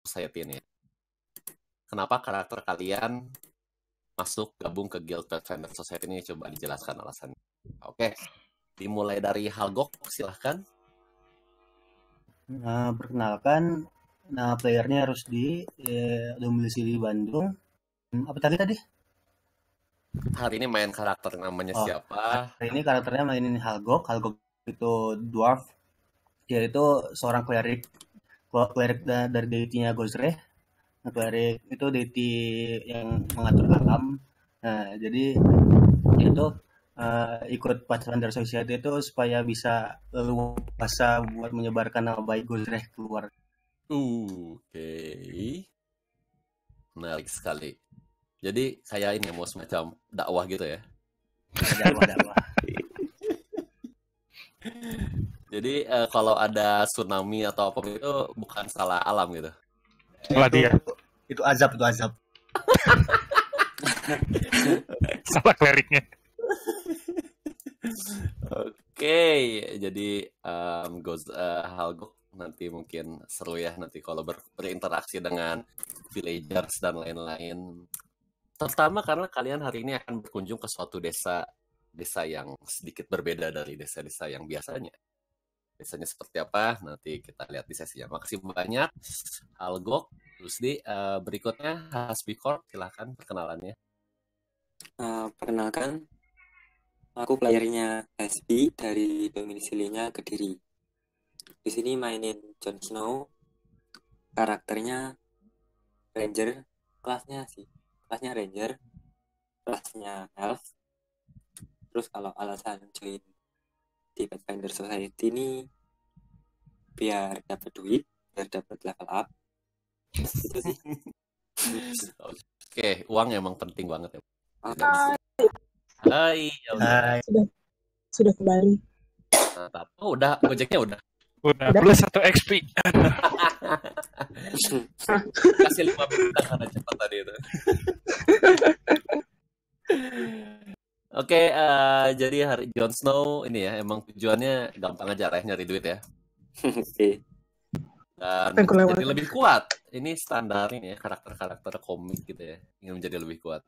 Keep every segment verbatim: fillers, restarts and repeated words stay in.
Society ini. Kenapa karakter kalian masuk gabung ke Guild Pathfinder Society ini? Coba dijelaskan alasannya. Oke, dimulai dari Halgock, silahkan. Nah, perkenalkan, nah playernya harus di eh, domisili Bandung. Apa tadi tadi? Hari ini main karakter namanya Oh, siapa? Hari ini karakternya mainin Halgock. Halgock itu dwarf. Dia itu seorang cleric. Cleric dari deity-nya Gozreh. Nah, cleric itu deity yang mengatur alam. Nah, jadi itu uh, ikut Pathfinder Society itu supaya bisa leluasa buat menyebarkan nama baik Gozreh keluar. Uh, Oke, okay. Menarik sekali. Jadi kayak ini mau semacam dakwah gitu ya? Dakwah-dakwah. Jadi uh, kalau ada tsunami atau apa itu bukan salah alam gitu? Salah dia. Itu azab, itu azab. Salah kleriknya. Oke, okay. Jadi um, goes uh, Halgock nanti mungkin seru ya nanti kalau ber- berinteraksi dengan villagers dan lain-lain. Terutama karena kalian hari ini akan berkunjung ke suatu desa desa yang sedikit berbeda dari desa-desa yang biasanya. Desanya seperti apa? Nanti kita lihat di sesinya. Makasih banyak Halgock. Terus di uh, berikutnya Hasbikor, silahkan perkenalannya. Uh, perkenalkan, aku playernya S B dari domisilinya Kediri. Di sini mainin Jon Snow, karakternya Ranger, kelasnya sih, kelasnya Ranger, kelasnya Elf. Terus kalau alasan join di Pathfinder Society ini biar dapat duit, biar dapat level up. Itu sih. Oke, uang emang penting banget ya. Hai. Hai. Hai. Sudah, sudah kembali. Mantap. Oh, udah Gojeknya udah. Udah, udah. Plus satu X P. Kasih lima bintang karena cepat tadi itu. Oke, uh, jadi hari Jon Snow ini ya emang tujuannya gampang aja lah nyari duit ya. Oke. Dan jadi lebih kuat. Ini standar ini ya karakter-karakter komik gitu ya, ingin menjadi lebih kuat.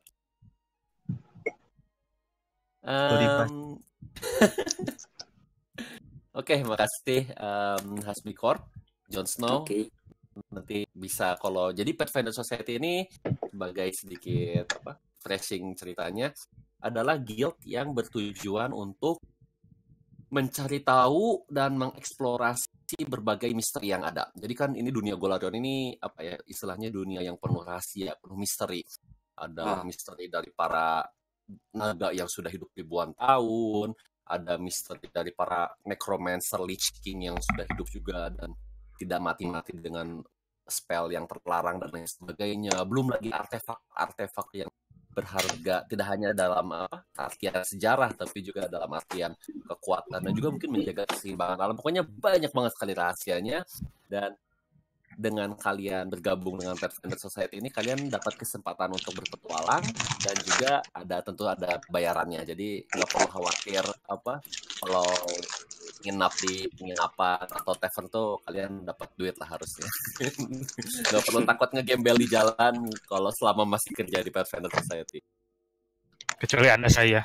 Um, Oke, okay, makasih um, Hasbikor, Jon Snow. Okay. Nanti bisa kalau jadi Pathfinder Society ini sebagai sedikit apa freshing ceritanya adalah guild yang bertujuan untuk mencari tahu dan mengeksplorasi berbagai misteri yang ada. Jadi kan ini dunia Golarion ini apa ya istilahnya dunia yang penuh rahasia, penuh misteri. Ada ah. misteri dari para naga yang sudah hidup ribuan tahun, ada misteri dari para necromancer Lich King yang sudah hidup juga dan tidak mati-mati dengan spell yang terlarang dan lain sebagainya. Belum lagi artefak-artefak yang berharga tidak hanya dalam apa artian sejarah tapi juga dalam artian kekuatan dan juga mungkin menjaga keseimbangan alam. Pokoknya banyak banget sekali rahasianya dan dengan kalian bergabung dengan Pathfinder Society ini kalian dapat kesempatan untuk berpetualang dan juga ada tentu ada bayarannya. Jadi nggak perlu khawatir apa kalau nginap di penginapan atau tavern tuh kalian dapat duit lah harusnya. Nggak perlu takut ngegembel di jalan kalau selama masih kerja di Pathfinder Society. Kecuali Anda saya.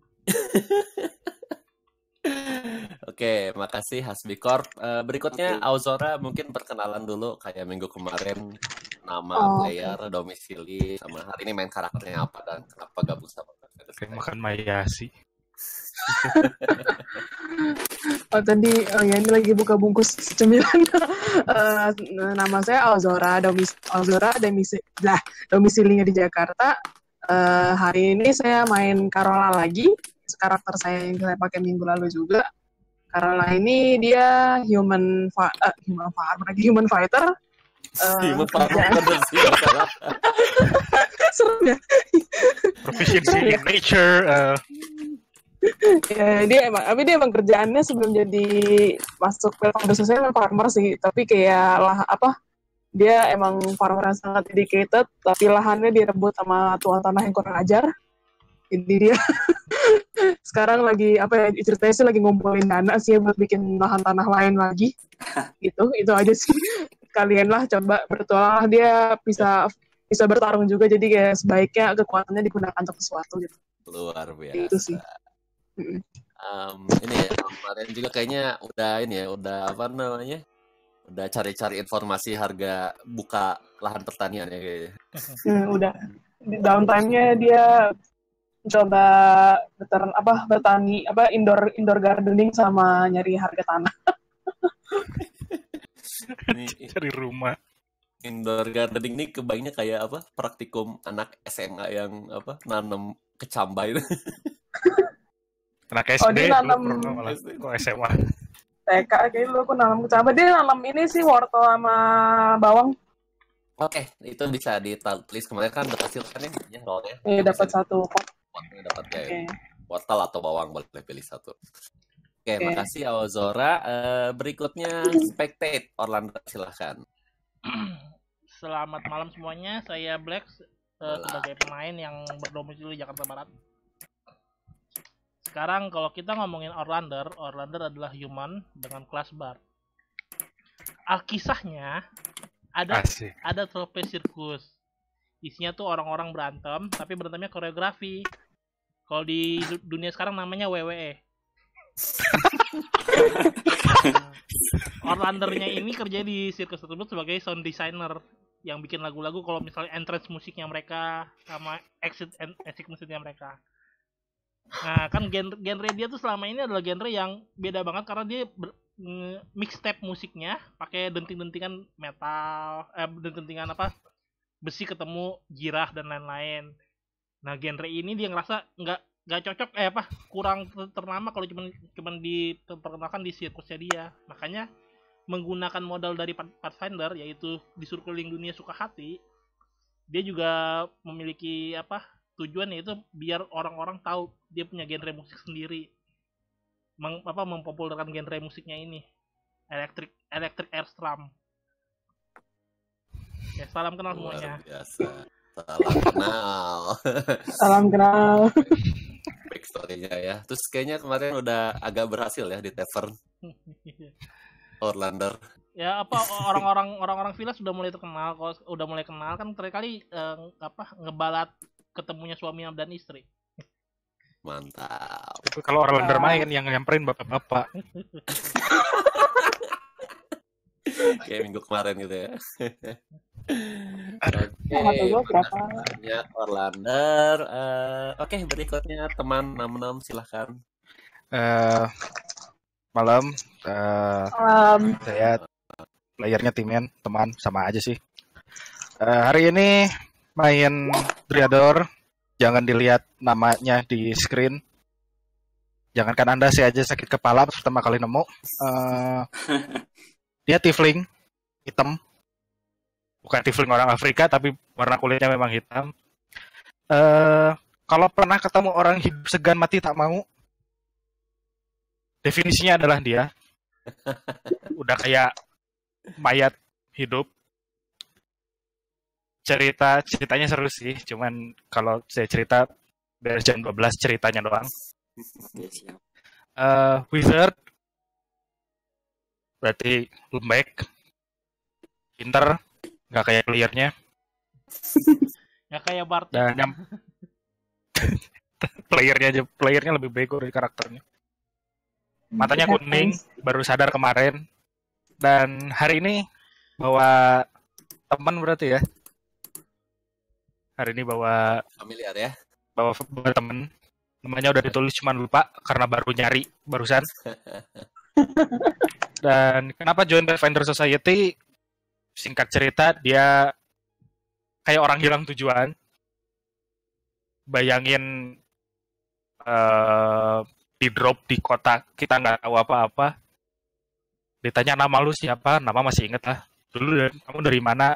Oke, makasih Hasbikor. Uh, berikutnya okay. Aozora mungkin perkenalan dulu kayak minggu kemarin nama oh, player, okay. domisili, sama hari ini main karakternya apa dan kenapa gabung sama Pathfinder Society. Makan mayasi. Oh tadi oh ya ini lagi buka bungkus cemilan. uh, nama saya Aozora, domis Aozora domisili lah domisilinya di Jakarta. Uh, hari ini saya main Carola lagi, karakter saya yang saya pakai minggu lalu juga. Carola ini dia human fa- uh, human farmer lagi human fighter. Uh, human farmer sih masalah. Serem ya. Proficiency in nature. Uh... Ya, dia emang, tapi dia emang kerjaannya sebelum jadi masuk Pathfinder Society emang farmer sih, tapi kayak lah apa, dia emang farmer yang sangat dedicated, tapi lahannya direbut sama tuan tanah yang kurang ajar, jadi dia sekarang lagi apa ya ceritanya sih lagi ngumpulin dana sih buat bikin lahan tanah lain lagi, gitu, itu aja sih. kalian lah coba bertualang lah, dia bisa bisa bertarung juga, jadi kayak sebaiknya kekuatannya digunakan untuk sesuatu gitu. Luar biasa. Itu sih. Um, ini ya kemarin juga kayaknya udah ini ya udah apa namanya udah cari-cari informasi harga buka lahan pertanian ya kayaknya. Hmm, udah di downtime-nya dia coba beter, apa bertani apa indoor indoor gardening sama nyari harga tanah. Ini Cari rumah. indoor gardening ini kebayangnya kayak apa praktikum anak S M A yang apa nanam kecambah itu. Anak S D, Oh, dia nanam belum malah kok S M A. T K kayaknya lu aku nanam kecambah, dia nanam ini sih wortel sama bawang. Oke, itu bisa ditulis kemarin kan berhasil kan ya rolnya. Iya, dapat satu pot. Potnya dapat ya. Oke. Wortel atau bawang boleh pilih satu. Oke, Oke. makasih Aozora. Eh, berikutnya Spectate Orlander silahkan. Selamat malam semuanya, saya Black eh, Malam. sebagai pemain yang berdomisili Jakarta Barat. Sekarang kalau kita ngomongin Orlander, Orlander adalah human dengan kelas bar. Alkisahnya ada Asik. ada trofe sirkus. Isinya tuh orang-orang berantem, tapi berantemnya koreografi. Kalau di du- dunia sekarang namanya W W E. Orlandernya ini kerja di sirkus tersebut sebagai sound designer yang bikin lagu-lagu kalau misalnya entrance musiknya mereka sama exit exit musiknya mereka. Nah, kan genre, genre dia tuh selama ini adalah genre yang beda banget karena dia ber, nge- mixtape musiknya pakai denting-dentingan metal, eh denting-dentingan apa? Besi ketemu jirah dan lain-lain. Nah, genre ini dia ngerasa nggak nggak cocok eh apa kurang ter- ternama kalau cuman cuman diperkenalkan di sirkusnya dia. Makanya menggunakan modal dari Path- Pathfinder yaitu disuruh keliling dunia suka hati. Dia juga memiliki apa tujuan yaitu biar orang-orang tahu dia punya genre musik sendiri. Meng, apa mempopulerkan genre musiknya ini. Electric Electric Airstrum. Ya, salam kenal Luar semuanya. biasa. Salam kenal. Salam kenal. Backstory-nya ya. Terus kayaknya kemarin udah agak berhasil ya di tavern Orlander. Ya apa orang-orang orang-orang villa sudah mulai terkenal, kalau udah mulai kenal kan terakhir kali eh, apa ngebalat ketemunya suami dan istri. Mantap. Itu kalau Orlander main yang nyamperin bapak-bapak. Kayak minggu kemarin gitu ya. Sama Oke, tuh berapa? banyak Orlander. Eh, Oke, berikutnya teman enam enam silahkan. Eh, malam, eh, Um, saya playernya TMan, teman sama aja sih. Eh, hari ini main Driador, jangan dilihat namanya di screen. Jangankan Anda, saya aja sakit kepala pertama kali nemu. Eh, dia Tiefling, hitam. Bukan Tiefling orang Afrika, tapi warna kulitnya memang hitam. Eh, kalau pernah ketemu orang hidup segan mati tak mau, definisinya adalah dia. Udah kayak mayat hidup. Cerita ceritanya seru sih, cuman kalau saya cerita dari jam dua belas ceritanya doang. Oke, siap. Eh, Wizard berarti lembek, pinter, nggak kayak playernya. Ya kayak Bart. Dan yang playernya aja, playernya lebih bego dari karakternya. Matanya kuning, baru sadar kemarin. Dan hari ini bawa teman berarti ya. Hari ini bawa Familiar ya. bawa, bawa teman. Namanya udah ditulis cuman lupa karena baru nyari barusan. Dan kenapa join Pathfinder Society? Singkat cerita, dia kayak orang hilang tujuan. Bayangin uh, di drop di kota, kita nggak tahu apa-apa. Ditanya nama lu siapa, nama masih inget lah. Dulu kamu dari mana?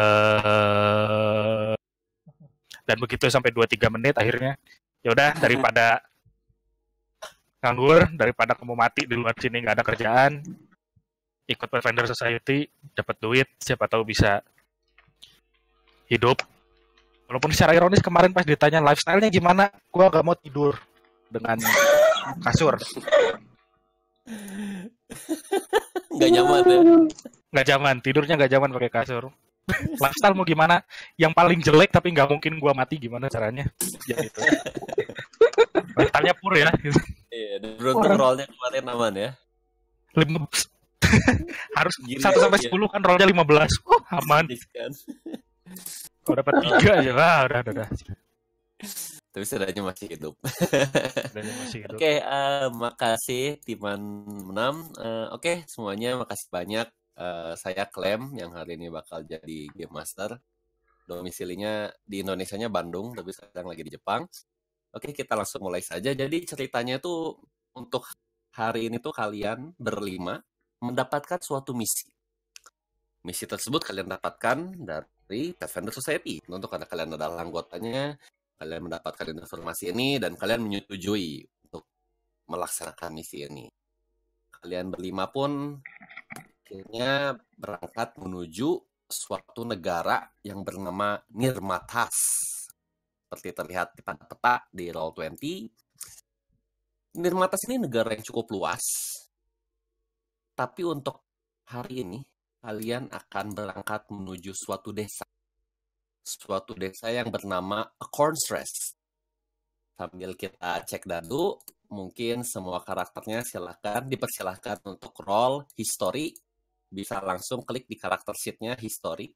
Uh, dan begitu sampai dua tiga menit akhirnya. Ya udah, daripada nganggur, daripada kamu mati di luar sini nggak ada kerjaan, ikut Pathfinder Society, dapat duit, siapa tahu bisa hidup. Walaupun secara ironis kemarin pas ditanya lifestyle-nya gimana, gua gak mau tidur dengan kasur. Nggak nyaman ya. Nggak zaman, tidurnya nggak zaman pakai kasur. Lifestyle mau gimana? Yang paling jelek tapi nggak mungkin gua mati, gimana caranya? Ya itu. Lifestyle-nya pur ya. Iya, dan beruntung rollnya kemarin aman ya. lima belas. Harus Gini satu sampai aja. sepuluh kan rollnya lima belas. Oh, aman. Kan. Kalau dapat tiga aja, wah udah udah. udah. Tapi setidaknya masih hidup. Setidaknya masih hidup. Oke, uh, makasih TMan enam. Uh, Oke, okay, semuanya makasih banyak. Uh, saya Klemp yang hari ini bakal jadi Game Master. Domisilinya di Indonesianya Bandung, tapi sekarang lagi di Jepang. Oke, okay, kita langsung mulai saja. Jadi ceritanya tuh untuk hari ini tuh kalian berlima mendapatkan suatu misi. Misi tersebut kalian dapatkan dari Pathfinder Society. Tentu karena kalian adalah anggotanya, kalian mendapatkan informasi ini dan kalian menyetujui untuk melaksanakan misi ini. Kalian berlima pun akhirnya berangkat menuju suatu negara yang bernama Nirmatas. Seperti terlihat di peta di Roll dua puluh. Nirmatas ini negara yang cukup luas. Tapi untuk hari ini, kalian akan berangkat menuju suatu desa. Suatu desa yang bernama Acorn. Sambil kita cek dadu, mungkin semua karakternya silakan dipersilahkan untuk roll history. Bisa langsung klik di karakter sheet-nya history.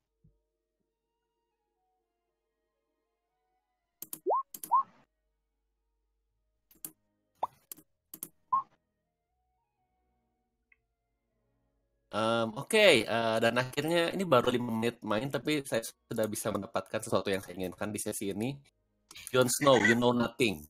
Um, Oke, okay. uh, dan akhirnya ini baru lima menit main, tapi saya sudah bisa mendapatkan sesuatu yang saya inginkan di sesi ini. Jon Snow, you know nothing.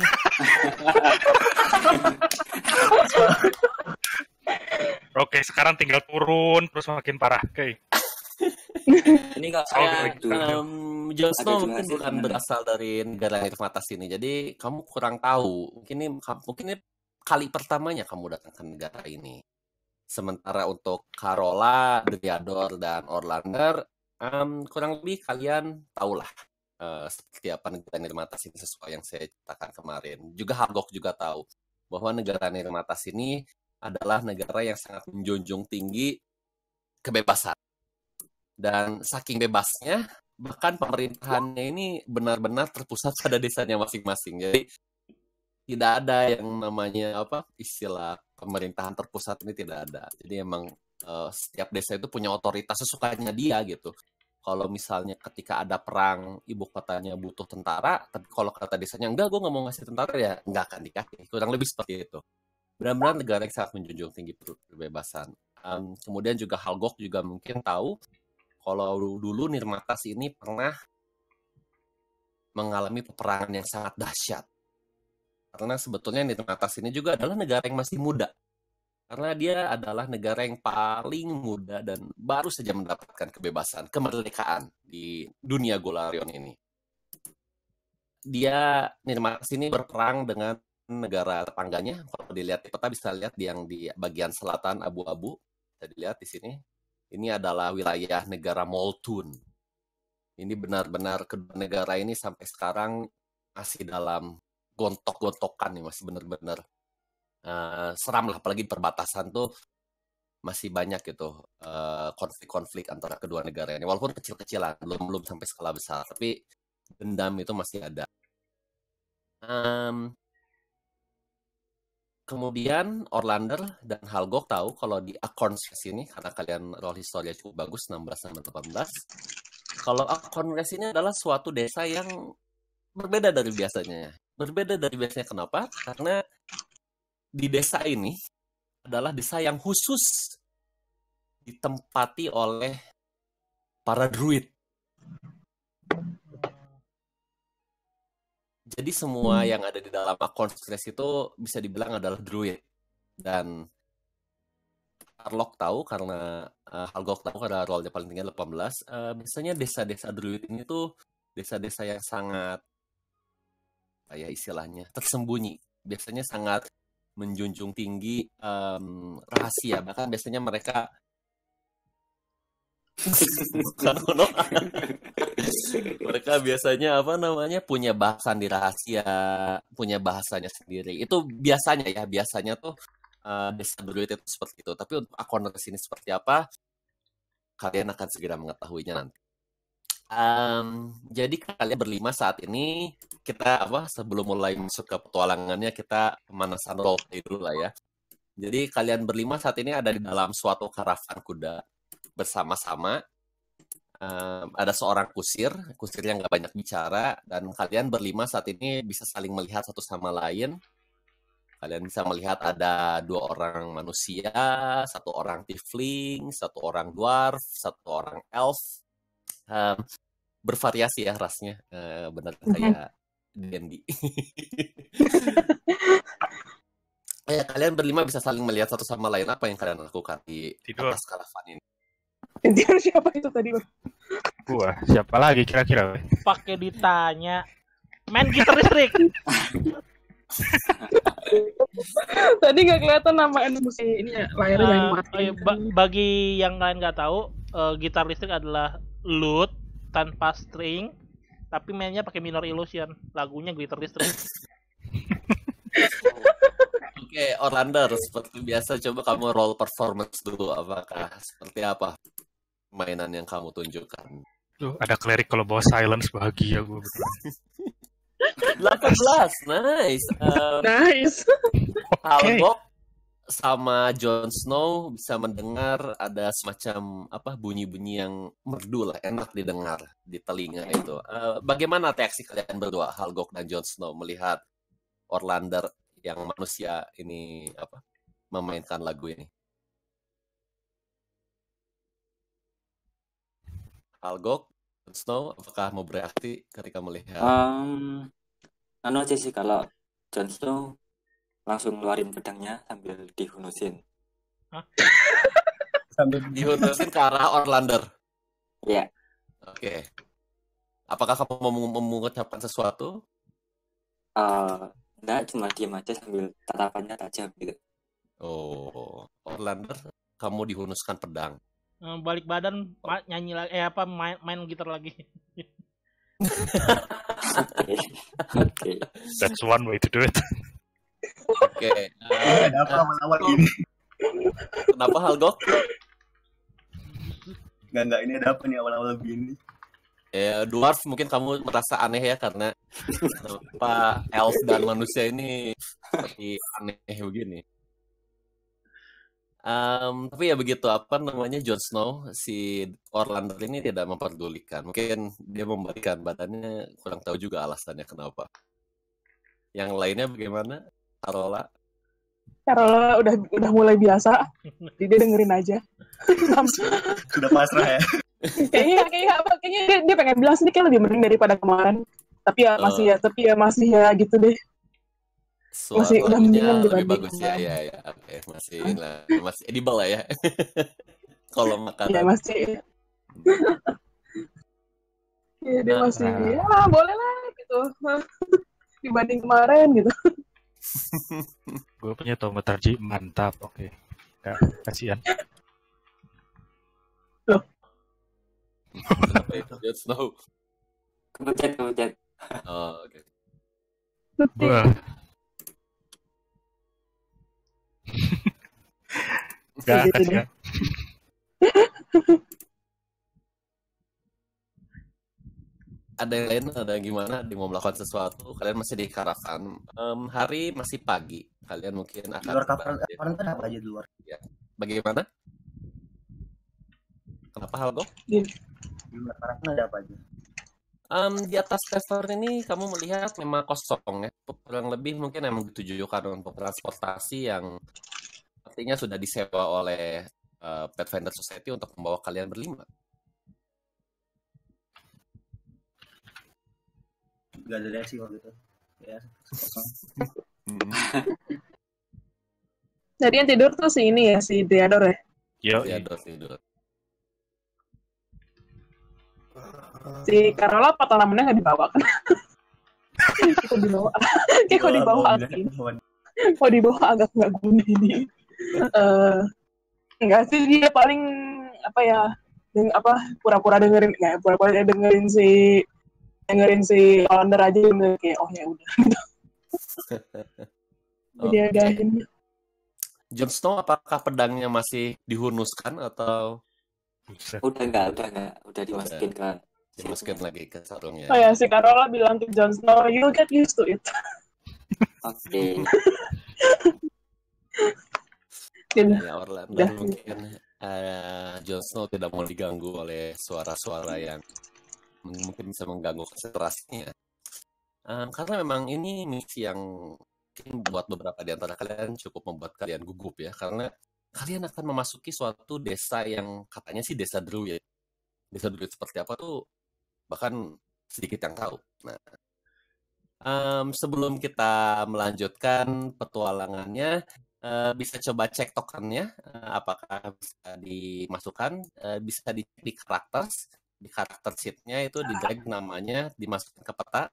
Oke, sekarang tinggal turun terus makin parah. Oke. Ini nggak Saya, saya um, Jon Snow mungkin bukan berasal dari negara Nirmatas ini, jadi kamu kurang tahu. Mungkin ini, mungkin ini kali pertamanya kamu datang ke negara ini. Sementara untuk Carola, Dryador, dan Orlander, um, kurang lebih kalian tahulah uh, seperti apa negara Nirmatas ini sesuai yang saya ceritakan kemarin. Juga Halgock juga tahu bahwa negara Nirmatas ini adalah negara yang sangat menjunjung tinggi kebebasan. Dan saking bebasnya, bahkan pemerintahannya ini benar-benar terpusat pada desanya masing-masing. Jadi tidak ada yang namanya apa istilah pemerintahan terpusat ini tidak ada. Jadi emang uh, setiap desa itu punya otoritas sesukanya dia gitu. Kalau misalnya ketika ada perang, ibu kotanya butuh tentara, tapi kalau kata desanya enggak, gue nggak mau ngasih tentara ya nggak akan dikasih. Kurang lebih seperti itu. Benar-benar negara yang sangat menjunjung tinggi kebebasan. Um, kemudian juga Halgock juga mungkin tahu kalau dulu Nirmatas ini pernah mengalami peperangan yang sangat dahsyat. Karena sebetulnya Nirmatas ini juga adalah negara yang masih muda. Karena dia adalah negara yang paling muda dan baru saja mendapatkan kebebasan, kemerdekaan di dunia Golarion ini. Dia, Nirmatas ini berperang dengan negara tetangganya. Kalau dilihat di peta bisa lihat yang di bagian selatan abu-abu. Bisa dilihat di sini. Ini adalah wilayah negara Moltun. Ini benar-benar kedua negara ini sampai sekarang masih dalam gontok-gontokan nih, masih benar-benar uh, seram lah, apalagi perbatasan tuh masih banyak gitu uh, konflik-konflik antara kedua negara ini, walaupun kecil-kecilan, belum belum sampai skala besar, tapi dendam itu masih ada. Um, kemudian Orlander dan Halgock tahu kalau di Acorn ini, karena kalian roll history cukup bagus enam belas sampai delapan belas, kalau Acorn ini adalah suatu desa yang berbeda dari biasanya. Berbeda dari biasanya kenapa? Karena di desa ini adalah desa yang khusus ditempati oleh para druid. Jadi semua yang ada di dalam Acorn itu bisa dibilang adalah druid. Dan Harlock tahu karena uh, Halgock tahu karena rollnya paling tinggi delapan belas. Uh, biasanya desa-desa druid ini tuh desa-desa yang sangat ya istilahnya tersembunyi, biasanya sangat menjunjung tinggi um, rahasia, bahkan biasanya mereka mereka biasanya apa namanya punya bahasan di rahasia, punya bahasanya sendiri. Itu biasanya ya, biasanya tuh uh, desa druid itu seperti itu. Tapi untuk Acorn ini seperti apa? kalian akan segera mengetahuinya nanti. Um, jadi kalian berlima saat ini kita apa sebelum mulai masuk ke petualangannya kita pemanasan roleplay dulu lah ya. Jadi kalian berlima saat ini ada di dalam suatu karavan kuda bersama-sama. Um, ada seorang kusir, kusir yang nggak banyak bicara, dan kalian berlima saat ini bisa saling melihat satu sama lain. Kalian bisa melihat ada dua orang manusia, satu orang tiefling, satu orang dwarf, satu orang elf. Um, bervariasi ya rasnya, uh, benar kayak D and D. Ya, kalian berlima bisa saling melihat satu sama lain. Apa yang kalian lakukan di Tidur. atas karavan ini? Tidur siapa itu tadi? Gua, siapa lagi kira-kira? Pakai ditanya. Main gitar listrik. Tadi nggak kelihatan nama musik ini ya, layarnya yang Uh, mati. oh iya, ba- bagi yang kalian nggak tahu, uh, gitar listrik adalah lute tanpa string, tapi mainnya pakai minor illusion. Lagunya gitar listrik. Oke, Orlander, seperti biasa coba kamu roll performance dulu. Apakah seperti apa mainan yang kamu tunjukkan? Tuh, ada Cleric kalau bawa silence bahagia gue. delapan belas, nice. Um, Nice. Halgock sama Jon Snow bisa mendengar ada semacam apa bunyi-bunyi yang merdu lah, enak didengar di telinga itu. Uh, bagaimana reaksi kalian berdua, Halgock dan Jon Snow, melihat Orlander yang manusia ini apa memainkan lagu ini? Halgock, Jon Snow, apakah mau bereaksi ketika melihat? Um, anu aja sih kalau Jon Snow langsung ngeluarin pedangnya sambil dihunusin. Sambil Dihunusin ke arah Orlander. Ya, Oke. Apakah kamu mau meng- mengucapkan sesuatu? uh, enggak, cuma diam aja sambil tatapannya tajam gitu. Oh, Orlander, kamu dihunuskan pedang. Uh, balik badan ma- nyanyi lagi, eh apa main, main gitar lagi. Oke, oke. That's one way to do it. Oke. eh, ada apa awal-awal ini? kenapa Halgock? Nggak, nggak, ini ada apa nih awal-awal begini? Ya, dwarf mungkin kamu merasa aneh ya karena apa elf dan manusia ini seperti aneh begini. Um, tapi ya begitu, apa namanya, Jon Snow, si Orlander ini tidak memperdulikan. Mungkin dia membalikan badannya, kurang tahu juga alasannya kenapa. Yang lainnya bagaimana, Carola? Karena udah udah mulai biasa, jadi dia dengerin aja. Sudah pasrah ya? kayaknya kayaknya apa? Kayaknya dia, dia pengen bilang sih kayak lebih mending daripada kemarin. Tapi ya masih Oh. ya, tapi ya masih ya gitu deh. Masih udah Suaranya mendingan lebih dibanding bagus ya, kemarin. ya, ya. Oke, masih lah, masih edible lah ya. Kalau Ya makanan. masih. Ya dia Nah, masih Nah. ya boleh lah gitu. Dibanding kemarin gitu. Gue punya tomaterji mantap. Oke. Ya, kasihan. kenapa itu Jon Snow? Kepencet, kepencet. Oh, oke. Wah. Gak, Gitu deh. kasihan. Ada yang lain, ada yang gimana? Dia mau melakukan sesuatu? Kalian masih di karavan. Em, hari masih pagi. Kalian mungkin Di akan luar kapal, berbalik. kapal kan apa aja di luar? Bagaimana? Kenapa Halgock? Di luar kapal ada apa aja? Em, di atas tavern ini kamu melihat memang kosong ya. Kurang lebih mungkin memang ditujukan untuk transportasi yang artinya sudah disewa oleh eh, Pathfinder Society untuk membawa kalian berlima. Gak ada reaksi waktu itu. Ya, kosong. Jadi yang tidur tuh si ini ya, si Theodore ya. Yo, Ya, tidur, tidur. Si Carola patah namanya nggak dibawa kan? Kok dibawa? Kayak kok dibawa agak ini. Kok dibawa agak nggak guna ini. Eh, enggak sih, dia paling apa ya? Deng, apa pura-pura dengerin, nggak pura-pura dia dengerin si dengerin si Orlander aja gitu. Kayak oh ya udah. Jadi Oke. ada ini. Jon Snow, apakah pedangnya masih dihunuskan atau Buset. Udah enggak, udah enggak, udah dimasukin ke Dimasukin lagi ke sarungnya. Oh ya, si Carola bilang ke Jon Snow, you get used to it. Oke. Gitu. Ya Orlander Udah. mungkin uh, Jon Snow tidak mau diganggu oleh suara-suara yang mungkin bisa mengganggu konsentrasinya. Um, karena memang ini misi yang mungkin buat beberapa di antara kalian cukup membuat kalian gugup ya, karena kalian akan memasuki suatu desa yang katanya sih desa druid. Desa druid seperti apa tuh bahkan sedikit yang tahu. Nah, um, sebelum kita melanjutkan petualangannya, uh, bisa coba cek tokennya, uh, apakah bisa dimasukkan, uh, bisa dicek di karakter, di karakter sheet-nya itu di drag namanya, dimasukkan ke peta.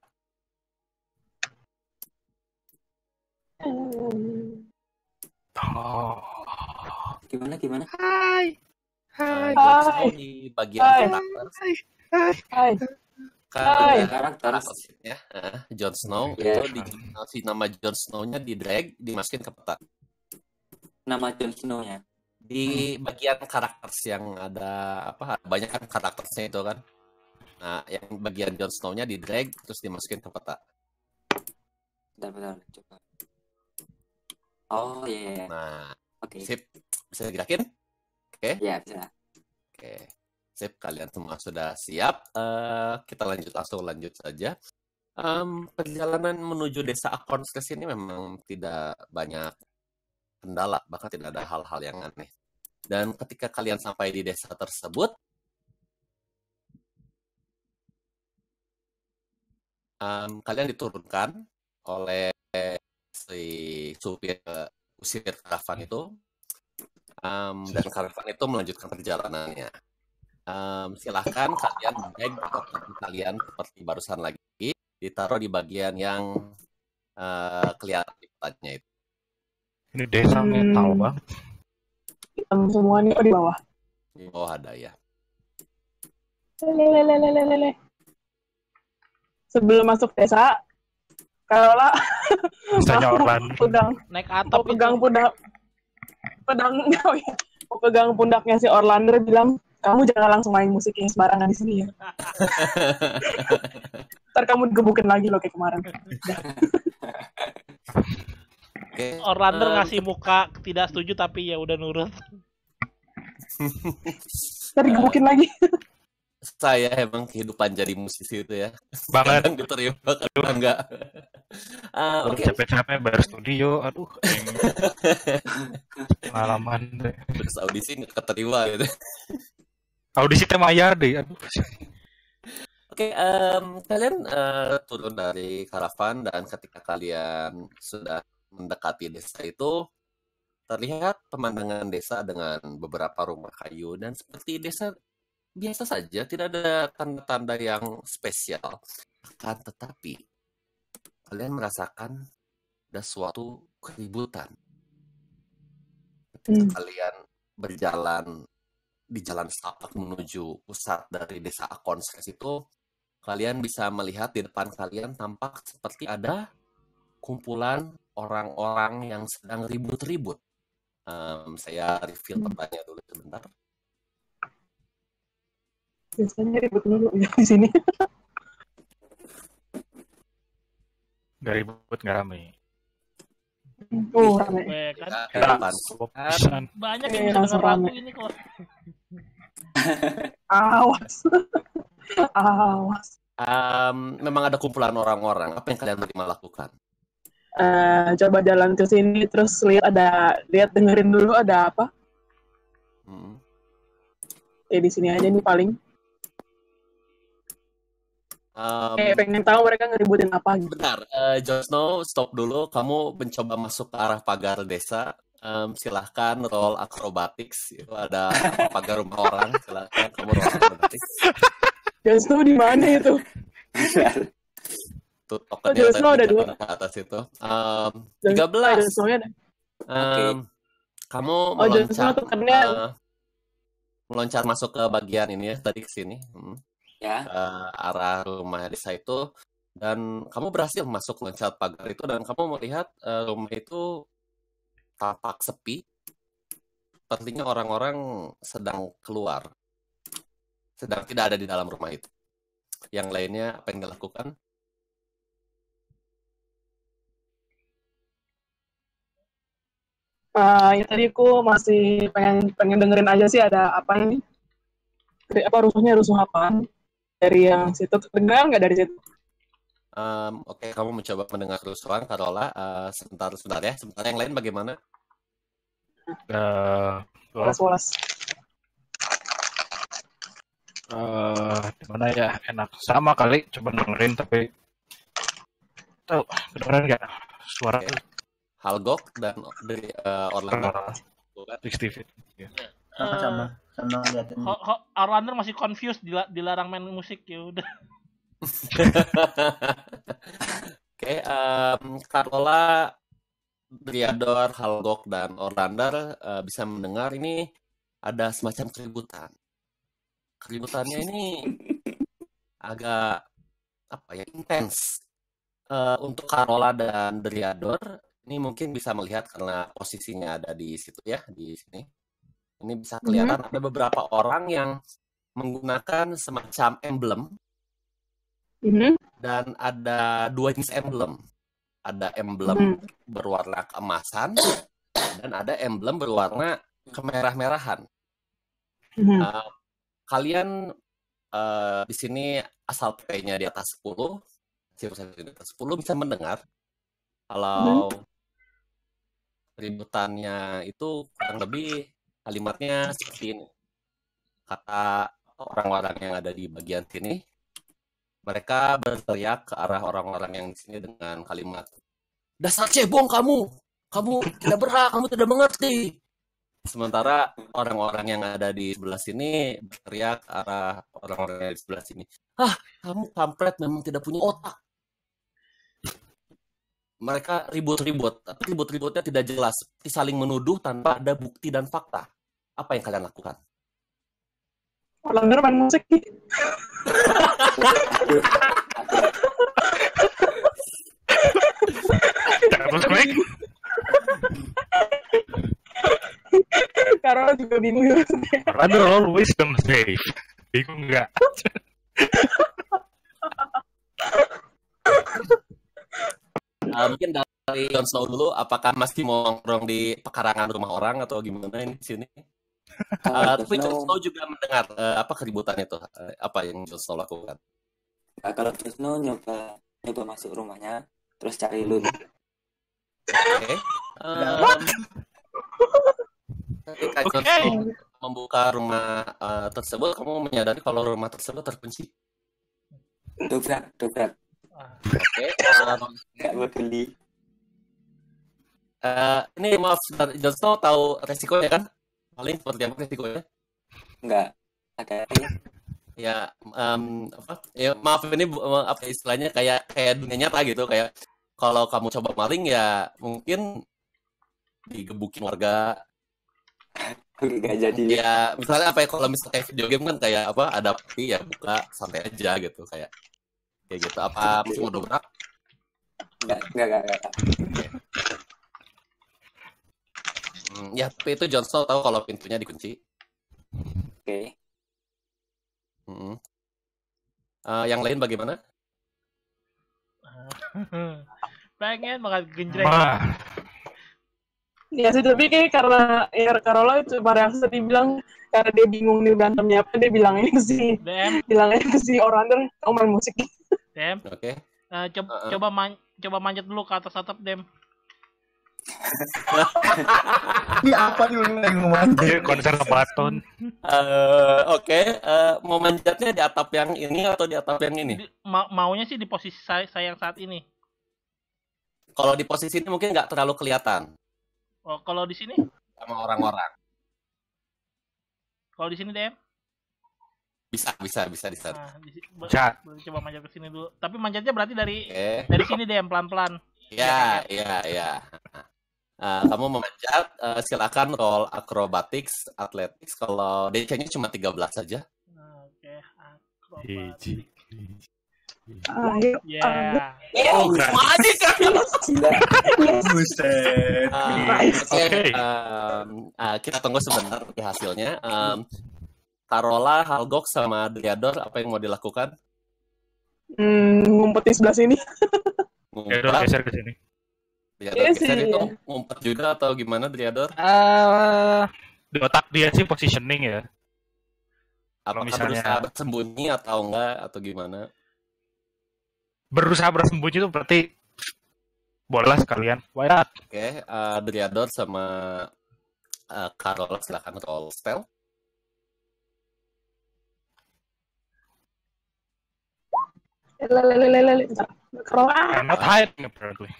Oh. Gimana gimana? Hai. Hai. Uh, Jon Snow di bagian Hai. karakter. Hai. Hai. Hai. Kan Hai. ada Karakter. karakter sheet-nya, uh, Jon Snow Iya. itu di si nama Jon Snow-nya di drag, dimasukin ke peta. Nama Jon Snow-nya. Di bagian karakter yang ada apa banyak kan karakternya itu kan. Nah, yang bagian Jon Snow-nya di drag terus dimasukin ke peta. Bentar, bentar, coba. Oh iya, iya, iya. Nah, Oke. sip, bisa digerakin? Oke, Iya bisa. oke, sip, kalian semua sudah siap. Eh, kita lanjut langsung lanjut saja. Em, perjalanan menuju desa Acorn ini memang tidak banyak kendala, bahkan tidak ada hal-hal yang aneh. Dan ketika kalian sampai di desa tersebut, um, kalian diturunkan oleh si supir uh, usir karavan itu, um, dan karavan itu melanjutkan perjalanannya. Um, silahkan kalian bag token kalian seperti barusan lagi ditaruh di bagian yang uh, kelihatan di petanya itu. Ini desa Hmm. metal banget. Hitam semua nih, oh di bawah. Di bawah ada ya. Lele, lele, lele, lele. Sebelum masuk desa, Carola Desanya Orlander. pedang, Naik mau atap pegang itu. pundak, pedang, oh ya, mau pegang pundaknya si Orlander bilang, kamu jangan langsung main musik yang sembarangan di sini ya. Ntar kamu digebukin lagi loh kayak kemarin. Oke. Orlander um, ngasih muka tidak setuju tapi ya udah nurut. Ntar digebukin lagi. Saya emang kehidupan jadi musisi itu ya. Banget. Kadang diterima, kadang enggak. Uh, Baru Oke. capek-capek bayar studio. Aduh. Pengalaman deh. Terus audisi nggak keterima gitu. Audisi teh mayar deh. Aduh. Oke, em, kalian eh, turun dari karavan dan ketika kalian sudah mendekati desa itu, terlihat pemandangan desa dengan beberapa rumah kayu dan seperti desa biasa saja, tidak ada tanda-tanda yang spesial. Akan tetapi, kalian merasakan ada suatu keributan. Ketika Hmm. kalian berjalan di jalan setapak menuju pusat dari desa Akonsres itu, kalian bisa melihat di depan kalian tampak seperti ada kumpulan orang-orang yang sedang ribut-ribut. Um, saya reveal Hmm. petanya dulu sebentar. Biasanya ribut dulu ya di sini. Gak ribut, gak rame. Oh, rame. Eh, kan Ya, di Ya, depan. pisan. banyak Iya, yang bisa langsung denger lagu rame. ini kok. Awas. Awas. Um, memang ada kumpulan orang-orang. Apa yang kalian berdua lakukan? Eh, coba jalan ke sini terus lihat ada lihat dengerin dulu ada apa. Hmm. Ya di sini aja nih paling. Um, Kayak pengen tahu mereka ngeributin apa gitu. Bentar, uh, Jon Snow, stop dulu. Kamu mencoba masuk ke arah pagar desa. Um, silahkan roll acrobatics. Itu ada apa, pagar rumah orang. Silahkan kamu roll acrobatics. Jon Snow di mana itu? Tuh Oh, tokennya Jon Snow ada tadi dua. ke atas itu. Um, Jon- tiga Oh, belas. Jon Snow-nya ada. Um, Kamu Oh, Jon Snow meloncat, tokennya. uh, meloncat masuk ke bagian ini ya, tadi ke sini. Hmm. Ya. Ke arah rumah desa itu, dan kamu berhasil masuk loncat pagar itu dan kamu melihat uh, rumah itu tampak sepi, sepertinya orang-orang sedang keluar. sedang tidak ada di dalam rumah itu. Yang lainnya apa yang dilakukan? Uh, ya tadi aku masih pengen pengen dengerin aja sih ada apa ini. Dari apa rusuhnya rusuh apaan? Dari yang situ kedengeran nggak dari situ? Um, Oke, okay, kamu mencoba mendengar kerusuhan, Carola. Uh, sebentar, sebentar ya. Sebentar, yang lain bagaimana? Uh, Walas-walas. Uh, gimana ya? Enak sama kali. Coba dengerin tapi tahu kedengeran nggak suara? Okay. Halgock dan dari uh, Orlander. Steve. Sama-sama. Sama liatin. Ho- Ho- Orlander masih confused dila- dilarang main musik ya udah. Oke, okay, um, Carola, Driador, Halgock dan Orlander uh, bisa mendengar ini ada semacam keributan. Keributannya ini agak apa ya, intens. Uh, untuk Carola dan Driador ini mungkin bisa melihat karena posisinya ada di situ ya, di sini. Ini bisa kelihatan mm-hmm. ada beberapa orang yang menggunakan semacam emblem. Mm-hmm. Dan ada dua jenis emblem. Ada emblem mm-hmm. berwarna keemasan dan ada emblem berwarna kemerah-merahan. Mm-hmm. Uh, kalian uh, di sini asal P P-nya di atas sepuluh, di atas sepuluh bisa mendengar kalau mm-hmm. ributannya itu kurang lebih kalimatnya seperti ini. Kata orang-orang yang ada di bagian sini, mereka berteriak ke arah orang-orang yang di sini dengan kalimat, "Dasar cebong kamu! Kamu tidak berhak, kamu tidak mengerti." Sementara orang-orang yang ada di sebelah sini berteriak ke arah orang-orang yang di sebelah sini, "Ah, kamu kampret, memang tidak punya otak." Mereka ribut-ribut, tapi ribut-ributnya tidak jelas, seperti saling menuduh tanpa ada bukti dan fakta. Apa yang kalian lakukan? Orlander main musik. Terus klik. Karena juga bingung. Orlander always them safe. Bingung nggak? Uh, mungkin dari Jon Snow dulu, apakah masih mau nongkrong di pekarangan rumah orang atau gimana ini di sini? Uh, tapi Jon Snow juga mendengar uh, apa keributan itu, uh, apa yang Jon Snow lakukan? Nah, kalau Jon Snow nyoba nyoba masuk rumahnya, terus cari Lun. Oke. Okay. Um, ketika Jon okay. Snow membuka rumah uh, tersebut, kamu menyadari kalau rumah tersebut terkunci. Dobrak, dobrak. Oke, okay, um, nggak peduli. Uh, ini maaf, Jon Snow tahu resikonya kan? Paling seperti apa resikonya? Nggak ada. Ya, um, apa? Ya maaf ini apa istilahnya kayak kayak dunia nyata gitu, kayak kalau kamu coba maling ya mungkin digebukin warga. Nggak jadi. Ya misalnya apa ya, kalau misalnya video game kan kayak apa, ada api ya buka santai aja gitu, kayak kayak gitu. Apa mesti mau dobrak? Enggak, enggak, enggak, enggak. Hmm, ya, tapi itu Jon Snow tahu kalau pintunya dikunci. Oke. Okay. Hmm. Uh, yang lain bagaimana? Pengen banget genjreng. Ya sih, tapi kayak karena ya Carola itu pada yang tadi bilang karena dia bingung nih berantemnya apa, dia bilang ini ke si bilangnya ke si Orlander, kamu main musik. Dem. Oke. Okay. Uh, coba uh-uh. coba man- coba manjat dulu ke atas atap, Dem. Ini apa nih yang manjat? Konser Baton. Uh, Oke, okay. uh, mau manjatnya di atap yang ini atau di atap yang ini? Di, ma- maunya sih di posisi saya, saya yang saat ini. Kalau di posisi ini mungkin nggak terlalu kelihatan. Oh, kalau di sini? Sama orang-orang. Kalau di sini, Dem? Bisa, bisa, bisa di sana. Nah, di, bisa. Coba manjat ke sini dulu. Tapi manjatnya berarti dari okay. dari sini, Dem, pelan-pelan. Ya, ya, ya. Uh, kamu memanjat, uh, silakan roll acrobatics, athletics. Kalau D C-nya cuma tiga belas saja. Oke, acrobatics. Ayo. Ya. Oh, mati kan. Buset. Oke, kita tunggu sebentar di hasilnya. Um, Carola, Halgock, sama Driador, apa yang mau dilakukan? Hmm, ngumpet di sebelah sini. Driador Ngumpet? geser ke sini. Driador Iya geser sih, itu iya. ngumpet juga atau gimana Driador? Eh, di otak dia sih positioning ya. Kalau Apakah misalnya berusaha bersembunyi atau enggak atau gimana? berusaha bersembunyi itu berarti boleh lah sekalian. Why not? Oke, eh, Driador sama eh, Carola silakan roll spell. Lelelelelele. Bentar. Kalau ah. I'm not hiding apparently.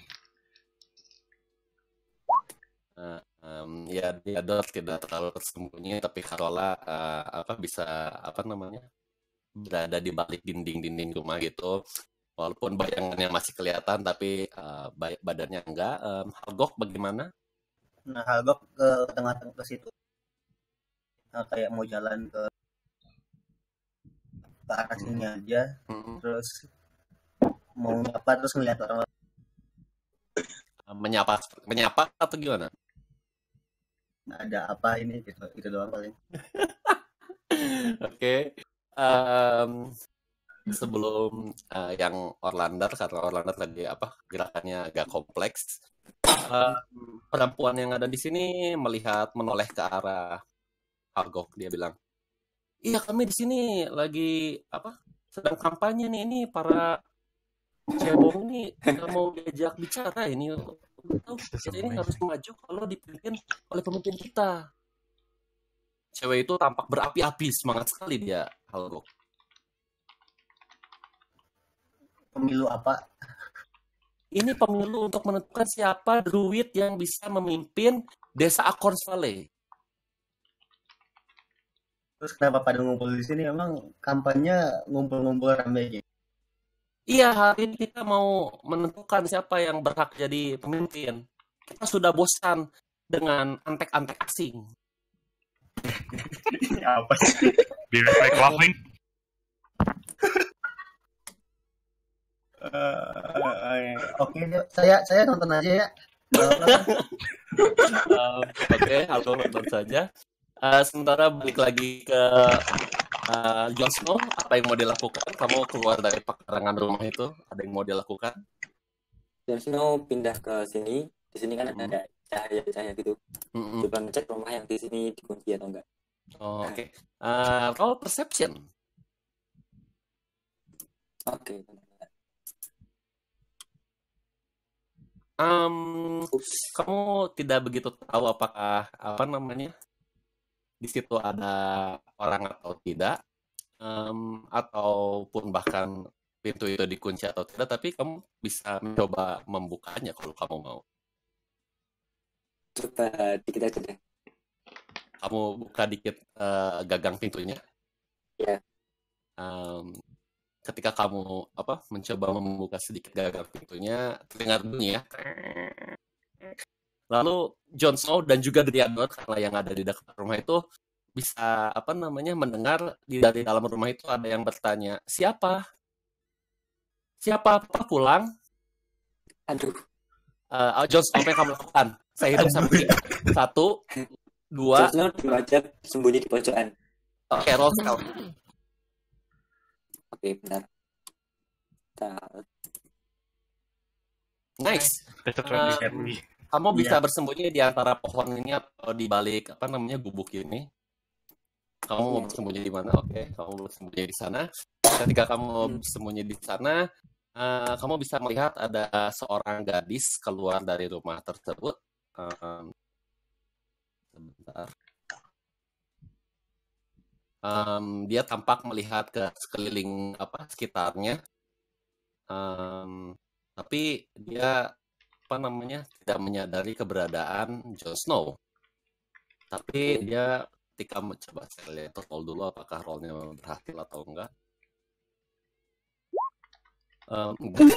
Uh, um, ya Driador tidak terlalu tersembunyi, tapi Carola uh, apa bisa apa namanya berada di balik dinding-dinding rumah gitu, walaupun bayangannya masih kelihatan tapi uh, badannya enggak. Um, Halgock bagaimana? Nah, Halgock ke tengah-tengah ke situ, nah, kayak mau jalan ke ke arah sini aja, Hmm. terus mau nyapa terus ngeliat orang menyapa menyapa atau gimana? ada apa ini gitu, itu doang paling. Oke, okay. um, sebelum uh, yang Orlander, karena Orlander tadi apa gerakannya agak kompleks, uh, perempuan yang ada di sini melihat menoleh ke arah Halgock, dia bilang, iya kami di sini lagi apa sedang kampanye nih, ini para cebong ini nggak mau diajak bicara ini. Tahu kita ini harus maju kalau dipimpin oleh pemimpin kita. Cewek itu tampak berapi-api, semangat sekali dia, Halgock. Pemilu apa? Ini pemilu untuk menentukan siapa druid yang bisa memimpin desa Acorn Valley. Terus kenapa pada ngumpul di sini? Emang kampanye ngumpul-ngumpul rame gitu? Iya, hari ini kita mau menentukan siapa yang berhak jadi pemimpin. Kita sudah bosan dengan antek-antek asing. Apa sih? Be like laughing. Uh, Oke, okay, saya saya nonton aja ya. uh, Oke, okay, aku nonton saja. Uh, sementara balik lagi ke uh, Jon Snow, apa yang mau dilakukan? Kamu keluar dari pekarangan rumah itu, ada yang mau dilakukan? Jon Snow pindah ke sini. Di sini kan Hmm. ada cahaya-cahaya gitu. Mm-mm. Coba ngecek rumah yang di sini dikunci atau enggak. Oh, oke. Okay. Uh, roll perception. Oke. Okay. Um, kamu tidak begitu tahu apakah apa namanya di situ ada orang atau tidak, um, ataupun bahkan pintu itu dikunci atau tidak, tapi kamu bisa mencoba membukanya kalau kamu mau. Coba dikit aja deh. Kamu buka dikit uh, gagang pintunya. Ya. Um, ketika kamu apa mencoba membuka sedikit gagang pintunya, terdengar bunyi ya. Lalu Jon Snow dan juga Driador, karena yang ada di dekat rumah itu bisa apa namanya mendengar di dari dalam rumah itu ada yang bertanya, siapa? Siapa? Papa pulang? Aduh. Uh, Jon Snow, apa yang kamu lakukan? Saya hitung sampai tiga. Satu, dua. Jon Snow dulu aja sembunyi di pojokan. Oke, okay, roll spell. Oke, benar. Bentar. Nice. Um, kamu bisa yeah. bersembunyi di antara pohon ini atau di balik apa namanya gubuk ini. Kamu mau bersembunyi di mana? Oke, okay. Kamu bersembunyi di sana. Ketika kamu bersembunyi di sana, uh, kamu bisa melihat ada seorang gadis keluar dari rumah tersebut. Um, sebentar. Um, dia tampak melihat ke sekeliling apa sekitarnya, um, tapi dia apa namanya tidak menyadari keberadaan Jon Snow. Tapi dia ketika mencoba saya lihat roll dulu apakah rollnya berhasil atau enggak. Um,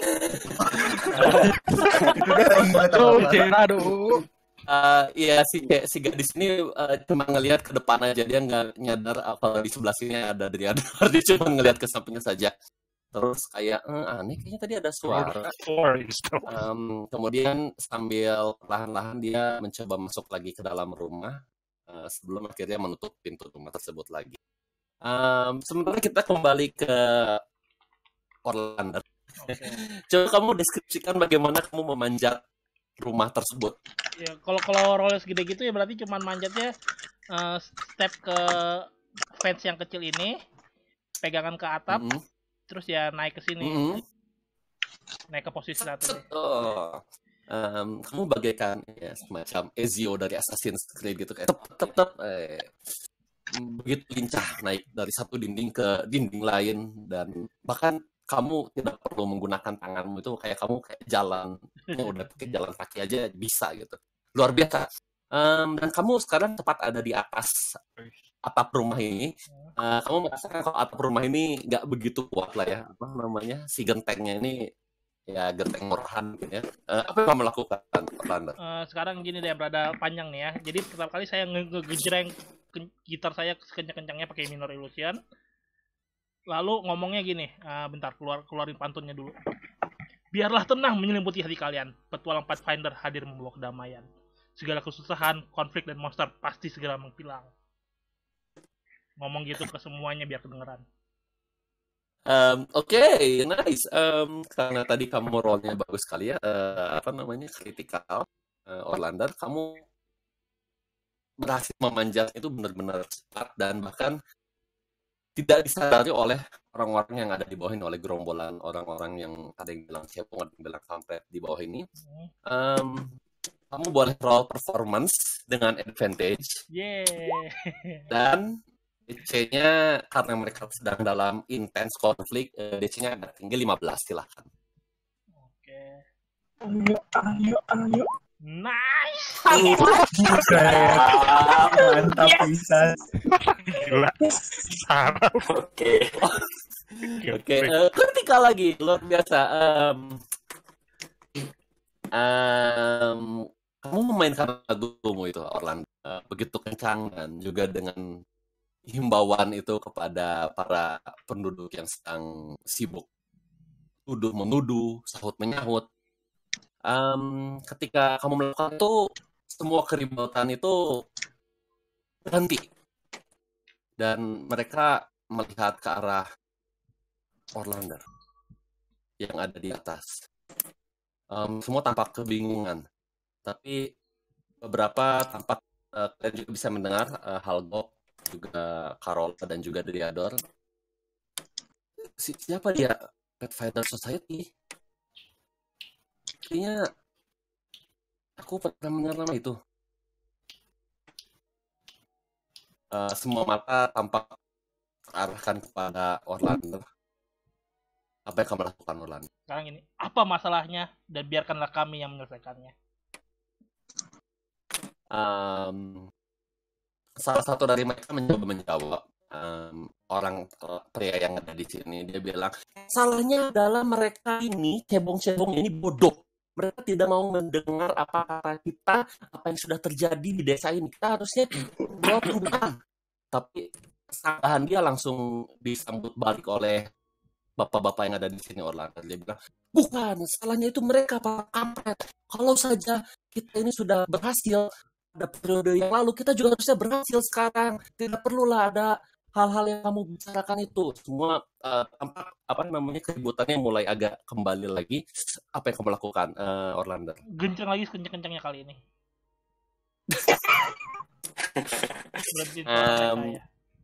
enggak. Uh, iya si si gadis ini uh, cuma ngelihat ke depan aja, dia nggak nyadar kalau di sebelah sini ada Driador. Dia cuma ngelihat ke sampingnya saja. Terus kayak eh, aneh kayaknya tadi ada suara. Um, kemudian sambil perlahan-lahan dia mencoba masuk lagi ke dalam rumah uh, sebelum akhirnya menutup pintu rumah tersebut lagi. Um, sementara kita kembali ke Orlander. Oke. Coba kamu deskripsikan bagaimana kamu memanjat rumah tersebut. Ya kalau kalau roller segede gitu ya berarti cuman manjatnya uh, step ke fence yang kecil ini, pegangan ke atap, Mm-hmm. terus ya naik ke sini, Mm-hmm. naik ke posisi satu deh. Oh. Um, kamu bagaikan ya, semacam Ezio dari Assassin's Creed gitu kayak tep tep tep eh, begitu lincah naik dari satu dinding ke dinding lain dan bahkan kamu tidak perlu menggunakan tanganmu, itu kayak kamu kayak jalan udah pakai jalan kaki aja bisa gitu, luar biasa. Um, dan kamu sekarang tepat ada di atas atap rumah ini. Uh, kamu merasakan kalau atap rumah ini nggak begitu kuat lah ya, apa namanya, si gentengnya ini ya genteng murahan gitu ya. Uh, apa yang kamu lakukan, Orlander? Uh, sekarang gini deh, berada panjang nih ya. Jadi pertama kali saya ngegejreng gitar saya kencang-kencangnya pakai minor illusion. Lalu ngomongnya gini, uh, bentar keluar keluarin pantunnya dulu. Biarlah tenang menyelimuti hati kalian. Petualang Pathfinder hadir membawa kedamaian. Segala kesusahan, konflik dan monster pasti segera menghilang. Ngomong gitu ke semuanya biar kedengeran. Um, Oke, okay, nice. Um, karena tadi kamu rollnya bagus sekali ya, uh, apa namanya, kritikal, uh, Orlander, kamu berhasil memanjat itu benar-benar cepat dan bahkan tidak disadari oleh orang-orang yang ada di bawah ini, oleh gerombolan orang-orang yang ada yang bilang cebong, ada yang bilang kampret di bawah ini. Um, kamu boleh roll performance dengan advantage. Yeah. Dan D C-nya karena mereka sedang dalam intens konflik, D C-nya agak tinggi lima belas, silahkan. Oke. Ayo, ayo, ayo. Nice. Mantap bisa. Gila. Oke. Oke, kritikal lagi, luar biasa. Um, um, kamu memainkan lagumu itu, Orlander, uh, begitu kencang dan juga dengan himbauan itu kepada para penduduk yang sedang sibuk tuduh menuduh, sahut menyahut. Um, ketika kamu melakukan itu, semua keributan itu berhenti dan mereka melihat ke arah Orlander yang ada di atas. Um, semua tampak kebingungan, tapi beberapa tampak uh, kalian juga bisa mendengar uh, Halgock, juga Carol dan juga Driador. Si, siapa dia? Pathfinder Society. Kayaknya aku pernah mendengar nama itu. Uh, semua mata tampak terarahkan kepada Orlander. Apa yang kamu lakukan, Orlander? Sekarang ini, apa masalahnya dan biarkanlah kami yang menyelesaikannya. Um, salah satu dari mereka mencoba menjawab, um, orang pria yang ada di sini. Dia bilang, salahnya adalah mereka ini, cebong-cebong ini bodoh. Mereka tidak mau mendengar apa kata kita, apa yang sudah terjadi di desa ini. Kita harusnya jawab pembukaan. Tapi kesalahan dia langsung disambut balik oleh bapak-bapak yang ada di sini, Orlander. Dia bilang, bukan, salahnya itu mereka, Pak Kampret. Kalau saja kita ini sudah berhasil pada periode yang lalu, kita juga harusnya berhasil sekarang. Tidak perlulah ada hal-hal yang kamu bicarakan itu. Semua uh, tampak apa namanya keributannya mulai agak kembali lagi. Apa yang kamu lakukan, uh, Orlander? Genceng lagi sekencang-kencangnya kali ini. um,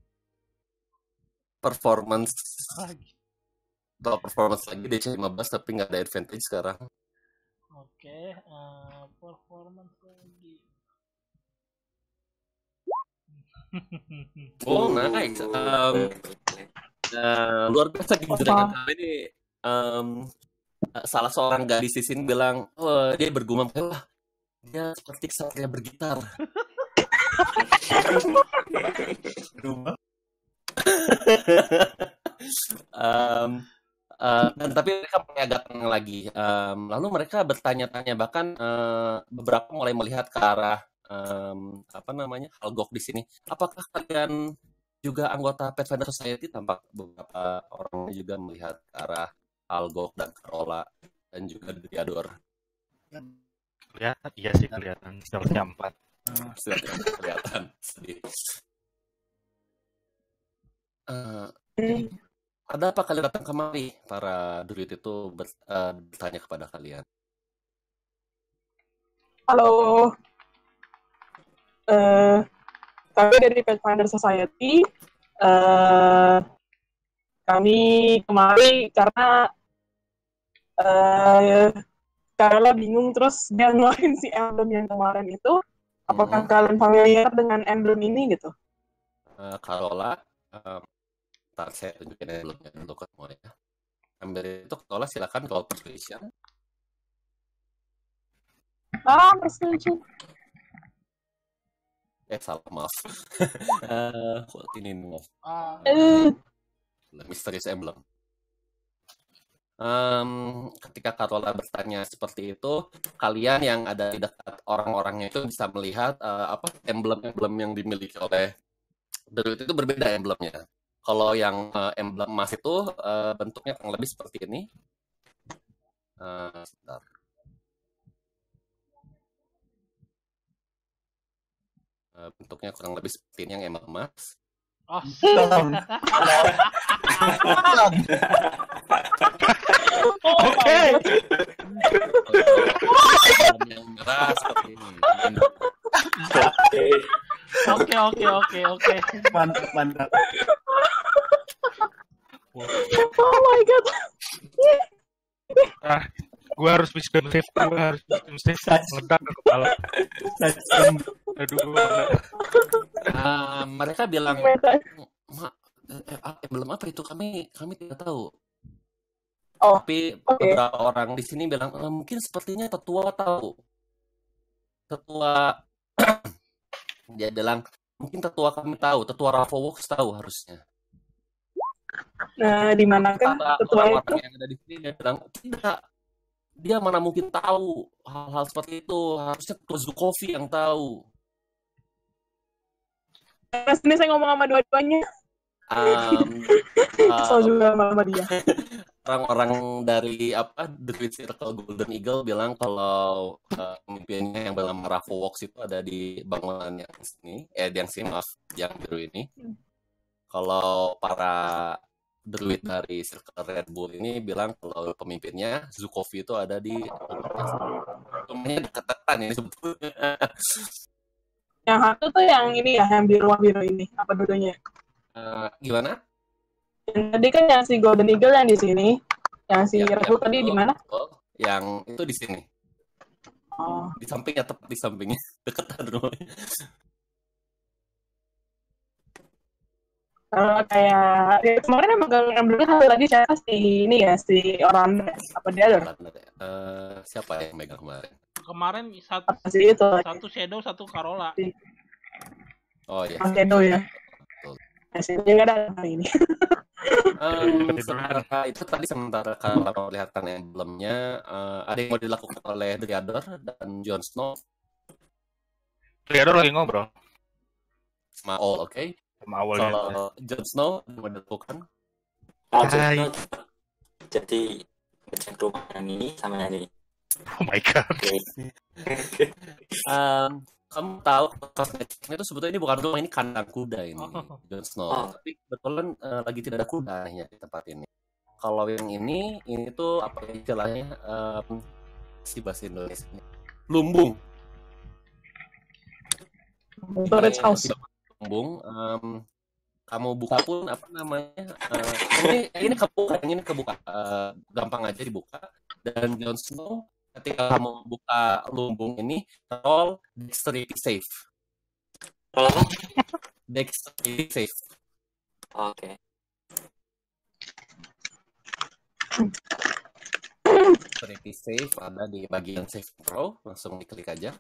performance atau performance lagi D C lima belas tapi nggak ada advantage sekarang. Oke, uh, performance lagi. Oh, nice. Um, uh, luar biasa gejrengan kali ini. Um, salah seorang gadis di sini bilang, oh, dia bergumam, wah, dia seperti saya bergitar. um, uh, dan tapi mereka mulai agak tenang lagi. Um, lalu mereka bertanya-tanya, bahkan uh, beberapa mulai melihat ke arah um, apa namanya Halgock di sini. Apakah kalian juga anggota Pathfinder Society? Tampak beberapa orang juga melihat ke arah Halgock dan Carola dan juga Driador. Kelihatan, iya sih kelihatan. Stealth-nya empat. Sudah kelihatan sedih. Eh, Hmm. ada apa kalian datang kemari? Para druid itu ber- eh, bertanya kepada kalian. Halo, eh kami dari Pathfinder Society. Eh kami kemari karena eh Karela bingung terus dia ngeluarin si emblem yang kemarin itu. Apakah Mm-mm. kalian familiar dengan emblem ini gitu? Eh, Carola, eh, ntar saya tunjukin emblem-nya dulu ke semua ya. Ambil itu Carola, silakan roll persuasion. Ah, persetuju. Eh salah maaf. Eh, kok ini maaf. Ah, Eh, Misterius emblem. Em, ketika Carola bertanya seperti itu, kalian yang ada di dekat orang-orangnya itu bisa melihat eh, apa emblem-emblem yang dimiliki oleh druid itu berbeda emblemnya. Kalau yang eh, emblem emas itu eh, bentuknya kurang lebih seperti ini. Eh, sebentar. Eh, bentuknya kurang lebih seperti ini yang emblem emas. oh, Tolong. Tolong. Oke. Emblem yang merah seperti ini. oke oke oke oke. Mantap, mantap. oh my god. Ah, gue harus wisdom save, gue harus wisdom save, meledak ke kepala. Aduh, mana? Ah, mereka bilang, Meta. "Ma, eh, eh, emblem apa itu? Kami kami tidak tahu." Oh, Tapi oke. beberapa orang di sini bilang, "Eh, mungkin sepertinya tetua tahu." Tetua dia bilang, "Mungkin tetua kami tahu, tetua Ravowox tahu harusnya." Nah, di manakah Kata ketua itu? orang-orang yang ada di sini dia bilang, "Tidak, dia mana mungkin tahu hal-hal seperti itu. Harusnya Ketua Zukovi yang tahu." Nah, sini saya ngomong sama dua-duanya. Um, Kesel uh, juga sama dia. orang-orang dari apa Druid Circle Golden Eagle bilang kalau uh, pemimpinnya yang bernama Ravowox itu ada di bangunan yang sini, eh yang sini maaf, yang biru ini. Kalau para Druid dari Circle Red Bull ini bilang kalau pemimpinnya Zukovi itu ada di rumahnya dekat-dekatan ini sebetulnya. Yang satu tuh yang ini ya, yang biru-biru ini. Apa dulunya? Uh, gimana? Yang tadi kan yang si Golden Eagle yang di sini. Yang si Yang- Red yang Bull tadi betul, di mana? betul. Yang itu di sini, Oh, di sampingnya, tepat di sampingnya, deketan rumahnya. kalau kayak ya, kemarin emang kalau emblem satu lagi siapa si ini ya si Orlander apa dia ada Uh, siapa yang megang kemarin? Kemarin satu apa sih itu satu Shadow satu Carola. Oh iya. Mas Edo ya. Betul. Nah, sini nggak ada hari ini. Um, sementara itu tadi sementara kalau melihatkan emblemnya, uh, ada yang mau dilakukan oleh Driador dan Jon Snow Triador lagi ngobrol sama All, oke? Okay? sama awalnya. Kalau Jon Snow mau dilakukan, Lanjut, Hai. jadi ngecek rumah yang ini sama yang ini. Oh my god. Oke. um, kamu tahu pas ngeceknya itu sebetulnya ini bukan rumah, ini kandang kuda ini, Oh. Jon Snow. Oh. Tapi kebetulan uh, lagi tidak ada kuda ya di tempat ini. Kalau yang ini, ini tuh apa ya istilahnya, um, si bahasa Indonesia lumbung. Storage house. Lumbung. Um, kamu buka pun apa namanya? Uh, ini ini kebuka, ini kebuka, uh, gampang aja dibuka. Dan Jon Snow ketika kamu buka lumbung ini, roll dexterity save. Roll apa? Dexterity save. Oke. Dexterity save ada di bagian save throw, langsung diklik aja.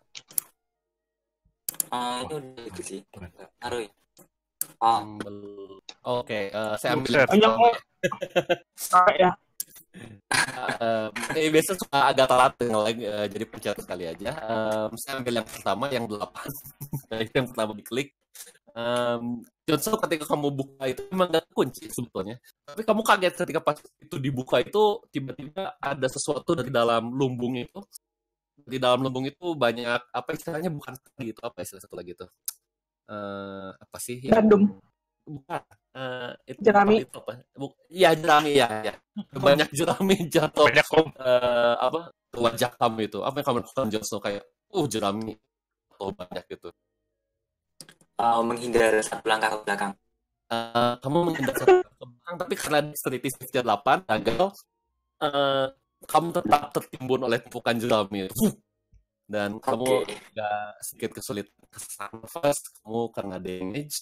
Ah, ini udah itu sih. Taruh ya. Ah, Ambil. Oke, uh, saya ambil. Buset. Banyak kok. Ah, ya. Uh, eh, biasa suka agak telat nge-lag, uh, jadi pencet sekali aja. Um, saya ambil yang pertama, yang delapan. Itu yang pertama diklik. Um, Johnson ketika kamu buka itu memang gak kunci sebetulnya. Tapi kamu kaget ketika pas itu dibuka itu tiba-tiba ada sesuatu dari dalam lumbung itu. Di dalam lumbung itu banyak apa istilahnya, bukan gitu, apa istilah satu lagi itu. Uh, apa sih? Yang... Gandum. Bukan. Uh, itu Jerami. Itu apa? Buk, ya jerami ya, ya. Banyak jerami jatuh. Banyak om. Uh, apa? Wajah kamu itu. Apa yang kamu lakukan Joso kayak, uh jerami. Oh banyak gitu. Uh, menghindar satu langkah ke belakang. Uh, kamu menghindar satu langkah ke belakang, tapi karena dexterity save delapan gagal, uh, kamu tetap tertimbun oleh tumpukan jerami itu. Dan okay. Kamu agak sedikit kesulitan kesana first, kamu kena damage.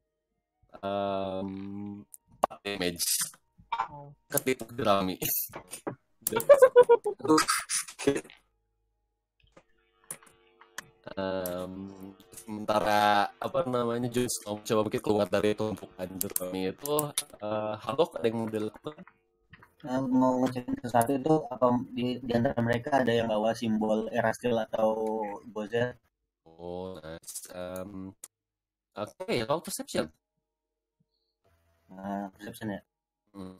Um, empat damage. Oh. Ketipu jerami. um, sementara apa namanya Jus kamu coba mungkin keluar dari tumpukan jerami itu, uh, Halgock ada yang model apa? Nah, mau ngecek sesuatu itu apa di, di antara mereka ada yang bawa simbol erastil atau gozer? Oh, nice. Um, Oke, okay, kalau perception. Nah, perception ya. Hmm.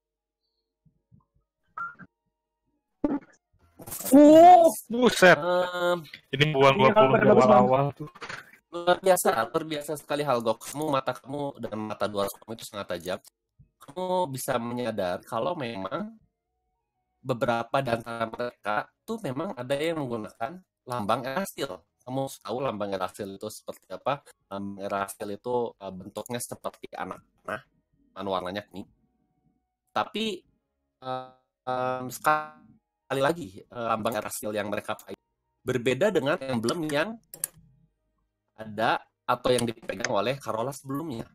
Uh, buset. Um, Ini buang dua puluh di awal-awal tuh. Luar biasa, luar biasa sekali Halgock. Kamu mata kamu dan mata dua kamu itu sangat tajam. Kamu bisa menyadar kalau memang beberapa di antara mereka tuh memang ada yang menggunakan lambang erastil. Kamu tahu lambang erastil itu seperti apa? Lambang erastil itu uh, bentuknya seperti anak panah, dan warnanya kuning. Tapi uh, um, sekali lagi uh, lambang erastil yang mereka pakai berbeda dengan emblem yang ada atau yang dipegang oleh Carola sebelumnya.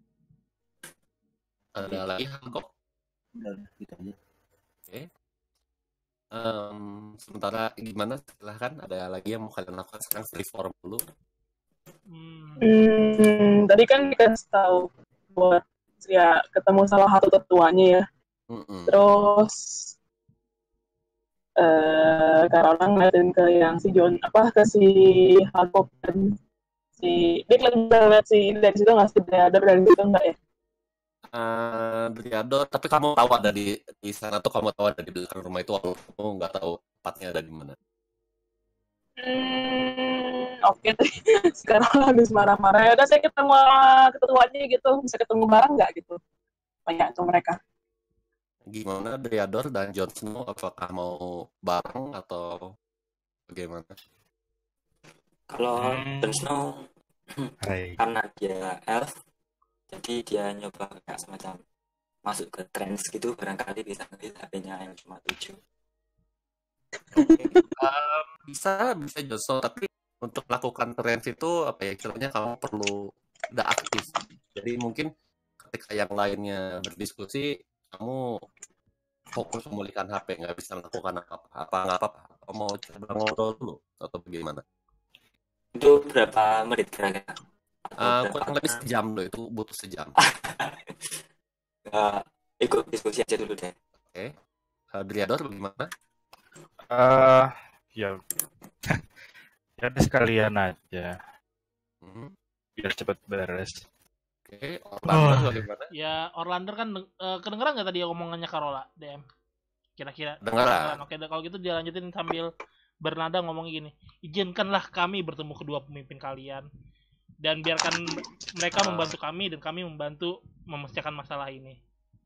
Ada lagi Halgock. Gitu aja. Oke. Um, sementara gimana? Silahkan. Ada lagi yang mau kalian lakukan sekarang? Free form dulu. Hmm, tadi kan dikasih tahu buat ya ketemu salah satu tetuanya ya. Mm-mm. Terus eh uh, Carola ngeliatin ke yang si John apa ke si Halgock dan si dia ngeliat si dari situ nggak sih Dreader dari situ nggak ya? Uh, Driado, tapi kamu tahu ada di di sana tuh, kamu tahu ada di belakang rumah itu, walaupun kamu nggak tahu tempatnya ada di mana. Hmm, oke okay. Sekarang habis marah-marah ya udah saya ketemu ketuanya gitu, bisa ketemu bareng nggak gitu? Banyak tuh mereka. Gimana Driador dan Jon Snow, apakah mau bareng atau bagaimana? Kalau Jon Snow karena dia elf, jadi dia nyoba kayak semacam masuk ke trance gitu, barangkali bisa ngeliat H P-nya yang cuma tujuh. Okay. um, bisa, bisa Joso, tapi untuk melakukan trance itu apa ya, istilahnya kamu perlu udah aktif. Jadi mungkin ketika yang lainnya berdiskusi, kamu fokus memulihkan H P, nggak bisa melakukan apa-apa. Apa nggak apa-apa? Apa mau coba ngobrol dulu atau bagaimana? Itu berapa menit kira-kira? Uh, kurang lebih sejam loh, itu butuh sejam. uh, ikut diskusi aja dulu deh. Oke. Okay. Uh, Driador bagaimana? Uh, ya, ya sekalian aja. Hmm. Biar cepat beres. Oke. Okay. Orlander oh. bagaimana? Ya Orlander kan uh, kedengeran nggak tadi omongannya Carola D M? Kira-kira. Dengeran. Oke, kalau gitu dia lanjutin sambil bernada ngomong gini. Izinkanlah kami bertemu kedua pemimpin kalian. Dan biarkan mereka membantu kami dan kami membantu memecahkan masalah ini.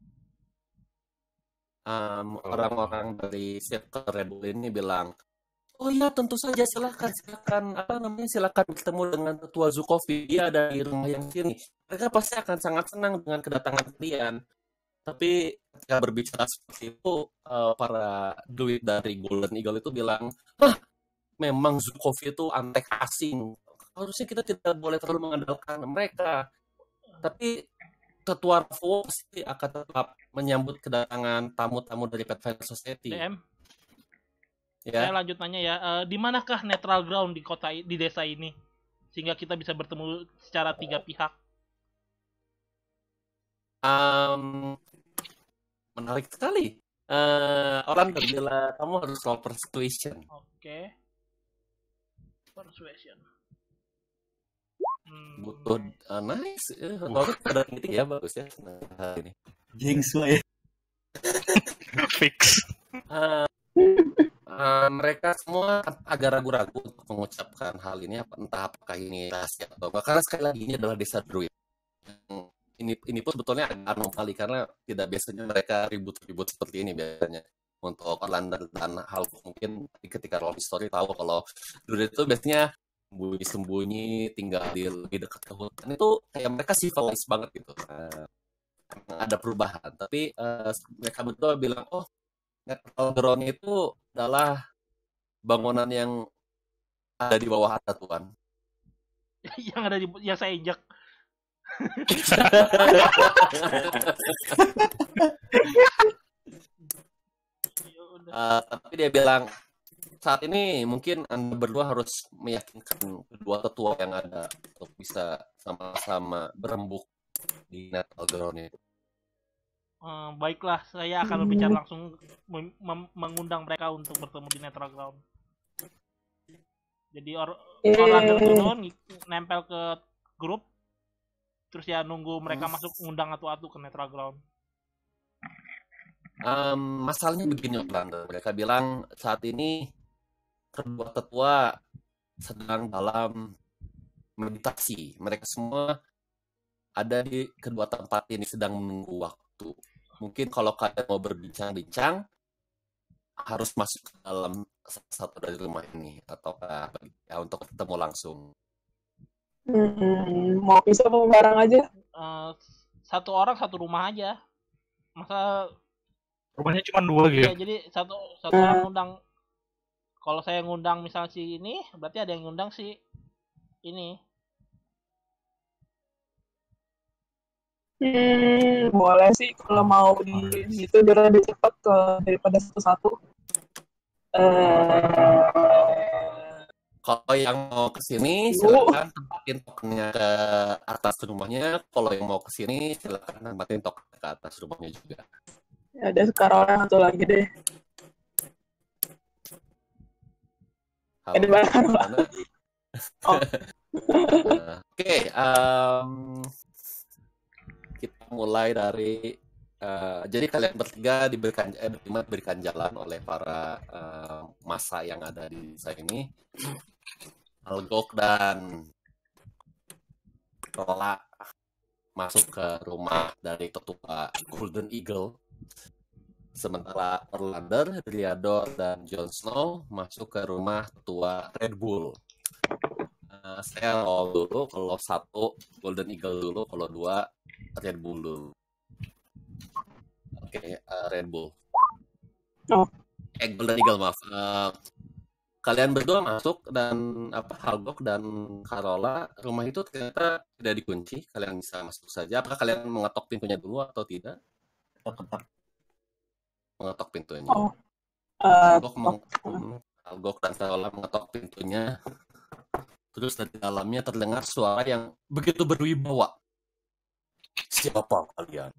Um, orang-orang dari Circle Red Bull ini bilang, oh iya tentu saja silakan, silakan apa namanya silakan bertemu dengan Ketua Zukovi, dia ada di rumah yang sini. Mereka pasti akan sangat senang dengan kedatangan kalian. Tapi ketika berbicara seperti itu, uh, para druid dari Golden Eagle itu bilang, hah, memang Zukovi itu antek asing. Harusnya kita tidak boleh terlalu mengandalkan mereka. Tapi Ketua Ravo pasti akan tetap menyambut kedatangan tamu-tamu dari Pathfinder Society. D M, ya. Saya lanjut nanya ya, uh, di manakah neutral ground di kota di desa ini sehingga kita bisa bertemu secara tiga pihak? Um, menarik sekali. Uh, orang berbila, kamu harus roll persuasion. Oke. Okay. Persuasion. Hmm. Butuh uh, nice. Menurut pada tinggi ya, bagus ya. Nah, ini. Jinx ya. Fix. Uh, uh, mereka semua agak ragu-ragu untuk mengucapkan hal ini, entah apakah ini rahasia atau enggak. Karena sekali lagi ini adalah desa druid. ini ini pun sebetulnya agak anomali karena tidak biasanya mereka ribut-ribut seperti ini biasanya. Untuk Orlander dan Halgock mungkin ketika roll story tahu kalau dulu itu biasanya sembunyi-sembunyi tinggal di lebih dekat ke hutan itu kayak mereka civilized banget gitu. Uh, ada perubahan tapi uh, mereka berdua bilang oh natural ground itu adalah bangunan yang ada di bawah atas Tuhan. Yang ada di yang saya injak. Uh, tapi dia bilang saat ini mungkin Anda berdua harus meyakinkan kedua tetua yang ada untuk bisa sama-sama berembuk di natural ground itu. Hmm, baiklah, saya akan berbicara langsung mem- mem- mengundang mereka untuk bertemu di natural ground. Jadi or- Orlander turun, nempel ke grup, terus ya nunggu mereka hmm. masuk ngundang atu-atu ke natural ground. Um, masalahnya begini Orlander, mereka bilang saat ini kedua tetua sedang dalam meditasi. Mereka semua ada di kedua tempat ini sedang menunggu waktu. Mungkin kalau kalian mau berbincang-bincang harus masuk ke dalam satu dari rumah ini ataukah ya untuk ketemu langsung. Hmm, mau bisa mau bareng aja? Uh, satu orang satu rumah aja. Masa rumahnya cuma dua gitu? Iya, jadi satu satu hmm. orang ngundang. Kalau saya ngundang misal si ini, berarti ada yang ngundang si ini. Hmm, boleh sih kalau mau di itu biar lebih cepat ke daripada satu-satu. Uh, kalau yang mau ke sini silakan tempatin tokennya ke atas rumahnya. Kalau yang mau ke sini silakan tempatin token ke atas rumahnya juga. Ada sekarang satu lagi deh. Halo, ada mana? Oh. Oke, okay, um, kita mulai dari uh, jadi kalian bertiga diberikan eh, berlima diberikan jalan oleh para uh, massa yang ada di desa ini. Halgock dan Rola masuk ke rumah dari tetua Golden Eagle. Sementara Orlander, Driador, dan Jon Snow masuk ke rumah tetua Red Bull. Uh, saya roll dulu, kalau satu Golden Eagle dulu, kalau dua Red Bull dulu. Oke, okay, uh, Red Bull. Oh. Eh, Golden Eagle, maaf. Uh, kalian berdua masuk dan apa Halgock dan Carola, rumah itu ternyata tidak dikunci. Kalian bisa masuk saja. Apakah kalian mengetok pintunya dulu atau tidak? Ketok. Mengetok pintunya. Oh. Uh, Halgock, meng- Halgock dan Carola mengetok pintunya. Terus dari dalamnya terdengar suara yang begitu berwibawa. Siapa kalian?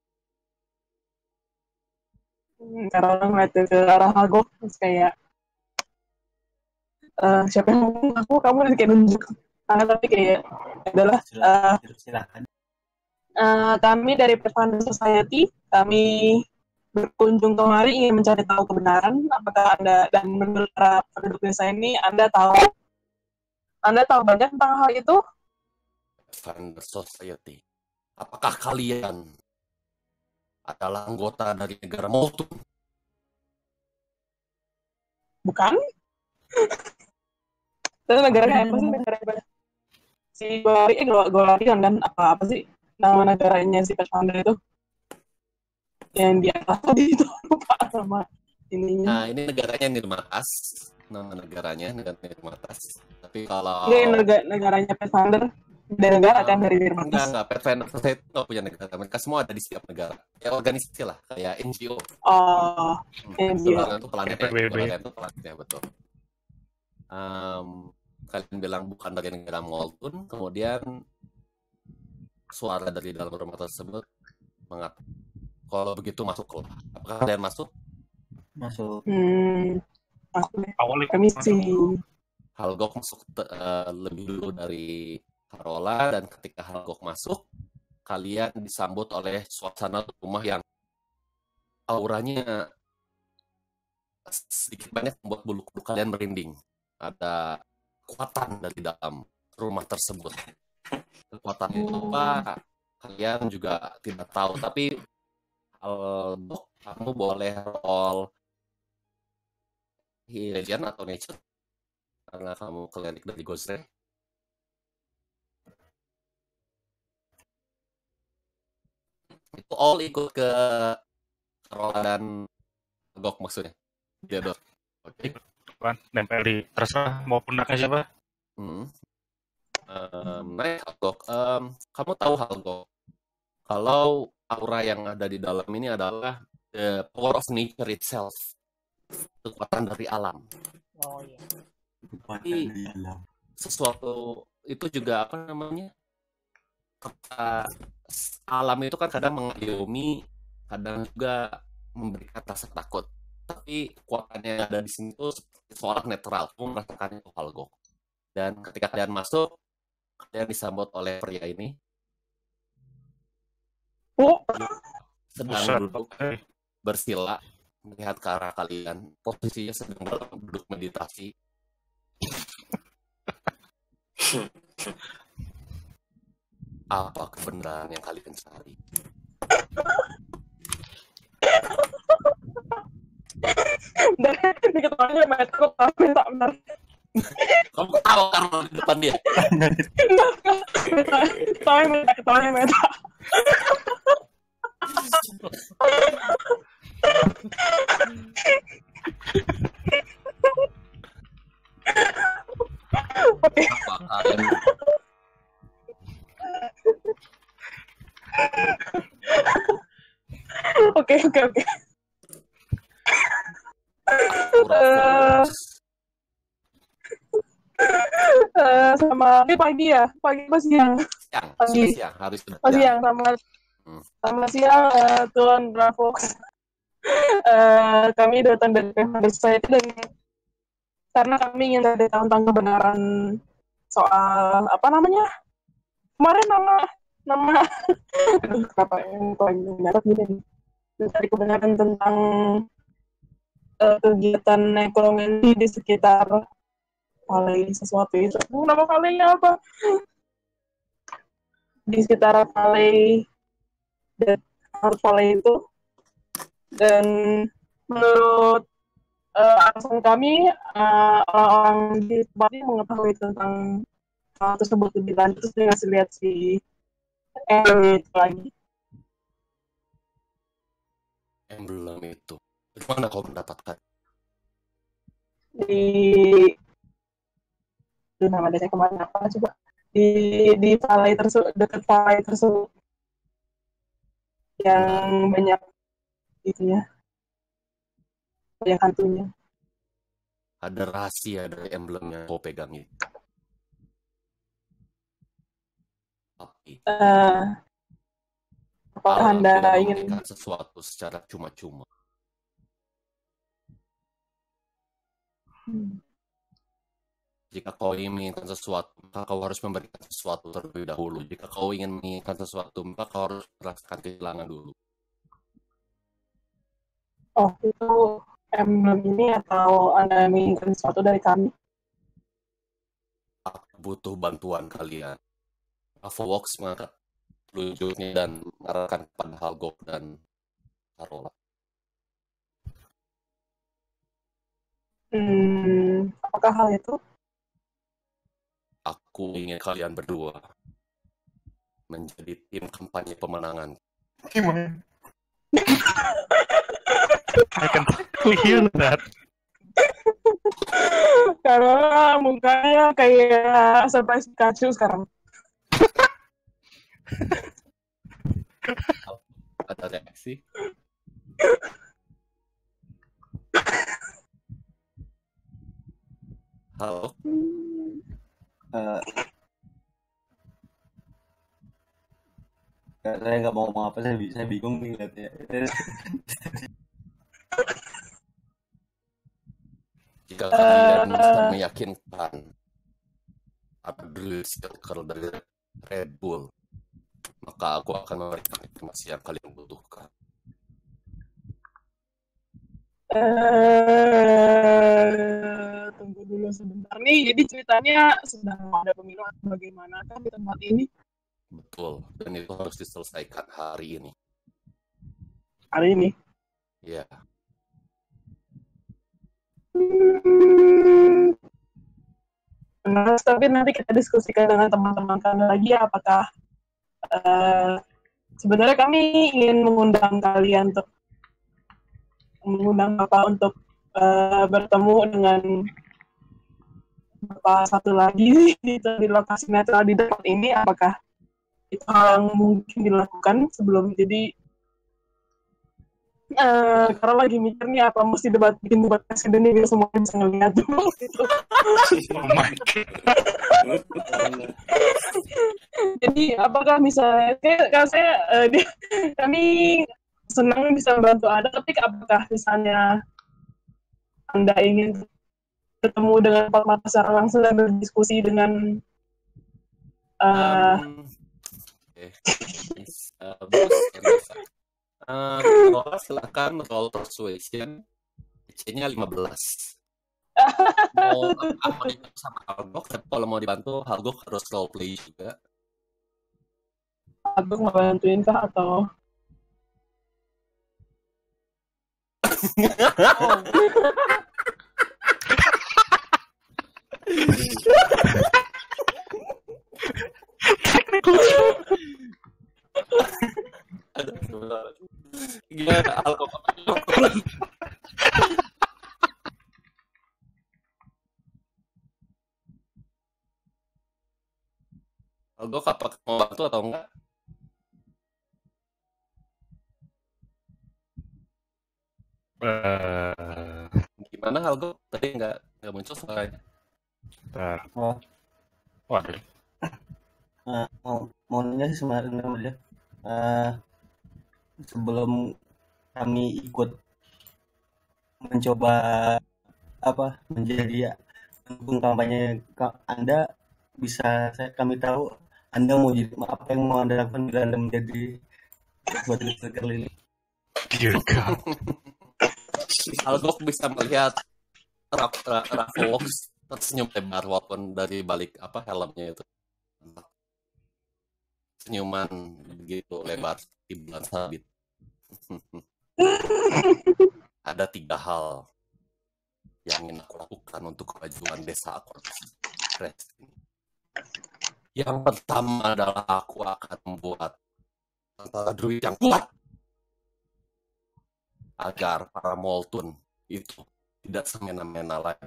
Carola ngeliat ke arah Halgock terus kayak uh, siapa yang ngomong aku, kamu kayak nunjuk. Ah, tapi kayak adalah uh, silakan. Uh, kami dari Pathfinder Society, kami berkunjung kemari ingin mencari tahu kebenaran. Apakah Anda dan menurut para penduduk desa ini, Anda tahu Anda tahu banyak tentang hal itu? Pathfinder Society. Apakah kalian adalah anggota dari negara Moltun? Bukan. Itu negaranya apa sih? Negara apa? Si Golari, eh Golarion kan? Apa apa sih nama negaranya si Pathfinder itu? Yang di atas tadi itu lupa sama ininya. Nah, ini negaranya Nirmatas. Nama negaranya negara Nirmatas. Tapi kalau ini negara negaranya Pathfinder dari negara um, kan dari Nirmatas. Enggak, enggak. Pathfinder Society nggak punya negara. Mereka semua ada di setiap negara. Ya organisasi lah, kayak N G O. Oh, hmm, N G O. Itu planetnya, planetnya itu planetnya betul. Um, kalian bilang bukan dari negara Moltun, kemudian suara dari dalam rumah tersebut mengatakan, kalau begitu masuklah. Apakah kalian masuk? Masuk. Hmm, awalnya kami sih. Halgock masuk uh, lebih dulu dari Carola, dan ketika Halgock masuk, kalian disambut oleh suasana rumah yang auranya sedikit banyak membuat bulu kuduk kalian merinding. Ada kekuatan dari dalam rumah tersebut. Kekuatan itu apa? kalian juga tidak tahu. Tapi Halgock, kamu boleh roll Legend atau Nature karena kamu Cleric dari Ghost Ray. Itu all ikut ke Rola dan Halgock maksudnya. Dia dot. Oke. Kan nempel di terserah mau punaknya siapa. Hmm. Um, nah, Halgock, um, kamu tahu Halgock kalau aura yang ada di dalam ini adalah the power of nature itself, kekuatan dari alam. Oh iya. Tapi sesuatu itu juga apa namanya? Kata alam itu kan kadang mengayomi, kadang juga memberikan rasa takut. Tapi kekuatannya yang ada di sini tuh seperti seorang netral, kamu merasakan itu Halgock. Dan ketika kalian masuk, kalian disambut oleh pria ini. Oh, Sedang Buset. duduk bersila melihat ke arah kalian. Posisinya sedang duduk meditasi. Apa kebenaran yang kalian cari? dari diketahuinya metro tapi tak benar. Kamu tahu karena di depan dia. Ketahuinya meta, ketahuinya meta. Oke. Apa kalian? Oke, oke, oke. Pura-pura. Eh, sama ini pagi ya, pagi apa siang? Siang, Pagi. sudah siang, harus sudah Oh siang. siang sama Hmm. sama siang eh, Tuan Bravox. Eh, kami datang dari Pemda Society dan karena kami ingin cari tahu tentang kebenaran soal apa namanya kemarin nama nama aduh kenapa yang lagi merah gini mencari kebenaran tentang eh, kegiatan nekromansi di sekitar Valley sesuatu itu. Oh, nama Valley-nya apa? Di sekitar Valley dan Valley itu. Dan menurut uh, alasan kami, uh, orang-orang di tempat ini mengetahui tentang hal tersebut lebih lanjut, terus dia ngasih lihat si emblem itu lagi. Emblem itu. Dari mana kau mendapatkan? Di itu nama desanya kemana apa coba di di Valley tersebut, dekat Valley tersebut yang banyak itunya, banyak hantunya. Ada rahasia dari emblem yang kau pegang ini. Tapi Uh, apakah alam Anda tidak ingin memberikan sesuatu secara cuma-cuma. hmm. Jika kau ingin menginginkan sesuatu, maka kau harus memberikan sesuatu terlebih dahulu. Jika kau ingin menginginkan sesuatu, maka kau harus merasakan kehilangan dulu. Oh, itu emblem ini atau Anda menginginkan sesuatu dari kami? Aku butuh bantuan kalian. Avowox mengangkat telunjuknya dan mengarahkan kepada Halgock dan Carola. Hmm, apakah hal itu? Aku ingin kalian berdua menjadi tim kampanye pemenangan. Gimana? I can hear that. Karena mukanya kayak surprise Pikachu sekarang. Ada reaksi? Halo? Eh, saya nggak mau ngomong apa, saya, bi- saya bingung nih liatnya. Jika kalian bisa meyakinkan Abdul Circle dari Red Bull, maka aku akan memberikan informasi yang kalian butuhkan. Eh, tunggu dulu sebentar nih. Jadi ceritanya sedang ada pemilu atau bagaimana kan di tempat ini? Betul, dan itu harus diselesaikan hari ini. Hari ini? Iya. Hmm. Nah, tapi nanti kita diskusikan dengan teman-teman kami lagi apakah uh, sebenarnya kami ingin mengundang kalian untuk mengundang Bapak untuk uh, bertemu dengan Bapak satu lagi di, di lokasi netral di dekat ini. Apakah itu hal yang mungkin dilakukan sebelum jadi Uh, karena lagi mikir nih apa mesti debat bikin debat presiden ini biar semua bisa ngeliat dulu gitu. Oh my God. Jadi apakah misalnya kayak kalau saya uh, dia, kami senang bisa membantu Anda, tapi apakah misalnya Anda ingin bertemu dengan empat mata secara langsung dan berdiskusi dengan uh, um, okay. uh, bos, biasa. Uh, kalau silakan roll persuasion, C-nya lima belas. Mau apa dibantu sama Halgock, tapi kalau mau dibantu Halgock harus role play juga. Halgock mau bantuin kah atau? Aduh, sebentar. Gimana Halgock? Halgock apakah mau bantu atau enggak? Uh, Gimana Halgock? Tadi enggak enggak muncul suaranya. Bentar. Oh, Waduh. uh, mau mau nanya sih sebenarnya aja. Uh, sebelum kami ikut mencoba apa menjadi pendukung kampanye ka- Anda, bisa saya kami tahu Anda mau jadi apa yang mau Anda lakukan bila Anda menjadi buat circle ini? Dear God. Halgock bisa melihat Rafox tersenyum lebar walaupun dari balik apa helmnya itu. Senyuman begitu lebar di bulan sabit. Ada tiga hal yang ingin aku lakukan untuk kemajuan desa aku. Yang pertama adalah aku akan membuat tentara druid yang kuat agar para Moltun itu tidak semena-mena lagi.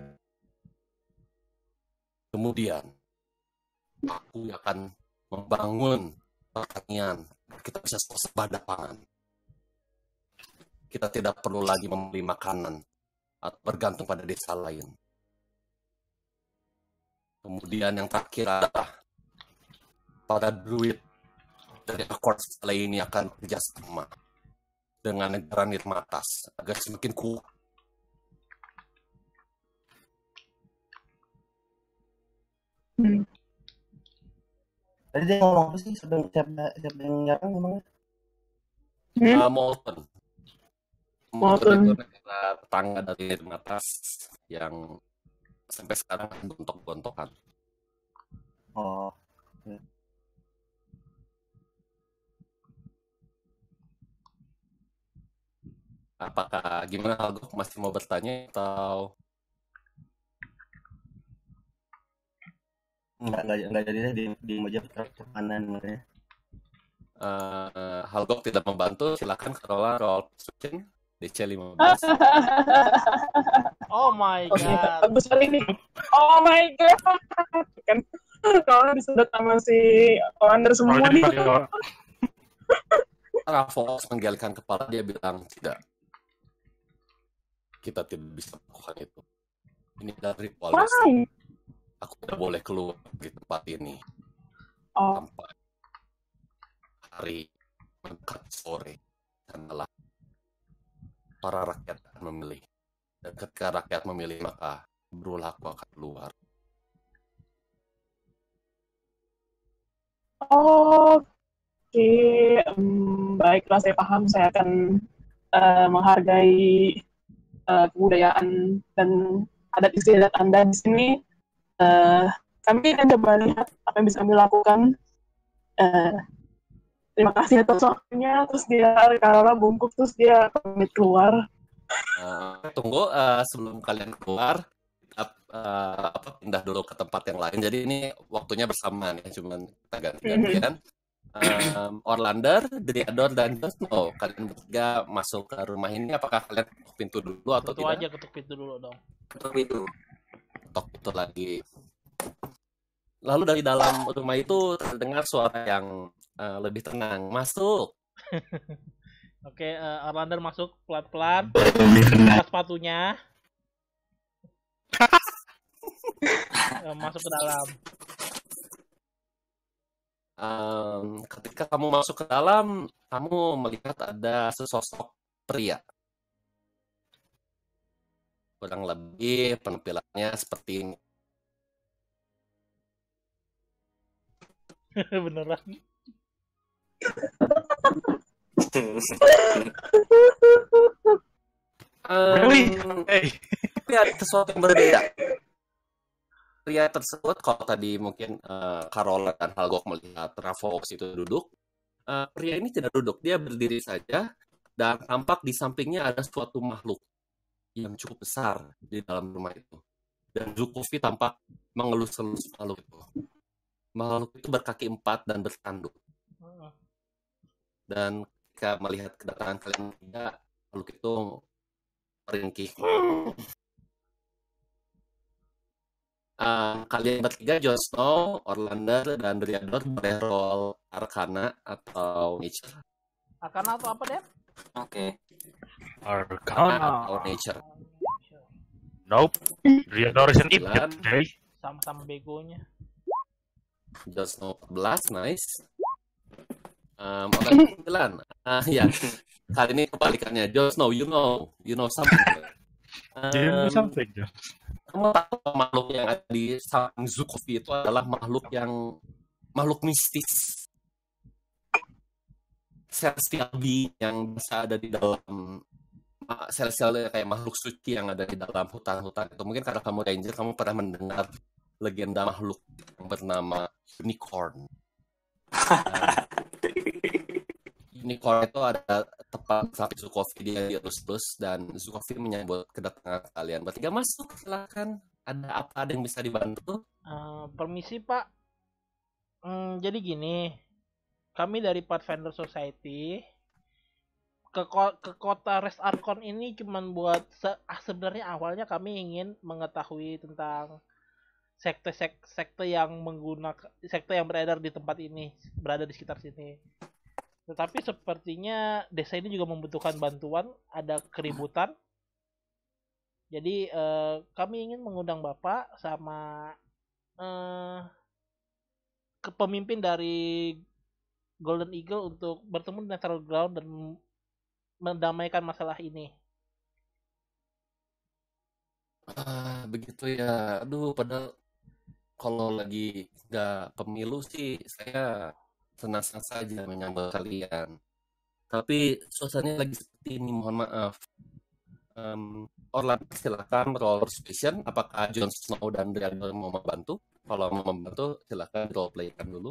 Kemudian aku akan membangun pertanian, kita bisa swasembada pangan. Kita tidak perlu lagi membeli makanan atau bergantung pada desa lain. Kemudian yang terakhir adalah para druid dari acorn ini akan bekerja sama dengan negara Nirmatas agar semakin kuat. Hmm. Tadi dia ngomong apa sih? Siapa, siapa, siapa yang nyerang ngomongnya? Hmm? Uh, Molten. Molten itu negara tetangga dari Nirmatas yang sampai sekarang gontok-gontokan. Oh. Okay. Apakah gimana Halgock masih mau bertanya atau Enggak, enggak, enggak jadi di di meja kanan ya. uh, Halgock tidak membantu? Silakan kalau roll persuasion D C lima belas. Oh my Oke, god. bagus sekali ini. Oh my god. Kan kalau disudut sama si Orlander semua Oh, nih. jadi pakai- Rafox menggelkan kepala, dia bilang tidak. Kita tidak bisa melakukan itu. Ini dari ritualis. Why? Aku tidak boleh keluar di tempat ini Oh, sampai hari mendekat sore. Adalah para rakyat akan memilih. Dan ketika rakyat memilih, maka berulah aku akan keluar. oke. Hmm, baiklah, saya paham. Saya akan uh, menghargai uh, kebudayaan dan adat istiadat Anda di sini. Uh, kami akan coba lihat apa yang bisa kami lakukan uh, terima kasih atas waktunya, terus dia karena bungkuk, terus dia pamit keluar. Uh, tunggu uh, sebelum kalian keluar, uh, apa pindah dulu ke tempat yang lain. Jadi ini waktunya bersamaan ya, cuman kita ganti-gantian. Um, Orlander, Driador, dan Joshua, kalian bertiga masuk ke rumah ini. Apakah kalian ketuk pintu dulu atau Tentu tidak? aja ketuk pintu dulu dong. Ketuk pintu. Ketuk pintu lagi. Lalu dari dalam rumah itu terdengar suara yang uh, lebih tenang. Masuk. Oke, uh, Orlander masuk pelan-pelan. Buka sepatunya. uh, masuk ke dalam. Um, ketika kamu masuk ke dalam, kamu melihat ada sesosok pria. Kurang lebih penampilannya seperti ini. Beneran. um, Really? Hey. Tapi ada sesuatu yang berbeda. Pria tersebut, kalau tadi mungkin uh, Carola dan Halgock melihat Ravox itu duduk, uh, pria ini tidak duduk, dia berdiri saja, dan tampak di sampingnya ada suatu makhluk yang cukup besar di dalam rumah itu. Dan Zukovi tampak mengelus-elus makhluk itu. Makhluk itu berkaki empat dan bertanduk. Dan ketika melihat kedatangan kalian tidak, makhluk itu meringkih. Uh, kalian bertiga, Jon Snow, Orlander, dan Driador boleh roll Arcana atau Nature. Arcana atau apa deh? Oke. Arcana atau Nature. Nope. Driador is an idiot. Okay. Sama-sama begonya. Jon Snow empat belas, nice. Um, Orlander sembilan. Ah ya. Kali ini kebalikannya. Jon Snow, you know, you know something. Um, You know something, Jon. Kamu tahu makhluk yang ada di samping Zukovi itu adalah makhluk yang makhluk mistis. Celestial being yang bisa ada di dalam celestial kayak makhluk suci yang ada di dalam hutan-hutan itu. Mungkin karena kamu ranger, kamu pernah mendengar legenda makhluk yang bernama unicorn. Nah, unicorn itu ada tepat samping Zukovi, dia dielus-elus dan Zukovi menyambut kedatangan kalian. Bertiga masuk, silakan. Ada apa, ada yang bisa dibantu? Uh, permisi Pak. Hmm, jadi gini, kami dari Pathfinder Society ke, ko- ke kota Rest Archon ini cuman buat se- ah, sebenarnya awalnya kami ingin mengetahui tentang sekte-sekte yang menggunakan sekte yang beredar di tempat ini, berada di sekitar sini. Tetapi sepertinya desa ini juga membutuhkan bantuan, ada keributan. Jadi eh, kami ingin mengundang Bapak sama eh, ke pemimpin dari Golden Eagle untuk bertemu di Natural Ground dan mendamaikan masalah ini. Ah, begitu ya. Aduh, padahal kalau lagi nggak pemilu sih, saya senang-senang saja menyambut kalian. Tapi suasananya lagi seperti ini, mohon maaf. Um, Orlander, silakan roll persuasion. Apakah Jon Snow dan Driador mau membantu? Kalau mau membantu, silakan role playkan dulu.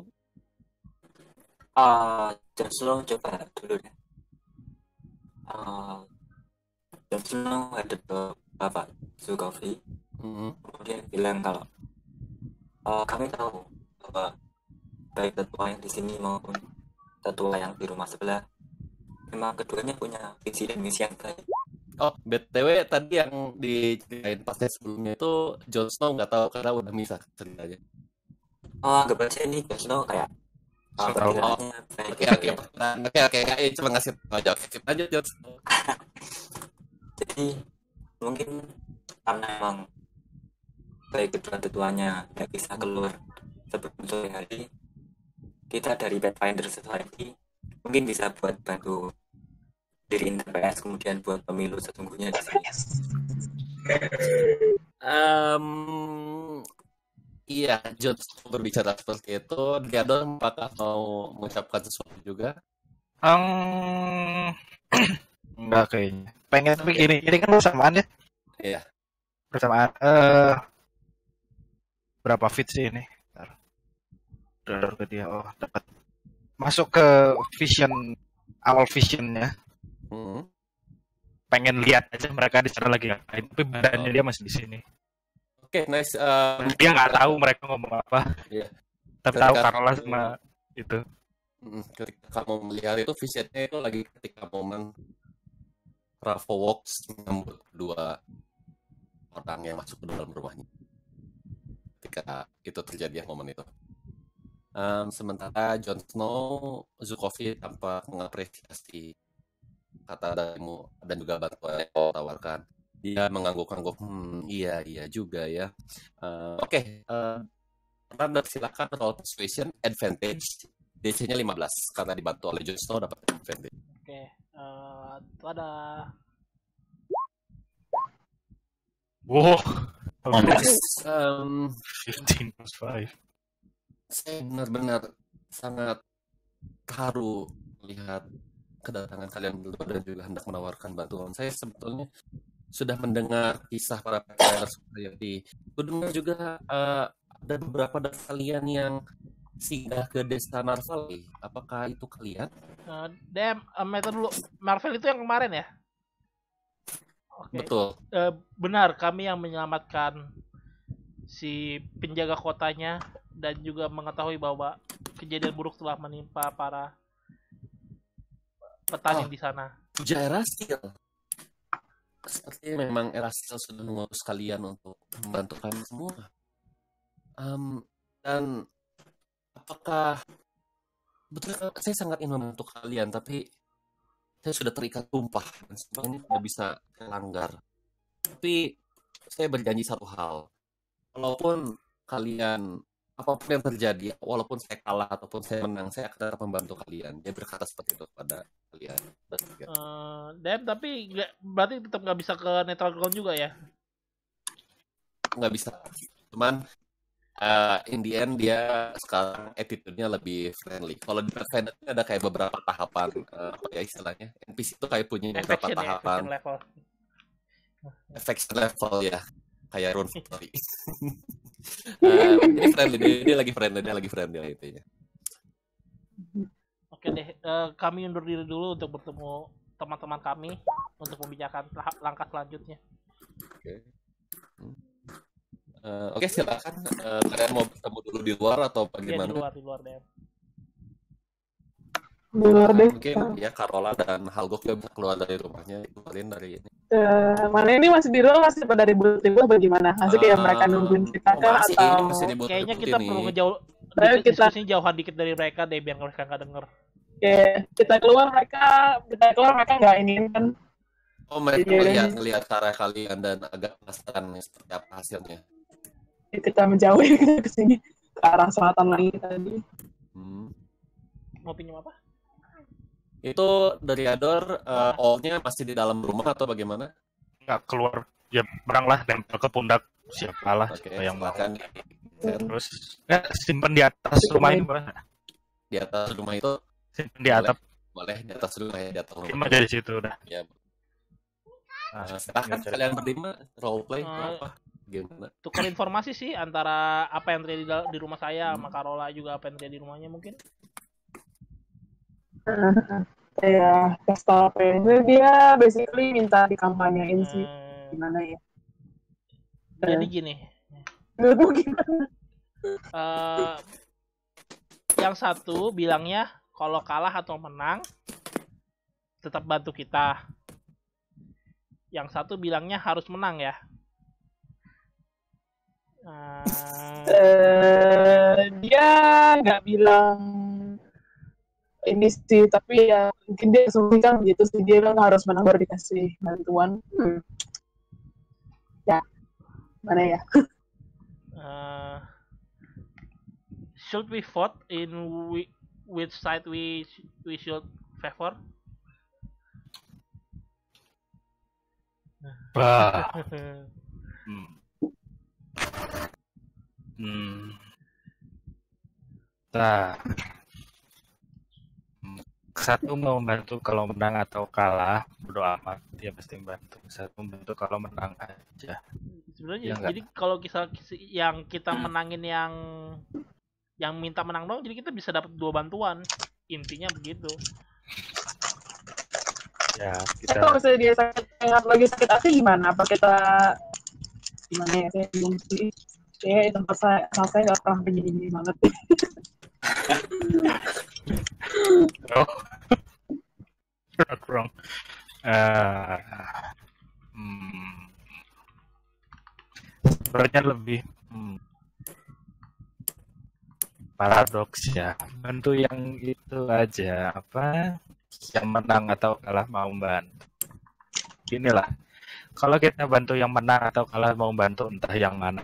Ah, Jon Snow coba dulu deh. Ah, Jon Snow ada ke Bapak Zukovi, Mm-hmm. kemudian bilang kalau ah, kami tahu bahwa baik tetua yang di sini maupun tetua yang di rumah sebelah, memang keduanya punya visi dan misi yang baik. Oh, B T W tadi yang diceritain pasnya sebelumnya itu Jon Snow nggak tahu karena udah misah ceritanya. Oh, anggap aja ini Jon Snow kayak ah, So tahu. perkiraannya baik Oke gitu oke ya. oke oke oke cuma ngasih aja oke skip aja Jon Snow. Jadi mungkin karena emang baik kedua tetuanya nggak bisa keluar sebelum sore hari, kita dari Pathfinder Society mungkin bisa buat bantu diri P S kemudian buat pemilu sesungguhnya di sini. Um, iya, Jon Snow berbicara seperti itu. Driador apakah mau mengucapkan sesuatu juga? Um, enggak kayaknya. Pengen tapi gini, ini kan bersamaan ya? Iya. Bersamaan. Eh berapa feet sih ini? Bentar. Driador ke dia. Oh, dapat masuk ke vision awal visionnya. Hmm. Pengen lihat aja mereka di sana lagi ngapain, tapi badannya oh. dia masih di sini. Oke, okay, nice. Um, dia nggak tahu mereka ngomong apa. Iya. Tapi tahu Carola sama itu. Ketika kamu melihat itu visionnya itu lagi ketika momen Ravo Walks menyambut dua orang yang masuk ke dalam rumahnya. Ketika itu terjadi momen itu. Um, sementara Jon Snow, Zukovi tanpa mengapresiasi kata darimu dan juga bantuan yang kau tawarkan. Dia mengangguk-angguk, hmm, iya, iya juga ya. Uh, Oke, okay. uh, Orlander silakan roll persuasion advantage. D C-nya lima belas, karena dibantu oleh Jon Snow dapat advantage. Oke, okay. uh, itu ada... Wow, um, fifteen plus five. Saya benar-benar sangat haru melihat kedatangan kalian berdua dan juga hendak menawarkan bantuan. Saya sebetulnya sudah mendengar kisah para player seperti itu. Dengar juga uh, ada beberapa dari kalian yang singgah ke desa Marvel. Apakah itu kalian? Uh, Dem, uh, meta dulu. Marvel itu yang kemarin ya? Okay. Betul. Uh, benar, kami yang menyelamatkan si penjaga kotanya dan juga mengetahui bahwa kejadian buruk telah menimpa para petani oh, di sana. Puja erastil. Sepertinya memang erastil sudah mengurus kalian untuk membantu kami semua. Um, dan apakah betul saya sangat ingin membantu kalian, tapi saya sudah terikat sumpah dan sumpah ini tidak bisa dilanggar. Tapi saya berjanji satu hal. Walaupun kalian apapun yang terjadi, walaupun saya kalah ataupun saya menang, saya akan tetap membantu kalian. Dia berkata seperti itu kepada kalian. Uh, Dem, tapi gak, berarti tetap nggak bisa ke neutral ground juga ya? Nggak bisa. Cuman uh, in the end dia sekarang attitude-nya lebih friendly. Kalau di Pathfinder ada kayak beberapa tahapan, uh, apa ya istilahnya? N P C itu kayak punya beberapa Affection, tahapan. Ya, level. Affection level ya. Kayak Rune Victory. uh, ini friendly, dia, dia lagi friendly, dia lagi friendly lah intinya. Oke deh, uh, kami undur diri dulu untuk bertemu teman-teman kami untuk membicarakan langkah selanjutnya. Oke. Okay. Uh, Oke okay, silakan. Uh, kalian mau bertemu dulu di luar atau bagaimana? Ya, di luar, di luar deh. Di luar deh. Mungkin ya Carola dan Halgock juga bisa keluar dari rumahnya. Itu kalian dari ini. Uh, mana ini masih di luar masih pada ribut-ribut bagaimana? Masih kayak uh, mereka nungguin kita oh, kan masih, atau masih kayaknya kita ini. perlu ngejauh dikit, kita diskusinya jauhan dikit dari mereka deh biar mereka nggak denger. Oke, kita keluar mereka kita keluar mereka nggak ingin kan? Oh mereka melihat melihat cara kalian dan agak penasaran seperti apa hasilnya. Kita menjauhi kita ke sini ke arah selatan lagi tadi. Hmm. Mau pinjam apa? Itu dari Ador, uh, all-nya masih di dalam rumah atau bagaimana? Nggak keluar, ya beranglah tempel ke pundak siapalah okay, yang makan. Hmm. Terus ya, simpen di atas rumah ini boleh. Di atas rumah itu? Simpen di atap. Boleh, di atas rumah ya, di atas rumah. Simpen dari situ udah. Ya. Nah, silakan kalian berdua roleplay uh, apa? Gimana? Tukar informasi sih antara apa yang terjadi di rumah saya sama Carola juga apa yang terjadi di rumahnya mungkin. Ya, pesta apa ini dia basically minta dikampanyein sih. Hmm. Gimana ya? Jadi gini. Menurutmu gimana? Uh, yang satu bilangnya kalau kalah atau menang tetap bantu kita. Yang satu bilangnya harus menang ya. Uh... Uh, dia nggak bilang ini sih, tapi ya mungkin dia asumsikan gitu sih, dia kan harus menang baru dikasih bantuan. Hmm. Ya, mana ya? uh, should we vote in we, which side we we should favor? Bah. hmm. Hmm. Nah. Satu mau membantu kalau menang atau kalah, bodo amat, dia pasti membantu. Satu membantu kalau menang aja. Sebenarnya ya, jadi kalau kita yang kita menangin yang yang minta menang dong, jadi kita bisa dapat dua bantuan. intinya begitu. Ya, kita... kita... kalau misalnya dia sakit, lagi sakit hati gimana? Apa kita gimana ya? Saya belum sih. Ya tempat saya, saya nggak pernah begini-gini banget. Oh, not wrong. Uh, hmm. Sebenarnya lebih hmm, paradoks ya. Bantu yang itu aja apa? Yang menang atau kalah mau bantu. Inilah. Kalau kita bantu yang menang atau kalah mau bantu entah yang mana.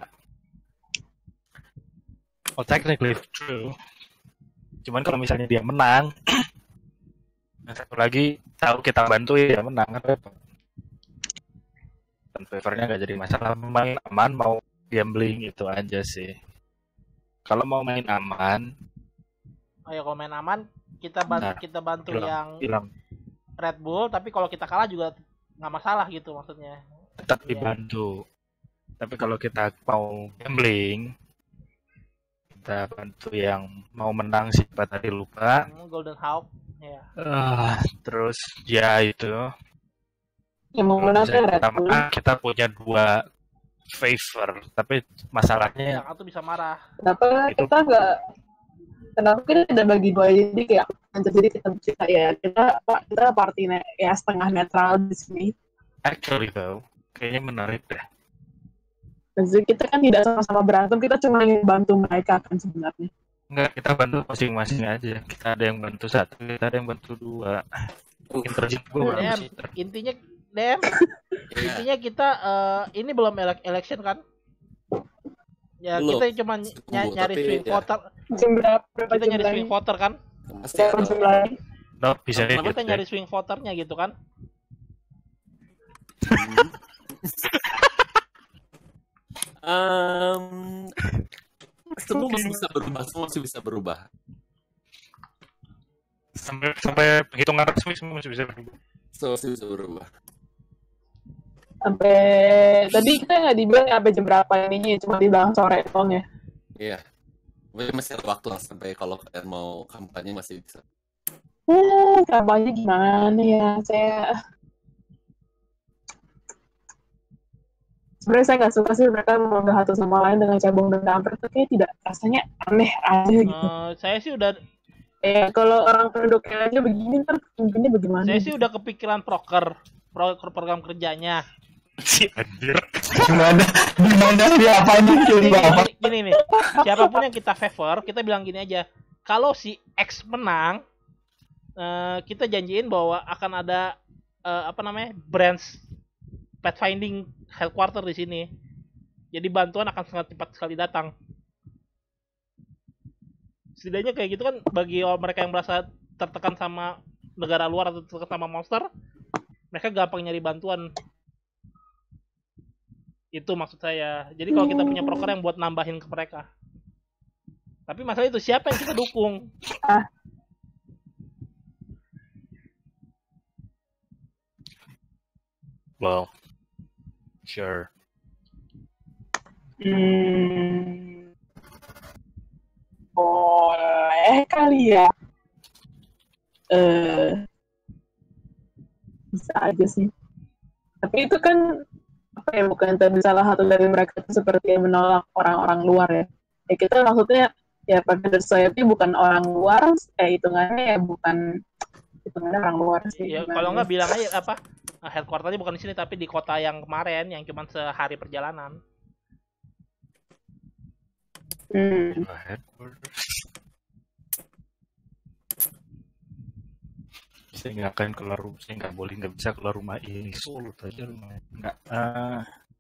Oh, technically true. Cuman kalau misalnya dia menang, yang satu lagi tahu kita bantu ya menang kan repot. Dan favornya nggak jadi masalah. Main aman mau gambling itu aja sih. Kalau mau main aman, oh ya kalau main aman kita bantu nah, kita bantu hilang, yang hilang. Red Bull, tapi kalau kita kalah juga nggak masalah gitu maksudnya. Tetap ya. Dibantu. Tapi kalau kita mau gambling, kita bantu yang mau menang siapa tadi lupa. Golden Hawk, ya. Uh, terus ya itu. Yang mau menang kita, kita punya dua favor, tapi masalahnya yang satu bisa marah. Kenapa itu... kita nggak? Kenapa kita tidak bagi dua jadi kayak yang terjadi kita kita ya kita kita party ya setengah netral di sini. Actually though, kayaknya menarik deh. Jadi kita kan tidak sama-sama berantem, kita cuma ingin bantu mereka kan sebenarnya. Enggak, kita bantu masing-masing aja. Kita ada yang bantu satu, kita ada yang bantu dua. Interaksi gue intinya, Dem, intinya kita uh, ini belum election kan? Ya belum. Kita cuma ny nyari swing ya. Voter. Kita nyari swing voter kan? No, bisa nah, kita nyari swing voternya gitu kan? Um, semua masih bisa berubah, semua masih bisa berubah. Sampai sampai penghitungan resmi semua masih bisa berubah. Semua masih bisa berubah. Sampai tadi kita nggak dibilang sampai jam berapa ininya, cuma dibilang sore doang ya. Iya, masih ada waktu sampai kalau kalian mau kampanye masih bisa. Hmm, kampanye gimana ya saya. Sebenarnya saya nggak suka sih mereka mengunggah satu sama lain dengan cabang dan kampret itu kayak tidak rasanya aneh aja gitu. Uh, saya sih udah eh kalau orang penduduknya aja begini ntar mungkinnya bagaimana? Saya sih udah kepikiran proker, pro program kerjanya. Si anjir. Gimana? Gimana dia apa nih? Gini, gini, gini nih. Siapapun yang kita favor, kita bilang gini aja. Kalau si X menang, uh, kita janjiin bahwa akan ada uh, apa namanya? branch pathfinding headquarter di sini. Jadi bantuan akan sangat cepat sekali datang. Setidaknya kayak gitu kan bagi mereka yang merasa tertekan sama negara luar atau tertekan sama monster, mereka gampang nyari bantuan. Itu maksud saya. Jadi kalau kita punya proker yang buat nambahin ke mereka. Tapi masalah itu siapa yang kita dukung? Ah. Well, sure. Hmm, boleh kali ya. Uh, bisa aja sih. Tapi itu kan apa ya, bukan tadi salah satu dari mereka itu seperti yang menolak orang-orang luar ya. Ya kita maksudnya ya pada society bukan orang luar, eh hitungannya ya bukan hitungannya orang luar sih. Ya kalau nggak bilang aja apa? Nah, headquarternya bukan di sini tapi di kota yang kemarin yang cuma sehari perjalanan. Hmm. Saya nggak akan keluar rumah, saya nggak boleh nggak bisa keluar rumah ini, sulit aja rumah nggak. Uh,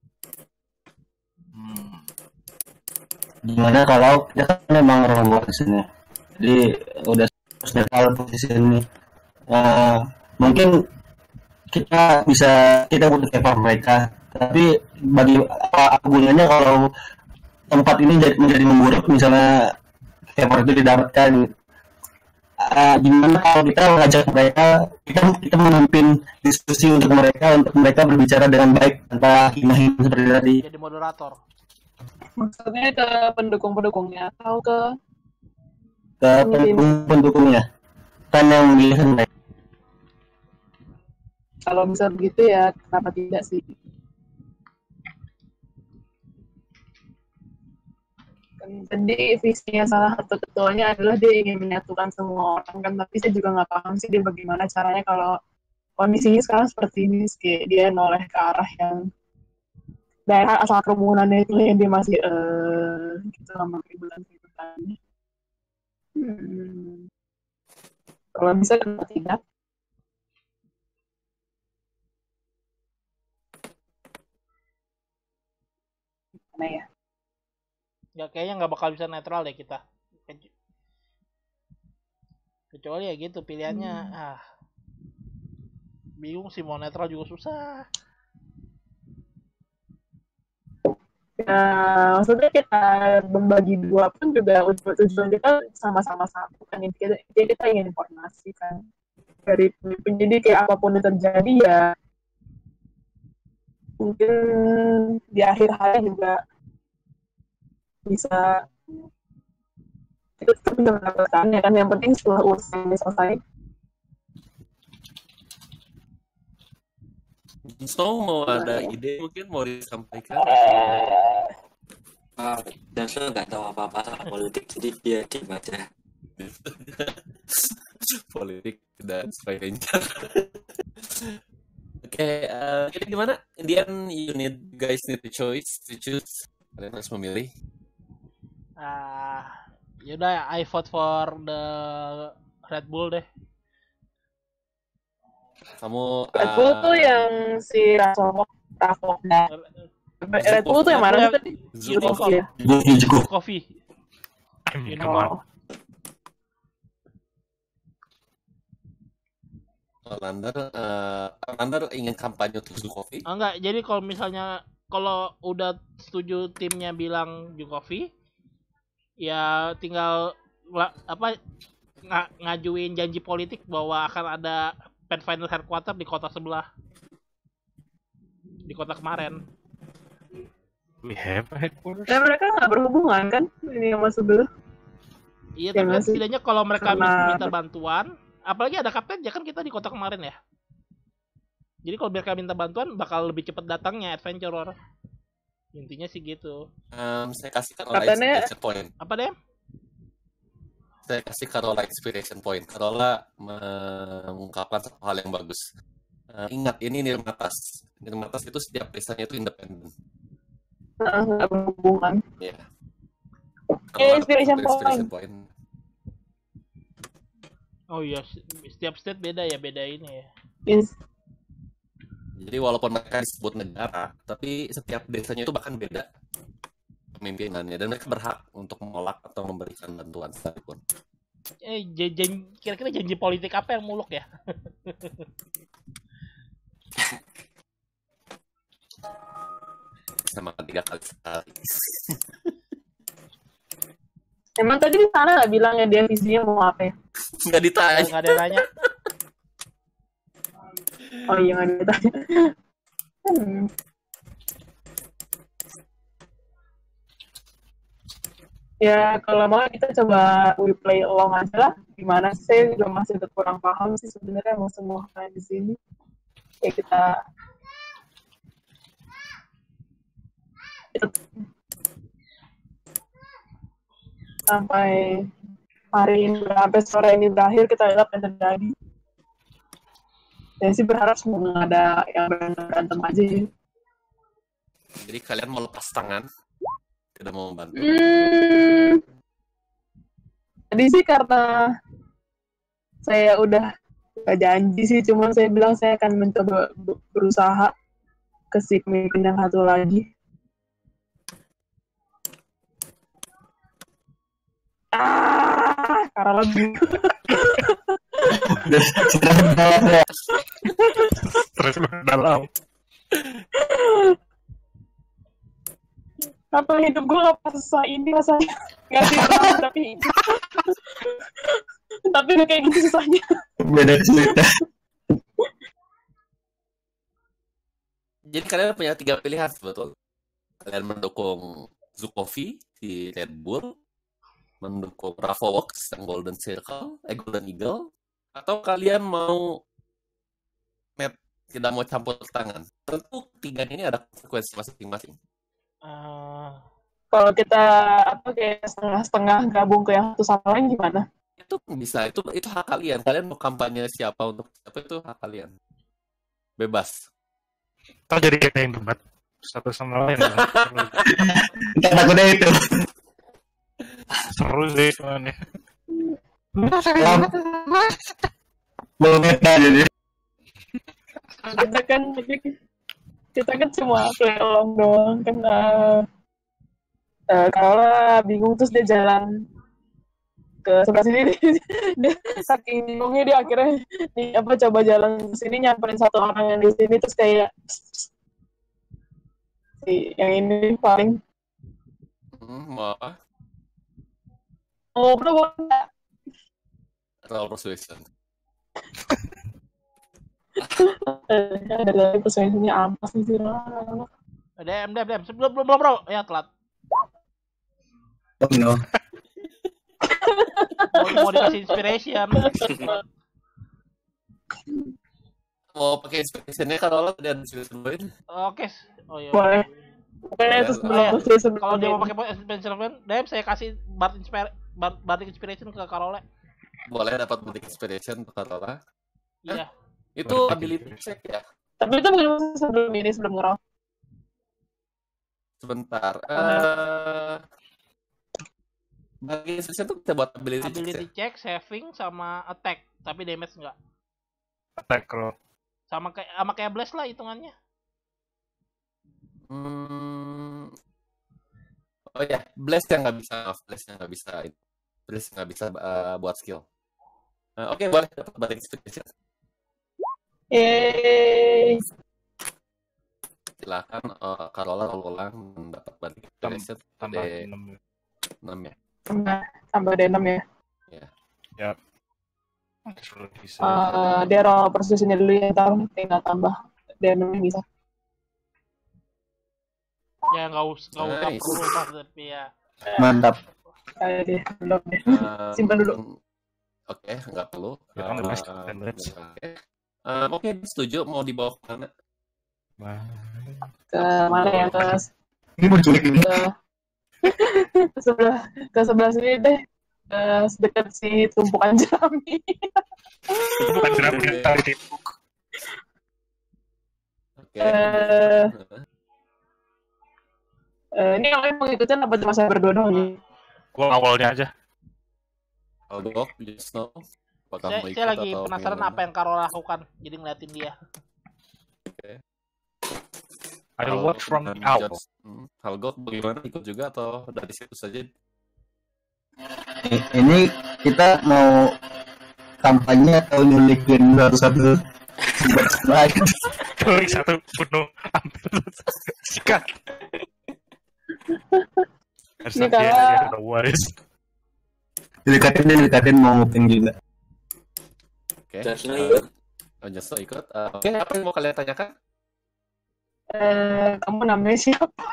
hmm. Gimana kalau kita kan memang orang luar di sini, jadi udah netral posisi ini. Uh, mungkin kita bisa kita butuh favor mereka, tapi bagi apa gunanya kalau tempat ini menjadi memburuk misalnya favor itu didapatkan. Uh, gimana kalau kita mengajak mereka, kita kita memimpin diskusi untuk mereka untuk mereka berbicara dengan baik tanpa hina-hina seperti tadi. Jadi moderator. Maksudnya ke pendukung-pendukungnya atau ke ke pendukung-pendukungnya? Kan yang biasa. Kalau bisa begitu ya kenapa tidak sih? Jadi visinya salah satu ketuanya adalah dia ingin menyatukan semua orang kan, tapi saya juga nggak paham sih dia bagaimana caranya kalau kondisinya sekarang seperti ini, kayak dia noleh ke arah yang daerah asal kerumunannya itu yang dia masih eh gitu sama kehidupan-kehidupannya. Hmm. Kalau bisa kenapa tidak? Gimana ya? Ya kayaknya nggak bakal bisa netral deh kita. Kecuali ya gitu pilihannya. Hmm. Ah, bingung sih mau netral juga susah. Ya, maksudnya kita membagi dua pun juga tujuan kita sama-sama satu kan. Jadi kita ingin informasi kan dari penyidik, kayak apapun yang terjadi ya mungkin di akhir hari juga bisa kita tetap bisa mendapatkannya kan. Yang penting setelah urusan ini selesai. So mau ada ide mungkin mau disampaikan? Uh, dan so nggak tahu apa-apa soal politik, jadi dia diem aja. Politik dan sebagainya. Oke, okay, uh, jadi gimana? In the end, you need guys need to choice, to choose. Kalian harus memilih. Ah, uh, yaudah, I vote for the Red Bull deh. Kamu Red Bull uh, tuh yang si Rasomok, Rafok dan Red Bull tuh yang mana sih tadi? Zukofi ya? Zukofi. Oh. Orlander, uh, Orlander ingin kampanye untuk Zukofi? Oh, enggak, jadi kalau misalnya kalau udah setuju timnya bilang Zukofi, ya tinggal apa ng ngajuin janji politik bahwa akan ada Pathfinder Headquarter di kota sebelah, di kota kemarin. We have a headquarters. Ya mereka nggak berhubungan kan ini sama sebelah. Iya, tapi kan setidaknya kalau mereka Karena... minta bantuan, apalagi ada kapten ya kan kita di kota kemarin ya. Jadi kalau mereka minta bantuan bakal lebih cepat datangnya adventurer. Intinya sih gitu. Um, saya kasih Carola Katanya... inspiration point. Apa deh? Saya kasih Carola inspiration point. Carola mengungkapkan satu hal yang bagus. Uh, ingat ini Nirmatas. Nirmatas itu setiap desanya itu independen. Nggak berhubungan. Iya. Yeah. Inspiration, inspiration point. point. Oh iya, setiap state beda ya, beda ini ya. Yes. Jadi walaupun mereka disebut negara, tapi setiap desanya itu bahkan beda pemimpinannya, dan mereka berhak untuk menolak atau memberikan bantuan sekalipun. Eh, jan- kira-kira janji politik apa yang muluk ya? Sama tiga kali sekali. Emang tadi di sana nggak bilang ya dia visinya mau apa ya? Nggak ditanya. Nggak ada yang nanya. Oh iya nggak ditanya. Hmm. Ya kalau mau kita coba we play along aja lah. Gimana sih? Saya juga masih kurang paham sih sebenarnya mau semua kayak di sini. Ya kita sampai hari ini, sampai sore ini berakhir kita lihat yang terjadi. Saya sih berharap semua ada yang berantem aja ya. Jadi kalian mau lepas tangan, tidak mau membantu? Hmm, tadi sih karena saya udah gak janji sih, cuman saya bilang saya akan mencoba berusaha ke si pemimpin yang satu lagi. Ah, karena lebih. Stres dalam. Apa hidup gue gak susah ini rasanya? Gak sih, tapi tapi gak kayak gitu susahnya. Beda cerita. Jadi kalian punya tiga pilihan sebetulnya. Kalian mendukung Zukofi di Red Bull, mendukung Ravox yang Golden Circle, eh Golden Eagle, Atau kalian mau net tidak mau campur tangan? Tentu tiga ini ada konsekuensi masing-masing. Uh, Kalau kita apa kayak setengah-setengah gabung ke yang satu sama lain gimana? Itu bisa, itu itu hak kalian. Kalian mau kampanye siapa untuk siapa itu hak kalian. Bebas. Kita jadi kayak yang debat satu sama lain. Kita takutnya itu. Seru sih semuanya. Belum meta jadi. Kita kan kita kan cuma play along doang kan. Uh, uh, kalau bingung terus dia jalan ke sebelah sini dia saking bingungnya dia akhirnya nih apa coba jalan ke sini nyamperin satu orang yang di sini terus kayak si yang ini paling Hmm, mau apa? oh bro boleh Roll persuasion. eh dari persuasionnya ampas nih sih dem dem dem sebelum belum belum bro ya telat. Oh no. Mau, mau dikasih inspiration. Mau pakai inspirationnya kalau lo ada inspiration point? Oke. Oh iya. boleh oke terus Oh, belum iya. persuasion Kalau dia mau pakai inspiration, dem saya kasih bard inspire bard, bard inspiration ke Karole. Boleh dapat body inspiration untuk Aurora. Iya. Itu ability check ya. tapi itu bukan sebelum ini sebelum ngeroll Sebentar. Eh bagi inspiration itu kita buat ability, Ability check. check, saving sama attack, tapi damage enggak. Attack roll. Sama kayak sama kayak blast lah hitungannya. Hmm. Oh ya, blast yang nggak bisa, maaf, blast yang nggak bisa, blast nggak bisa uh, buat skill. Uh, Oke, okay, boleh dapat body inspiration. yeay Silakan uh, Carola ulang dapat body inspiration. Tambah D enam. enam ya. tambah tambah D enam ya Ya. Sudah bisa. uh, dia roll persuasionnya dulu ya ntar tinggal tambah D enam bisa Ya nggak usah nggak usah Nice. perlu pas tapi ya. Mantap. kayak deh belum deh Um, simpan dulu Oke, okay, nggak perlu. Ya, kan, Mas. Uh, Ten minutes. Oke, um, oke, setuju. Mau dibawa ke mana? ke mana ya ke Ini mau culik ini. ke, ke sebelah ke sebelah sini deh ke dekat si tumpukan jerami Itu bukan jerami yang tadi timpuk. Oke. Eh. uh, ini kalian mau ngikutin apa cuma saya berdua doang nih Gua awalnya aja. Halgock, just know. Apakah Saya, mau ikut saya lagi atau penasaran gimana? apa yang Karol lakukan, jadi ngeliatin dia. I will watch from the dan owl. George, hmm, Halgock bagaimana, ikut juga atau dari situ saja? I- Ini kita mau kampanye atau nyulikin satu-satu lain. Klik satu bunuh ambil sikat. Ini kalau- waris. Didekatin deh, didekatin mau ngupin juga. Oke. Just know uh, ikut. oh, just know ikut. Uh, Oke, apa yang mau kalian tanyakan? eh kamu namanya siapa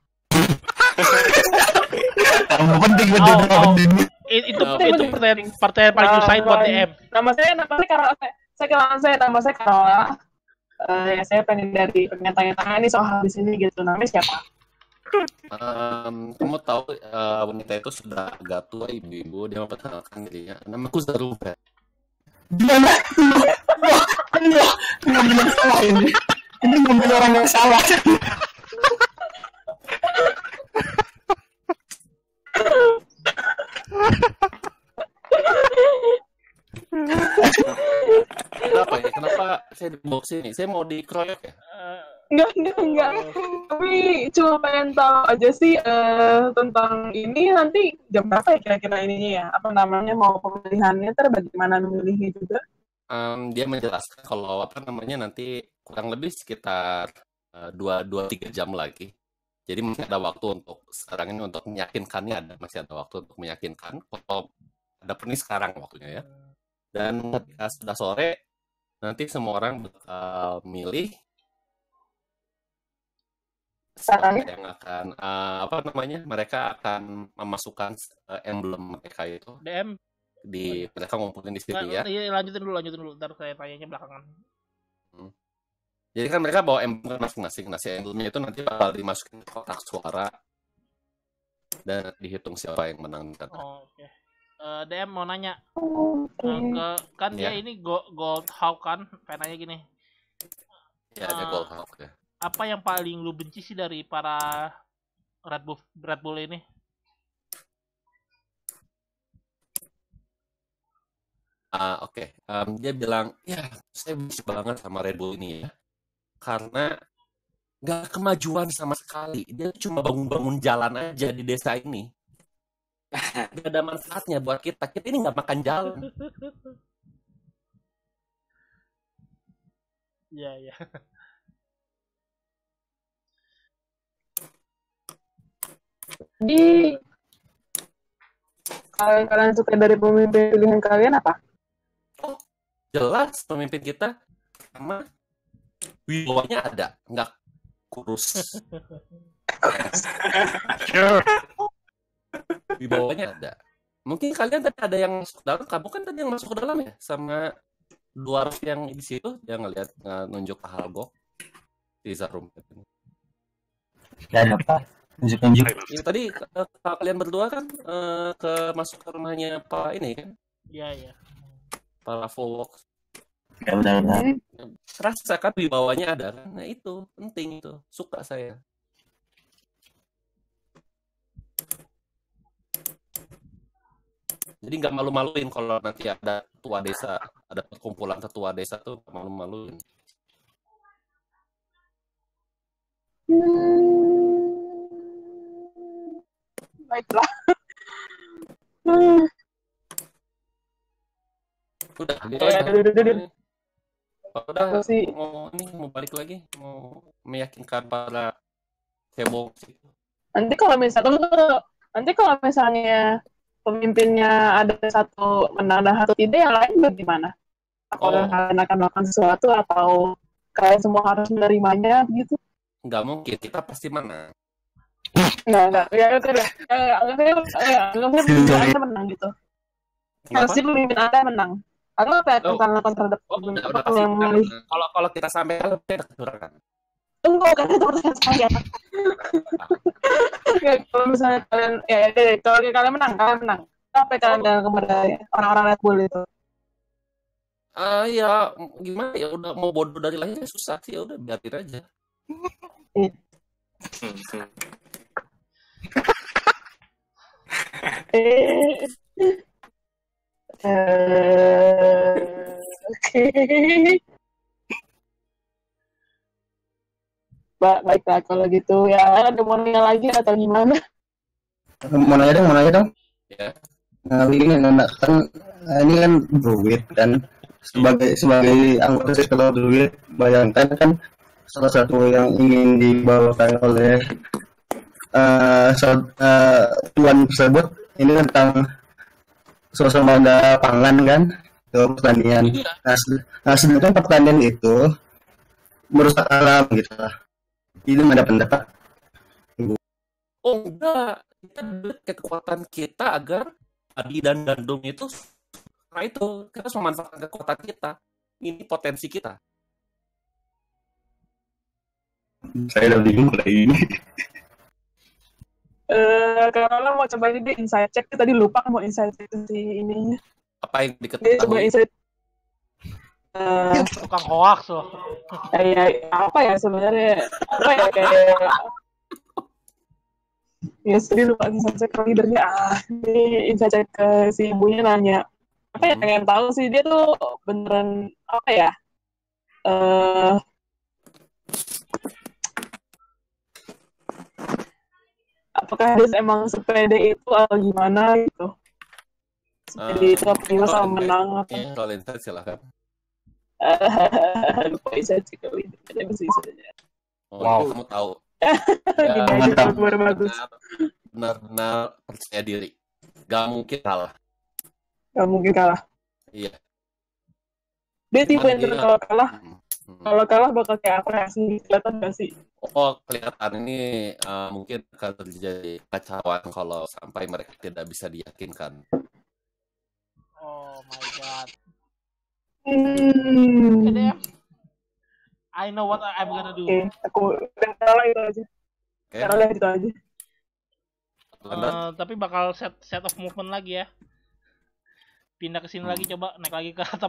Yang penting Oh, penting oh. penting. I- itu Oh, itu pertanyaan pertanyaan paling nyusahin buat D M. nama saya nama saya Karola saya, saya kenalan saya nama saya Karola uh, ya saya pengen dari pengen tanya-tanya nih soal di sini gitu namanya siapa Um, kamu tahu uh, wanita itu sudah agak tua, ibu-ibu. Dia memperkenalkan dirinya. Namaku Zaruba. Dia nggak, ini ngambil yang salah ini. Ini ngambil orang yang salah. Kenapa ya? Kenapa saya di box ini? Saya mau dikeroyok ya? Eh, enggak enggak enggak tapi cuma pengen tahu aja sih uh, tentang ini nanti jam berapa ya kira-kira ininya ya apa namanya mau pemilihannya ter bagaimana memilihnya juga Um, dia menjelaskan kalau apa namanya nanti kurang lebih sekitar uh, dua dua tiga jam lagi. Jadi masih ada waktu untuk sekarang ini untuk meyakinkannya, ada masih ada waktu untuk meyakinkan. Kalau ada perni sekarang waktunya ya. Dan ketika sudah sore nanti semua orang bakal milih siapa Caranya? yang akan uh, apa namanya mereka akan memasukkan uh, emblem mereka itu D M di mereka ngumpulin di sini ya. Iya, lanjutin dulu, lanjutin dulu. Ntar saya tanyanya belakangan. Hmm. Jadi kan mereka bawa emblem masing-masing. Nah, si emblemnya itu nanti bakal dimasukin ke kotak suara dan dihitung siapa yang menang. Oh, oke. Okay. Uh, D M mau nanya. Okay. Uh, ke kan ya. dia ini go, gold hawk kan, penanya gini. Ya, ada uh, gold hawk ya. Apa yang paling lu benci sih dari para Red Bull Red Bull ini? Ah, uh, oke. Okay. Um, dia bilang, ya, saya benci banget sama Red Bull ini ya. Karena nggak kemajuan sama sekali. Dia cuma bangun-bangun jalan aja di desa ini. Nggak ada manfaatnya buat kita. Kita ini nggak makan jalan. Iya, iya. Jadi kalau kalian suka dari pemimpin pilihan kalian apa? Oh, jelas pemimpin kita sama wibawanya ada, nggak kurus. Sure. Wibawanya ada. Mungkin kalian tadi ada yang masuk dalam, kamu kan tadi yang masuk ke dalam ya, sama dwarf yang di situ, yang ngeliat nunjuk ke Halgock di Zarum. Dan apa? Tunjuk-tunjuk. Ya, tadi uh, kalian berdua kan uh, ke masuk ke rumahnya Pak ini kan? Iya, iya. Para Volvox. Ya benar-benar. Terasa kan wibawanya ada kan? Nah itu penting itu, suka saya. Jadi nggak malu-maluin kalau nanti ada tua desa, ada perkumpulan tetua desa tuh malu-maluin. Hmm. Baiklah. Hmm. Udah, gitu ya, aja. Udah, udah, udah. Udah, sih. mau ini mau balik lagi, mau meyakinkan para cebong. Nanti kalau misalnya, nanti kalau misalnya pemimpinnya ada satu menang dan satu tidak, yang lain bagaimana? Apakah oh. kalian akan melakukan sesuatu atau kalian semua harus menerimanya gitu? Nggak mungkin, kita pasti menang. Nggak, nggak. Ya, itu deh. Anggapnya pemimpin Anda menang gitu. Pasti pemimpin Anda menang. Atau apa yang akan lakukan terhadap pemimpin oh, yang menang? Kalau kalau kita sampai ada kecurangan. Tunggu, kan itu pertanyaan saya. Ya, kalau misalnya kalian, ya, ya, ya kalau kalian menang, kalian menang. Apa yang kalian bilang kepada orang-orang Red Bull itu? Ah, uh, ya gimana ya, udah mau bodoh dari lahirnya susah sih, ya udah biarin aja. Eh. eh, oke. Ba baiklah kalau gitu ya, ada mau nanya lagi atau gimana? Mau nanya dong, mau nanya dong. Ya. Nah, ini kan ini kan druid dan sebagai sebagai anggota circle druid, bayangkan kan salah satu yang ingin dibawakan oleh uh, so, uh, tuan tersebut ini tentang suasana pangan kan, itu pertanian. Nah, nah sedangkan pertanian itu merusak alam gitu lah. Ini ada pendapat? Oh enggak, kita kekuatan kita agar padi dan gandum itu, nah itu kita harus memanfaatkan kekuatan kita. Ini potensi kita. Saya udah bingung kayak ini. Eh, kalau mau coba ini insight check, tadi lupa mau insight check si ininya. Apa yang diketahui? Coba insight. Uh, tukang hoax loh. Kayak apa ya sebenarnya? Apa ya kayak ya sedih lupa insight check ke leadernya. Ah, ini insight check ke si ibunya nanya. Apa ya, pengen tahu sih dia tuh beneran apa ya? Eh uh, apakah dia emang sepede itu atau gimana gitu? Sepede uh, itu apa gimana sama menang apa? Ya, kalau insight silahkan. Lupa insight check ke leadernya bisa saja. Oh, wow, kamu tahu. Ya, mantap. Bagus. Benar-benar percaya diri. Gak mungkin kalah. Gak mungkin kalah. Iya. Dia tipe yang dia... kalau kalah. Hmm. Hmm. Kalau kalah bakal kayak apa ya sih? Kelihatan gak sih? Oh, kelihatan ini uh, mungkin akan terjadi kacauan kalau sampai mereka tidak bisa diyakinkan. Oh my god. Hmm. Okay, deh. I know what I'm gonna do. Oke, aku udah salah itu aja. Oke. Cara lihat itu aja. Uh, tapi bakal set set of movement lagi ya. Pindah ke sini Hmm. lagi, coba naik lagi ke atap.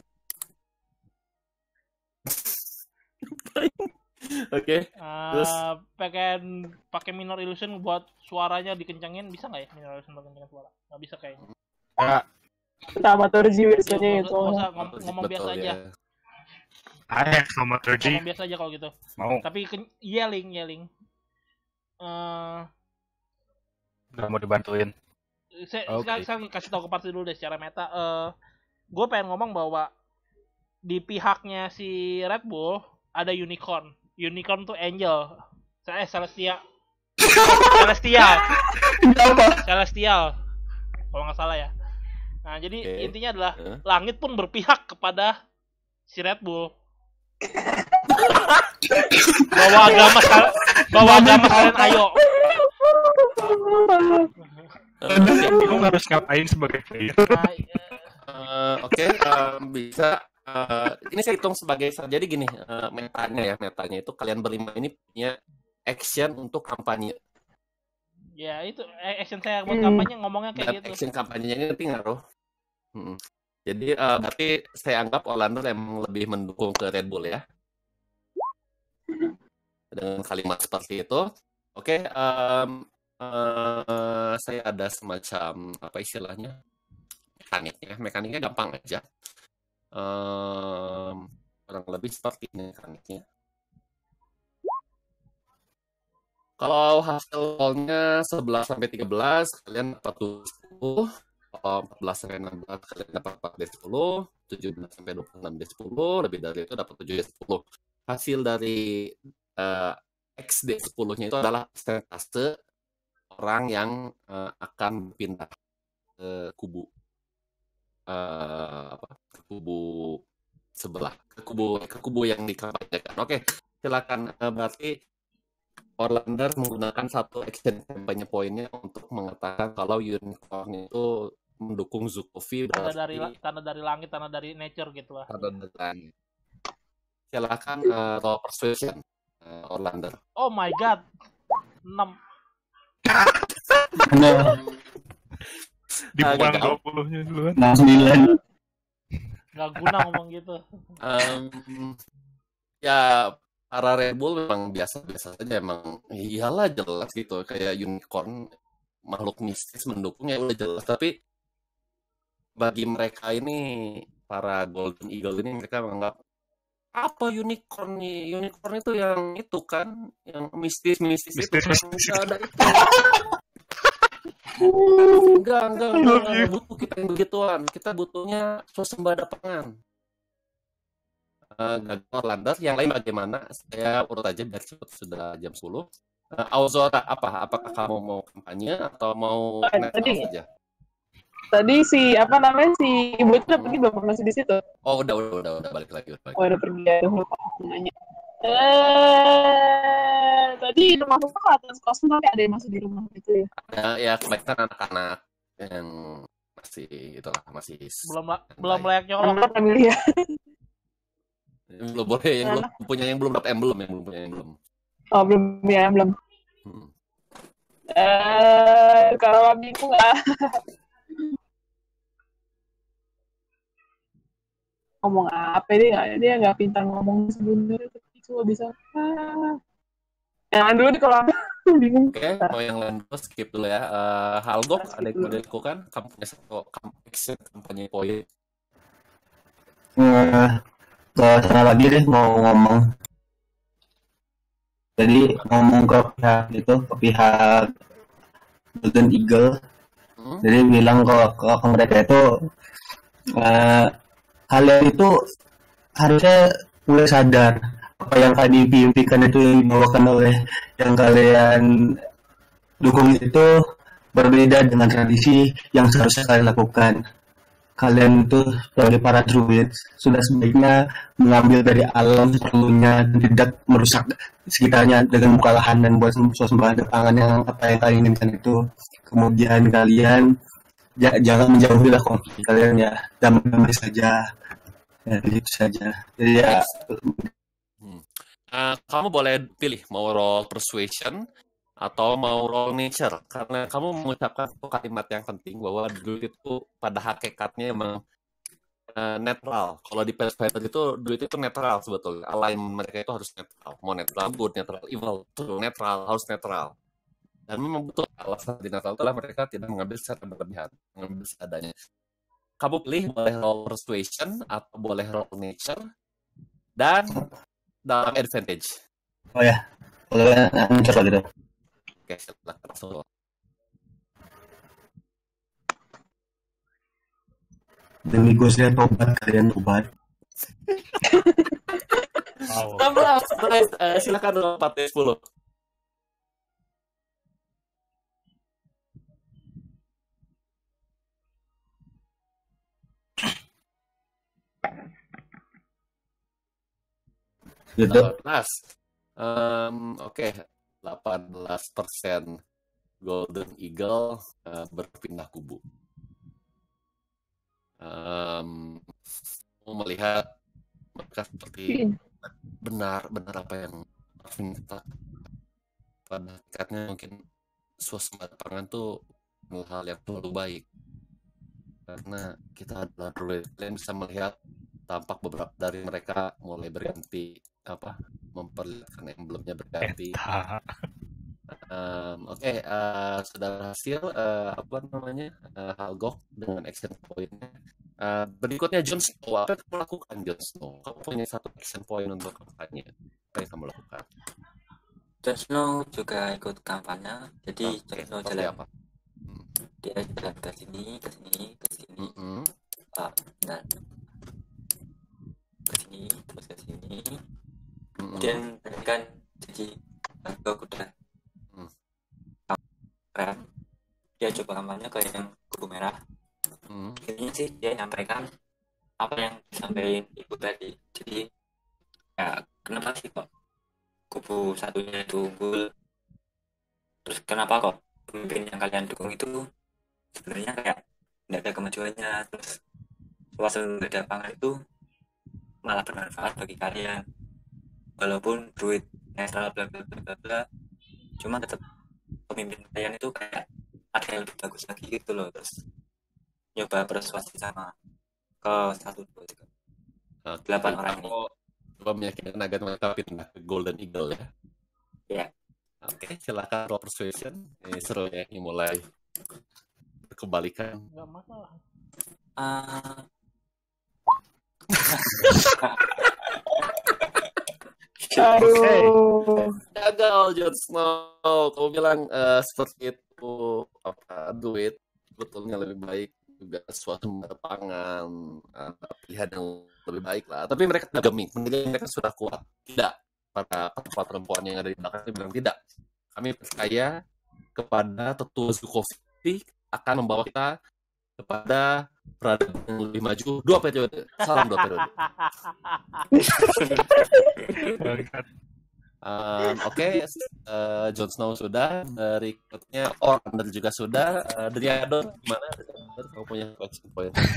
Oke. Terus? Uh, pengen pakai minor illusion buat suaranya dikencangin, bisa nggak ya minor illusion buat kencangin suara? Nggak bisa kayaknya. Nggak, Dramaturgi Ya, biasanya nggak itu. usah- nggak usah ngom- ngomong Betul, biasa aja. ya. aneh sama terji. Ngomong biasa aja kalau gitu. Mau, Tapi ken- yelling, yelling. Uh, nggak mau dibantuin. saya, Oke. sekarang, sekarang kasih tahu ke party dulu deh secara meta. Uh, gue pengen ngomong bahwa di pihaknya si Red Bull ada unicorn. Unicorn tuh angel. Saya Celestia. Celestial. Kenapa? Celestial. Kalau nggak salah ya. Nah, jadi Oke. intinya adalah Heeh. langit pun berpihak kepada si Red Bull. Bawa agama sal- bawa agama kalian ayo. Bingung harus ngapain sebagai player. Nah, eh, Eh, Oke, em, bisa. Eh, ini saya hitung sebagai jadi gini, eh, metanya ya, metanya itu kalian berlima ini punya action untuk kampanye. ya itu eh, action saya buat Hmm. kampanye ngomongnya Dan kayak gitu. action kampanyenya ini nanti ngaruh. Mm. Jadi eh, berarti saya anggap Orlander emang lebih mendukung ke Red Bull ya. Dengan kalimat seperti itu. Oke, em, eh, saya ada semacam apa istilahnya? Mekaniknya, mekaniknya gampang aja. Em, kurang lebih seperti ini mekaniknya. Kalau hasil rollnya sebelas sampai tiga belas, kalian dapat sepuluh. Kalau empat belas sampai enam belas, kalian dapat empat D sepuluh. tujuh belas sampai dua puluh enam D sepuluh. Lebih dari itu dapat tujuh D sepuluh. Hasil dari eh, X D sepuluh-nya itu adalah persentase orang yang eh, akan pindah ke kubu eh, apa? Ke kubu sebelah, ke kubu ke kubu yang dikampanyekan. Oke, silakan. Eh, berarti Orlander menggunakan satu action kampanye poinnya untuk mengatakan kalau unicorn itu mendukung Zukovi, Tanda berarti dari la- tanda dari langit, tanda dari nature gitu lah. tanda dari langit. Silakan eh, roll persuasion, eh, Orlander. Oh my god. enam. Nah, Dibuang Agak dua puluh-nya duluan. enam sembilan. Gak guna ngomong gitu. Em, ya para Red Bull memang biasa-biasa saja, emang iyalah jelas gitu, kayak unicorn makhluk mistis mendukung ya udah jelas. Tapi bagi mereka ini, para Golden Eagle ini, mereka menganggap apa unicorn nih? Unicorn itu yang itu kan, yang mistis-mistis itu kan, Mistis-mistis. nggak ada itu. Enggak, enggak, enggak, enggak butuh kita yang begituan. Kita butuhnya swasembada pangan. Uh, gagal Orlander, yang lain bagaimana? Saya urut aja biar cepat, sudah jam sepuluh. Uh, Aozora, apa? Apakah kamu mau kampanye atau mau Oh, netral tadi- saja? Tadi si apa namanya si ibu itu udah pergi belum masih di situ? Oh, udah, udah, udah, udah balik lagi, udah balik. Oh udah pergi ya, udah lupa aku nanya. Eh, tadi rumah rumah atas kosong tapi ada yang masih di rumah gitu ya. Ya, ya kebanyakan anak-anak yang masih itulah, masih Belum la- belum layak nyolong. Orang family ya. yang belum boleh, yang belum punya, yang belum dapat emblem, yang belum punya emblem. Oh belum ya belum. Hmm. Eh kalau minggu nggak ngomong apa dia nggak dia nggak pintar ngomong sebenarnya tapi cuma bisa ah. Yang dulu di kalau bingung. Oke, mau yang lain dulu skip dulu ya. Uh, Halgock, Skip ada yang dulu. mau dilakukan? Kamu punya satu kam- action kampanye poin. Nah, ke sana lagi deh mau ngomong. Jadi ngomong ke pihak itu, ke pihak Golden Eagle. Hmm? Jadi bilang ke, ke, ke mereka itu eh, kalian itu harusnya mulai sadar apa yang tadi diimpikan itu yang dibawakan oleh yang kalian dukung itu berbeda dengan tradisi yang seharusnya kalian lakukan. Kalian itu sebagai para druid sudah sebaiknya mengambil dari alam seperlunya dan tidak merusak sekitarnya dengan buka lahan dan buat suasembada pangan yang apa yang kalian inginkan itu. Kemudian kalian j- jangan menjauhi lah konflik kalian ya, damai-damai saja ya, gitu saja. Jadi ya Hmm. Uh, kamu boleh pilih mau roll persuasion atau mau roll nature, karena kamu mengucapkan kalimat yang penting bahwa druid itu pada hakikatnya emang uh, netral. Kalau di Pathfinder itu druid itu netral sebetulnya. Alignment mereka itu harus netral. Mau netral good, netral evil, true, netral, harus netral. Dan memang betul alasan di netral itulah mereka tidak mengambil secara berlebihan, mengambil seadanya. Kamu pilih boleh roll persuasion atau boleh roll nature dan dalam advantage. oh ya, kalau lancar gitu. Oke, silakan langsung roll. Demi gue saya tobat, kalian tobat. Wow. enam belas, nice. Uh, silakan roll empat d sepuluh. Gitu. delapan belas. Um, Oke, okay. delapan belas persen Golden Eagle uh, berpindah kubu. Um, melihat mereka seperti benar-benar apa yang minta. Pada hakikatnya mungkin suasana pangan tuh hal yang terlalu baik. Karena kita adalah druid, kalian bisa melihat tampak beberapa dari mereka mulai berganti apa memperlihatkan emblemnya berganti. Um, Oke, okay, uh, sudah berhasil uh, apa namanya uh, Halgock dengan action point-nya. Uh, berikutnya Jon Snow, apa yang kamu lakukan Jon Snow? Kamu punya satu action point untuk kampanye. Apa yang kamu lakukan? Jon Snow juga ikut kampanye, jadi okay, Jon Snow jalan apa? Hmm. Dia jalan ke sini, ke sini, ke sini. Mm-hmm. Ah, nah. Ke sini, terus ke sini. Kemudian mm-hmm. kan jadi Halgock udah mm. keren. Dia coba kampanye ke yang kubu merah. Mm. Ini sih dia nyampaikan apa yang disampaikan ibu tadi. Jadi ya kenapa sih kok kubu satunya itu unggul? Terus kenapa kok pemimpin yang kalian dukung itu sebenarnya kayak tidak ada kemajuannya, terus suasana nggak ada pangan itu malah bermanfaat bagi kalian, walaupun druid netral bla bla bla bla bla, cuma tetap pemimpin kalian itu kayak ada yang lebih bagus lagi gitu loh. Terus nyoba persuasi sama ke satu dua tiga delapan orang ini. Coba meyakinkan agar mereka pindah ke Golden Eagle ya. Ya. Oke, okay, silakan roll persuasion. Ini seru ya, ini mulai berkebalikan. Enggak masalah. Uh... Aduh. Gagal Jon Snow. Kamu bilang uh, seperti itu apa duit betulnya lebih baik juga suasana pangan, uh, pilihan yang lebih baik lah. Tapi mereka tidak geming, mereka sudah kuat. Tidak. Para para perempuan yang ada di belakang bilang tidak. Kami percaya kepada tetua Zukovi akan membawa kita kepada peradaban yang lebih maju. Dua periode. Salam dua periode. um, Oke, okay. uh, Jon Snow sudah. Berikutnya Orlander juga sudah. Uh, Driador gimana? Driador, kamu punya question point? Oke.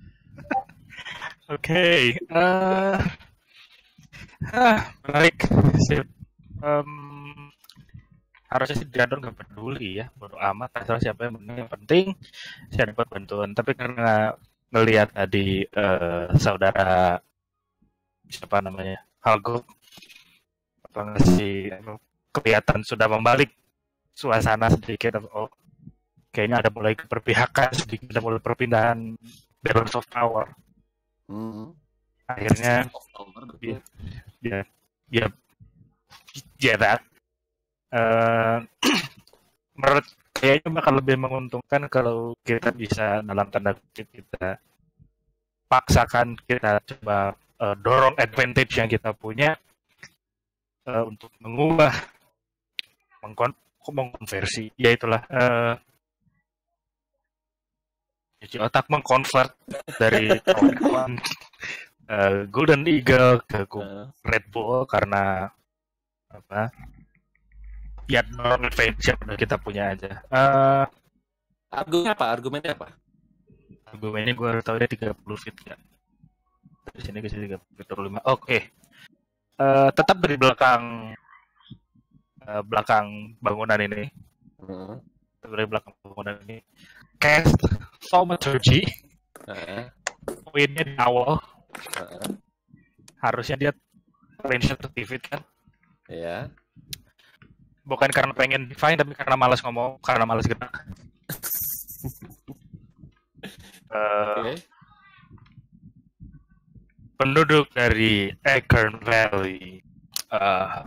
Okay. Uh... Ah, menarik. Sip. Um, harusnya sih Driador nggak peduli ya, bodo amat asal siapa yang menang, yang penting saya dapat bantuan. Tapi karena ngelihat tadi uh, saudara siapa namanya Halgock apa ngasih kelihatan sudah membalik suasana sedikit, oh kayaknya ada mulai keberpihakan sedikit, ada mulai perpindahan balance of power. Mm-hmm. Akhirnya ya ya ya ya that uh, menurut kayaknya bakal lebih menguntungkan kalau kita bisa dalam tanda kutip kita paksakan, kita coba uh, dorong advantage yang kita punya uh, untuk mengubah mengkon mengkonversi ya itulah uh, cuci otak, mengkonvert dari kawan-kawan Uh, Golden Eagle ke uh. Red Bull karena apa? Ya non advantage yang kita punya aja. Uh, Argumennya apa? Argumennya apa? Argumennya gue harus tahu dia tiga puluh feet ya. Dari sini ke sini tiga puluh lima. Oke. Okay. Uh, tetap dari belakang uh, belakang bangunan ini. Uh-huh. Tetap dari belakang bangunan ini. Cast Thaumaturgy. Uh-huh. Poinnya di awal. Uh-huh. Harusnya dia range thirty feet kan? Iya. Bukan karena pengen define tapi karena malas ngomong, karena malas gerak. uh, Okay. Penduduk dari Acorn Valley. Uh,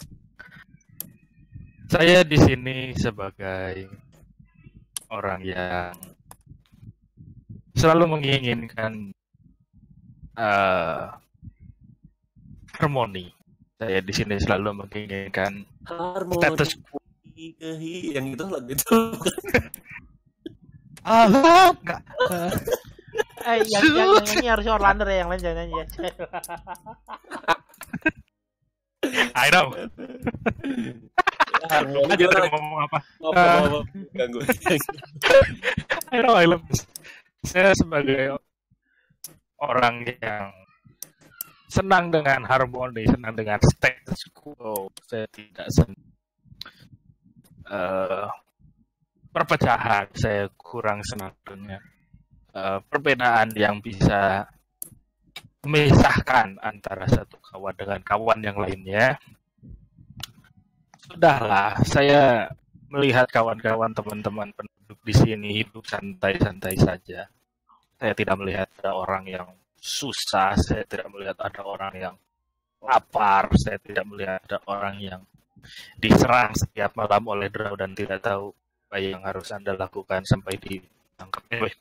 saya di sini sebagai orang yang selalu menginginkan uh, harmoni. Saya di sini selalu menginginkan harmoni. Status kehi yang itu lagu itu. Ah, enggak. Eh, yang, yang, yang nyanyi harusnya Orlander ya, yang lain jangan nyanyi ya. I know. Harmoni Aja tadi ngomong apa? Apa-apa ganggu. I know, I love this. Saya sebagai orang yang senang dengan harmoni, senang dengan status quo. Saya tidak senang uh, perpecahan. Saya kurang senang dengan Uh, perbedaan yang bisa memisahkan antara satu kawan dengan kawan yang lainnya. Sudahlah, saya melihat kawan-kawan teman-teman penduduk di sini hidup santai-santai saja. Saya tidak melihat ada orang yang susah, saya tidak melihat ada orang yang lapar, saya tidak melihat ada orang yang diserang setiap malam oleh draw dan tidak tahu apa yang harus Anda lakukan sampai ditangkap. Anyway.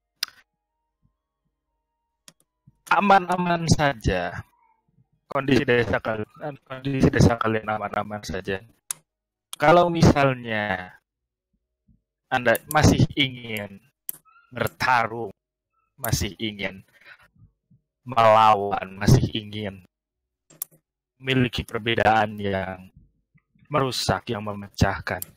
Aman-aman saja. Kondisi desa kalian, kondisi desa kalian aman-aman saja. Kalau misalnya Anda masih ingin bertarung, masih ingin melawan, masih ingin memiliki perbedaan yang merusak, yang memecahkan,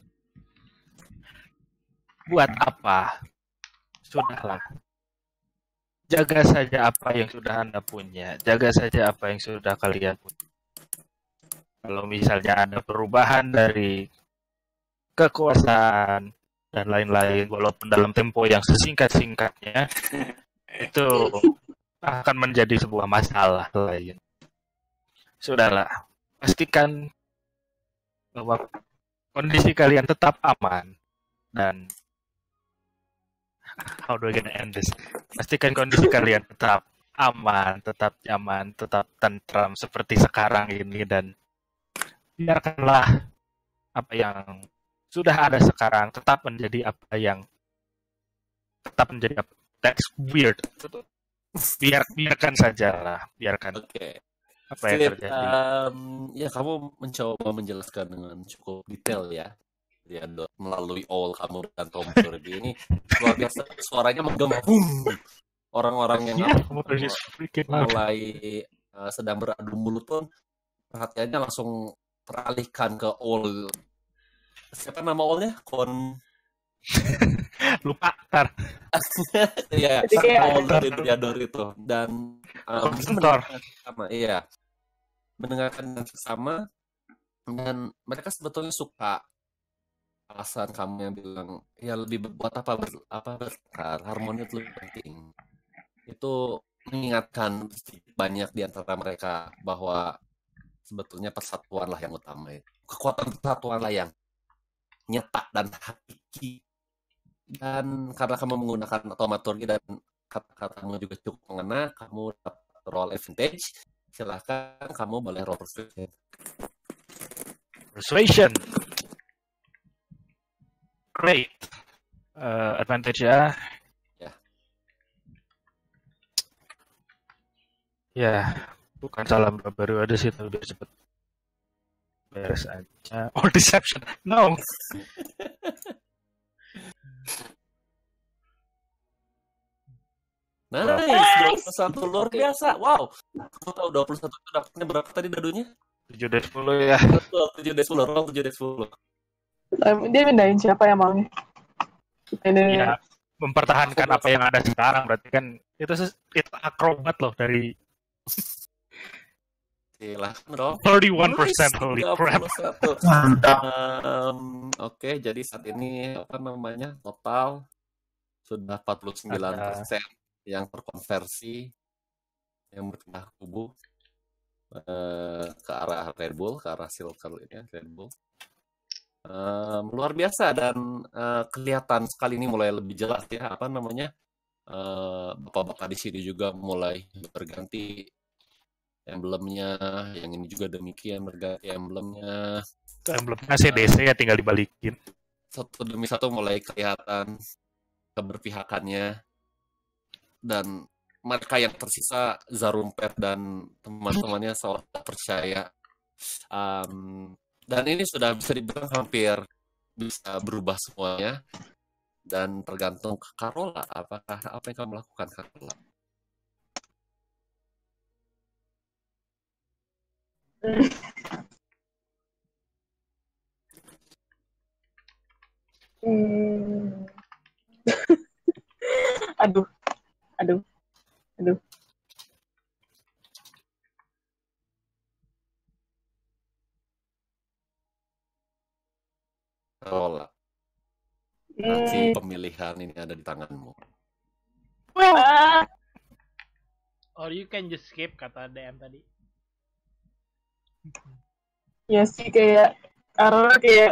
buat apa? Sudahlah. Jaga saja apa yang sudah Anda punya. Jaga saja apa yang sudah kalian punya. Kalau misalnya ada perubahan dari kekuasaan dan lain-lain, walaupun dalam tempo yang sesingkat-singkatnya, itu akan menjadi sebuah masalah lain. Sudahlah, pastikan bahwa kondisi kalian tetap aman dan how do I gonna end this? Pastikan kondisi kalian tetap aman, tetap nyaman, tetap tentram seperti sekarang ini dan biarkanlah apa yang sudah ada sekarang tetap menjadi apa yang tetap menjadi apa. That's weird. Biar biarkan sajalah, biarkan. Oke. Okay. Apa yang Sip, terjadi? Um, ya kamu mencoba menjelaskan dengan cukup detail ya. Ya, melalui all kamu dan Tom Turgi ini luar biasa, suaranya menggema. Orang-orang yang yeah, mulai uh, sedang beradu mulut pun perhatiannya langsung teralihkan ke all. Siapa nama allnya? Kon lupa tar. Ya, all dari Driador itu dan uh, sama iya mendengarkan yang sama dan mereka sebetulnya suka alasan kamu yang bilang ya lebih buat apa ber, apa bertengkar, harmoni itu lebih penting. Itu mengingatkan banyak di antara mereka bahwa sebetulnya persatuan lah yang utama. Kekuatan persatuan lah yang nyata dan hakiki. Dan karena kamu menggunakan taumaturgi dan kata-katamu juga cukup mengena, kamu dapat roll advantage. Silahkan kamu boleh roll persuasion. Persuasion. Great. Uh, advantage ya. Ya. Ya, bukan salam baru ada sih, tapi biar cepet beres aja. Oh, deception. No. Nice, dua puluh satu luar biasa. Wow. Kamu tahu dua puluh satu itu dapatnya berapa tadi dadunya? tujuh dari sepuluh ya. Betul, tujuh dari sepuluh. Roll tujuh dari sepuluh. Dia mindahin siapa ya maunya? Iya. mempertahankan apa yang ada sekarang. Berarti kan itu itu akrobat loh dari silahkan dong. tiga puluh satu persen, Nice, holy crap. tiga puluh satu. Mantap. Um, Oke, jadi saat ini apa namanya total sudah empat puluh sembilan persen yang terkonversi, yang berpindah kubu uh, ke arah Red Bull, ke arah Silver ini Red Bull. Um, luar biasa dan uh, kelihatan sekali ini mulai lebih jelas ya apa namanya uh, bapak-bapak di sini juga mulai berganti emblemnya, yang ini juga demikian berganti emblemnya. Emblemnya C D C ya tinggal dibalikin. Satu demi satu mulai kelihatan keberpihakannya dan mereka yang tersisa Zarumpet dan teman-temannya seolah tak percaya. Um, dan ini sudah bisa dibilang hampir bisa berubah semuanya dan tergantung ke Carola apakah apa yang kamu lakukan Carola. Hmm. aduh, aduh, aduh. Carola, nanti pemilihan ini ada di tanganmu. Ah. Or you can just skip kata D M tadi. Ya sih kayak karena kayak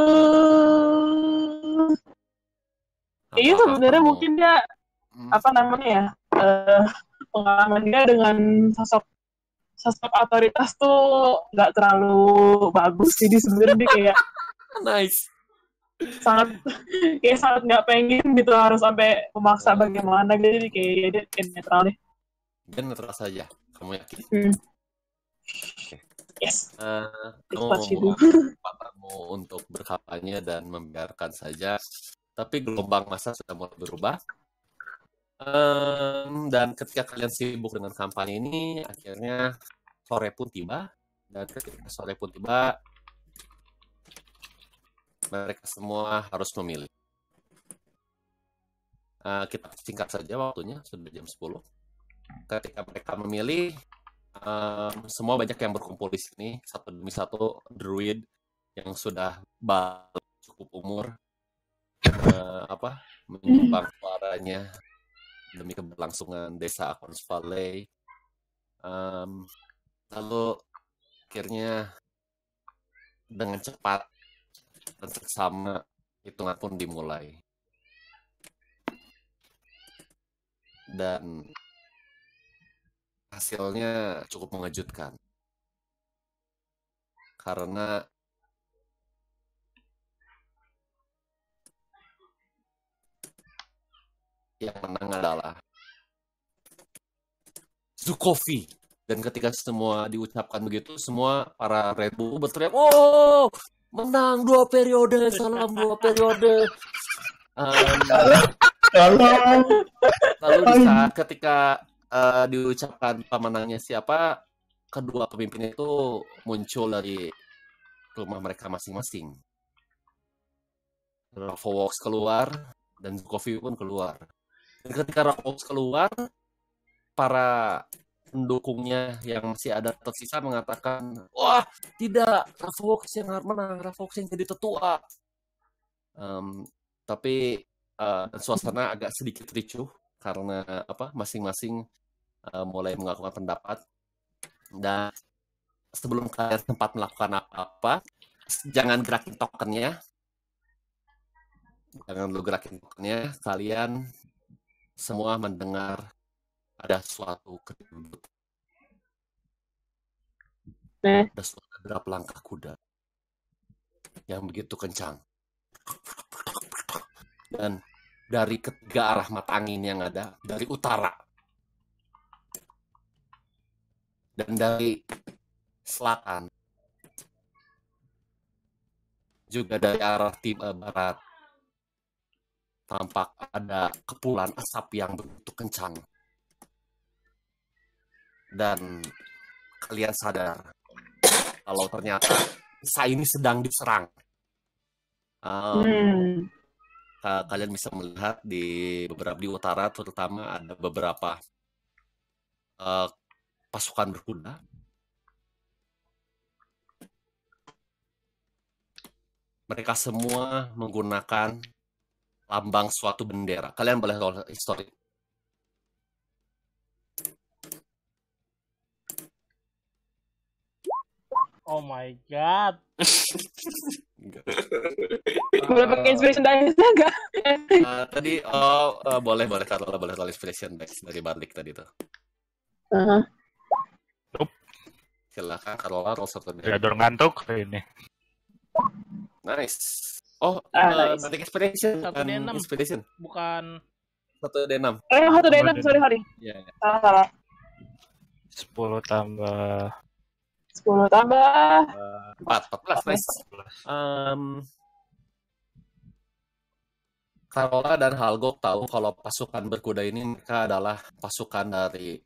uh ini sebenarnya kamu... mungkin dia hmm. apa namanya ya uh, pengalaman dia dengan sosok sosok otoritas tuh nggak terlalu bagus, jadi sebenarnya dia kayak nice sangat kayak sangat nggak pengen gitu harus sampai memaksa oh. bagaimana gitu, jadi kayak ya dia kayak netral deh. Dia netral saja, kamu yakin? Hmm. Okay. Yes. Uh, kamu kesempatanmu untuk berkampanye dan membiarkan saja, tapi gelombang massa sudah mulai berubah. Um, dan ketika kalian sibuk dengan kampanye ini, akhirnya sore pun tiba. Dan ketika sore pun tiba, mereka semua harus memilih. Uh, kita singkat saja waktunya, sudah jam sepuluh. Ketika mereka memilih, Um, semua banyak yang berkumpul di sini satu demi satu druid yang sudah balik cukup umur uh, apa menyumbang suaranya demi keberlangsungan desa Acorn Valley. Um, lalu akhirnya dengan cepat dan seksama hitungan pun dimulai dan hasilnya cukup mengejutkan karena yang menang adalah Zukovi. Dan ketika semua diucapkan begitu, semua para Red Bull berteriak, "Oh, menang dua periode, salam dua periode." Um, lalu di saat ketika Uh, diucapkan pemenangnya siapa, kedua pemimpin itu muncul dari rumah mereka masing-masing. Ravox keluar dan Zukovi pun keluar. Dan ketika Ravox keluar, para pendukungnya yang masih ada tersisa mengatakan, "Wah, tidak, Ravox yang menang, Ravox yang jadi tetua." Um, tapi uh, suasana agak sedikit ricuh karena apa masing-masing Uh, mulai melakukan pendapat. Dan sebelum kalian sempat melakukan apa-apa, jangan gerakin tokennya. Jangan lu gerakin tokennya. Kalian semua mendengar ada suatu kedut. Eh. Ada suara derap langkah kuda yang begitu kencang. Dan dari ketiga arah mata angin yang ada, dari utara dan dari selatan, juga dari arah timur barat, tampak ada kepulan asap yang begitu kencang. Dan kalian sadar kalau ternyata desa ini sedang diserang. Um, hmm. kalian bisa melihat di beberapa di utara terutama ada beberapa uh, pasukan berkuda. Mereka semua menggunakan lambang suatu bendera. Kalian boleh roll history. Oh my god. Boleh pakai inspiration dice enggak? Uh, tadi oh uh, boleh boleh kalau boleh roll inspiration dice dari Bardik tadi tuh. Uh-huh. Silakan kalau roll satu Ya dor ngantuk ini. Nice. Oh, Ah, uh, nice. Bardik inspiration Satu bukan D enam. inspiration. Bukan Satu D enam. Eh, satu D enam, sorry, sorry. Iya. Yeah. Salah, salah. sepuluh tambah sepuluh tambah empat, empat belas, nice. Um, Carola dan Halgock tahu kalau pasukan berkuda ini mereka adalah pasukan dari,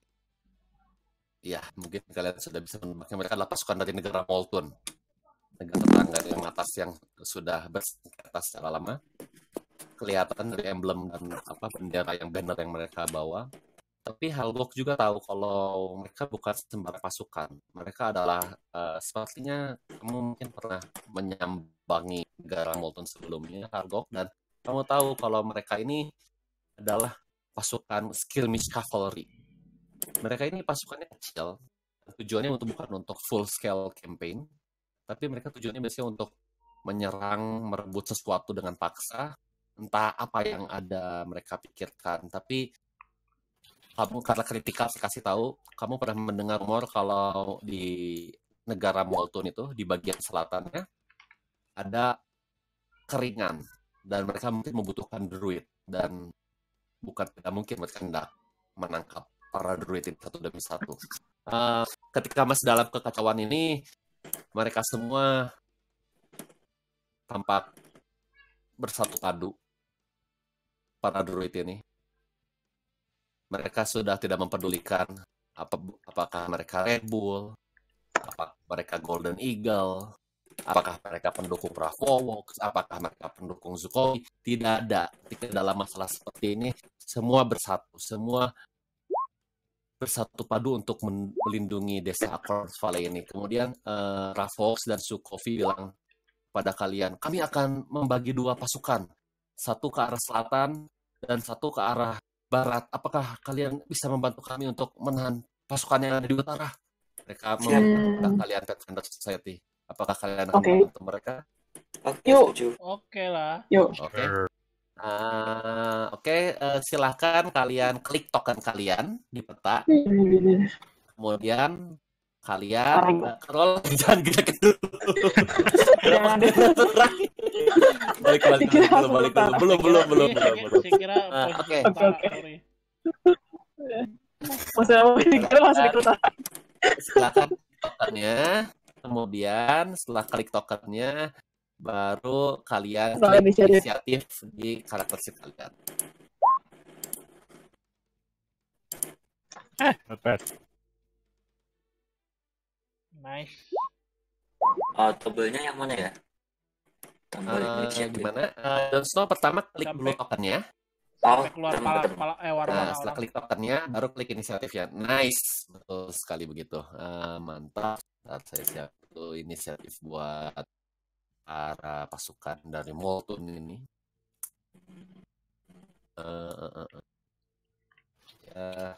ya mungkin kalian sudah bisa menebaknya, mereka adalah pasukan dari negara Moltun, negara tetangga yang atas yang sudah bersengketa secara lama. Kelihatan dari emblem dan apa bendera yang banner yang mereka bawa. Tapi Halgock juga tahu kalau mereka bukan sembarang pasukan. Mereka adalah uh, sepertinya kamu mungkin pernah menyambangi negara Moltun sebelumnya, Halgock, dan kamu tahu kalau mereka ini adalah pasukan skirmish cavalry. Mereka ini pasukannya kecil. Tujuannya untuk bukan untuk full scale campaign, tapi mereka tujuannya biasanya untuk menyerang, merebut sesuatu dengan paksa, entah apa yang ada mereka pikirkan. Tapi kamu karena kritikal saya kasih tahu, kamu pernah mendengar rumor kalau di negara Moltun itu di bagian selatannya ada keringan dan mereka mungkin membutuhkan druid dan bukan tidak mungkin mereka hendak menangkap para druid ini satu demi satu. Uh, ketika masih dalam kekacauan ini, mereka semua tampak bersatu padu para druid ini. Mereka sudah tidak mempedulikan apa, apakah mereka Red Bull, apakah mereka Golden Eagle, apakah mereka pendukung Bravovox, apakah mereka pendukung Zukovi. Tidak ada. Tidak dalam masalah seperti ini, semua bersatu, semua bersatu padu untuk melindungi desa Acorn Valley ini. Kemudian uh, Bravovox dan Zukovi bilang pada kalian, kami akan membagi dua pasukan, satu ke arah selatan dan satu ke arah barat. Apakah kalian bisa membantu kami untuk menahan pasukan yang ada di utara? Mereka meminta kalian Pathfinder Society. Apakah kalian akan okay. membantu mereka? Oke, Yuk. setuju. Oke lah. Yuk. Oke. Okay. Uh, Oke, okay. uh, silahkan kalian klik token kalian di peta. Kemudian kalian uh, roll jangan gerak dulu. Jangan balik balik dulu, balik dulu. Belum belum belum belum. Saya kira Oke. Oke oke. Masih dikira masih di kota. Silakan tokennya. Kemudian setelah klik tokennya, baru kalian klik inisiatif di karakter sheet kalian. Eh, not bad. Nice. Oh, tombelnya yang mana ya? Tombol Uh, inisiatif. gimana? Uh, so pertama klik dulu tokennya. Oh, Sampai keluar ketemu, pala, ketemu. pala, eh, warna Nah, orang. setelah klik tokennya, baru klik inisiatif ya. Nice, betul sekali begitu. Uh, mantap. Saat saya siap tuh inisiatif buat para pasukan dari Moltun ini. Uh, uh, uh, uh. Ya.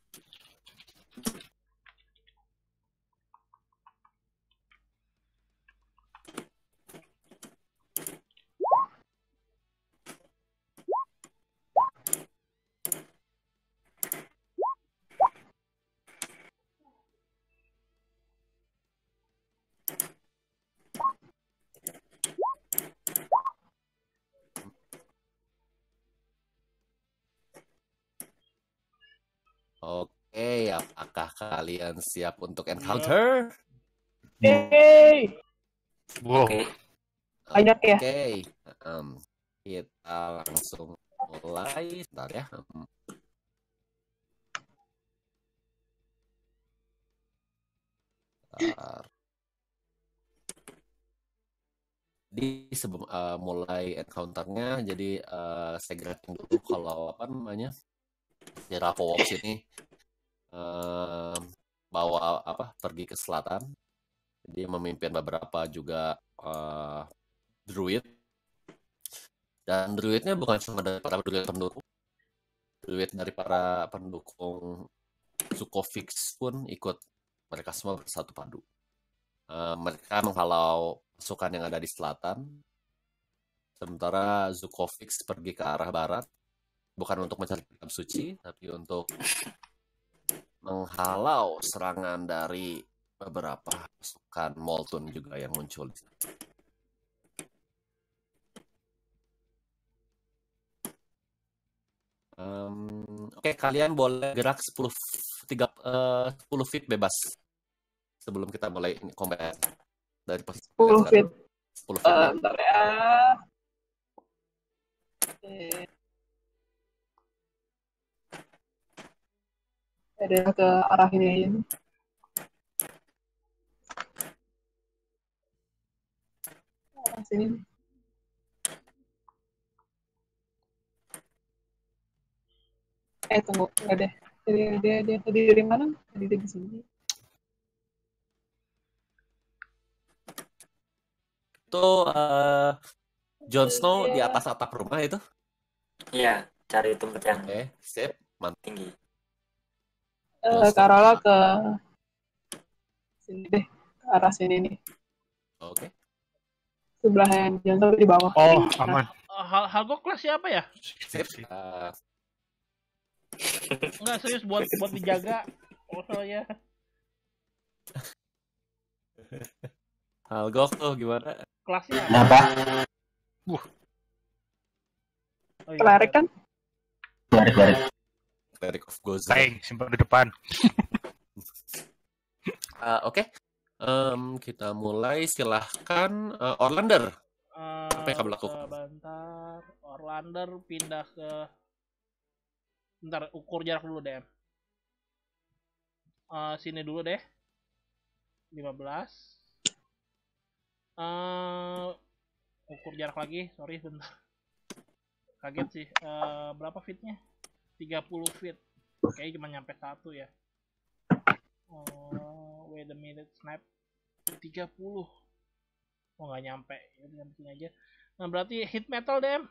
Oke, apakah kalian siap untuk encounter? Hey. Wow. Oke. Banyak ya? Oke, um, kita langsung mulai. Bentar ya. Um, bentar. Jadi sebelum uh, mulai encounter-nya, jadi uh, saya gerakin dulu kalau apa namanya di Rapowoks ini uh, bawa apa pergi ke selatan. Dia memimpin beberapa juga uh, druid, dan druidnya bukan cuma dari para druid pendukung, druid dari para pendukung Zukofix pun ikut. Mereka semua bersatu padu. Uh, mereka menghalau pasukan yang ada di selatan, sementara Zukofix pergi ke arah barat, bukan untuk mencari kitab suci, tapi untuk menghalau serangan dari beberapa pasukan Molten juga yang muncul. Um, Oke, okay, kalian boleh gerak sepuluh, tiga, uh, sepuluh feet bebas sebelum kita mulai combat. Dari posisi sepuluh feet. sepuluh feet. Uh, bentar ya. Okay. Ada ke arah ini aja. Arah sini. Eh tunggu, enggak deh. Dia dia dia tadi dari mana? Tadi dari sini. Itu uh, Jon Snow di atas atap rumah itu? Iya, cari tempat yang Oke, okay, sip, mantap. Tinggi. Uh, Karola ke sini deh, ke arah sini nih. Oke. Okay. Sebelahnya Jon Snow di bawah. Oh, aman. Hal Halgock kelas siapa ya? Sip. Uh... Enggak serius buat buat dijaga. Oh ya. Halgock tuh gimana? Kelasnya Kenapa? Uh. Oh, iya. Cleric kan? Cleric, Cleric. Cleric of Ghost. Sayang, simpan di depan. uh, Oke, okay. um, kita mulai. Silahkan uh, Orlander. Uh, Apa yang kamu lakukan? Bentar, Orlander pindah ke. Bentar, ukur jarak dulu deh. Uh, sini dulu deh. lima belas. Uh, ukur jarak lagi, sorry bentar. Kaget sih. Uh, berapa feetnya? tiga puluh feet. Kayaknya cuma nyampe satu ya. Uh, wait a minute, snap. tiga puluh. Oh nggak nyampe. Ya nyampe sini aja. Nah berarti hit metal dem.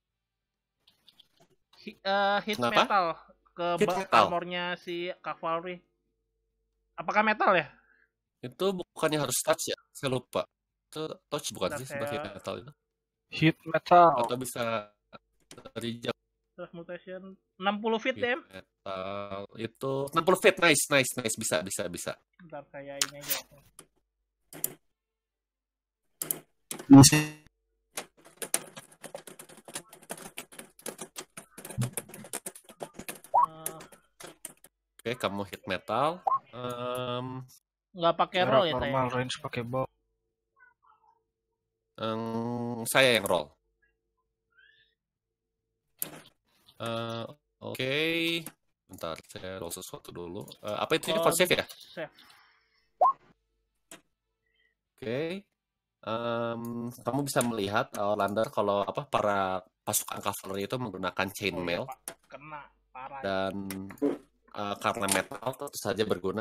Hit, uh, hit metal ke hit metal. Armornya si cavalry. Apakah metal ya? Itu bukannya harus touch ya? Saya lupa. Itu touch bukan Bentar sih seperti hit metal itu? Hit metal. Atau bisa reject. Transmutation enam puluh feet dem. Metal itu enam puluh feet, nice, nice, nice, bisa, bisa, bisa. Bentar kayak ini aja. Musik. Oke, okay, kamu hit metal. Um, nggak pakai roll ya saya. Normal range pakai bow. Um, saya yang roll. Uh, Oke, okay. Bentar, saya roll sesuatu dulu. Uh, apa itu? Ini oh, save ya? Save. Oke. Okay. Um, kamu bisa melihat Orlander kalau apa para pasukan cavalry itu menggunakan chainmail. Oh, iya, kena parah. Dan uh, karena metal tentu saja berguna.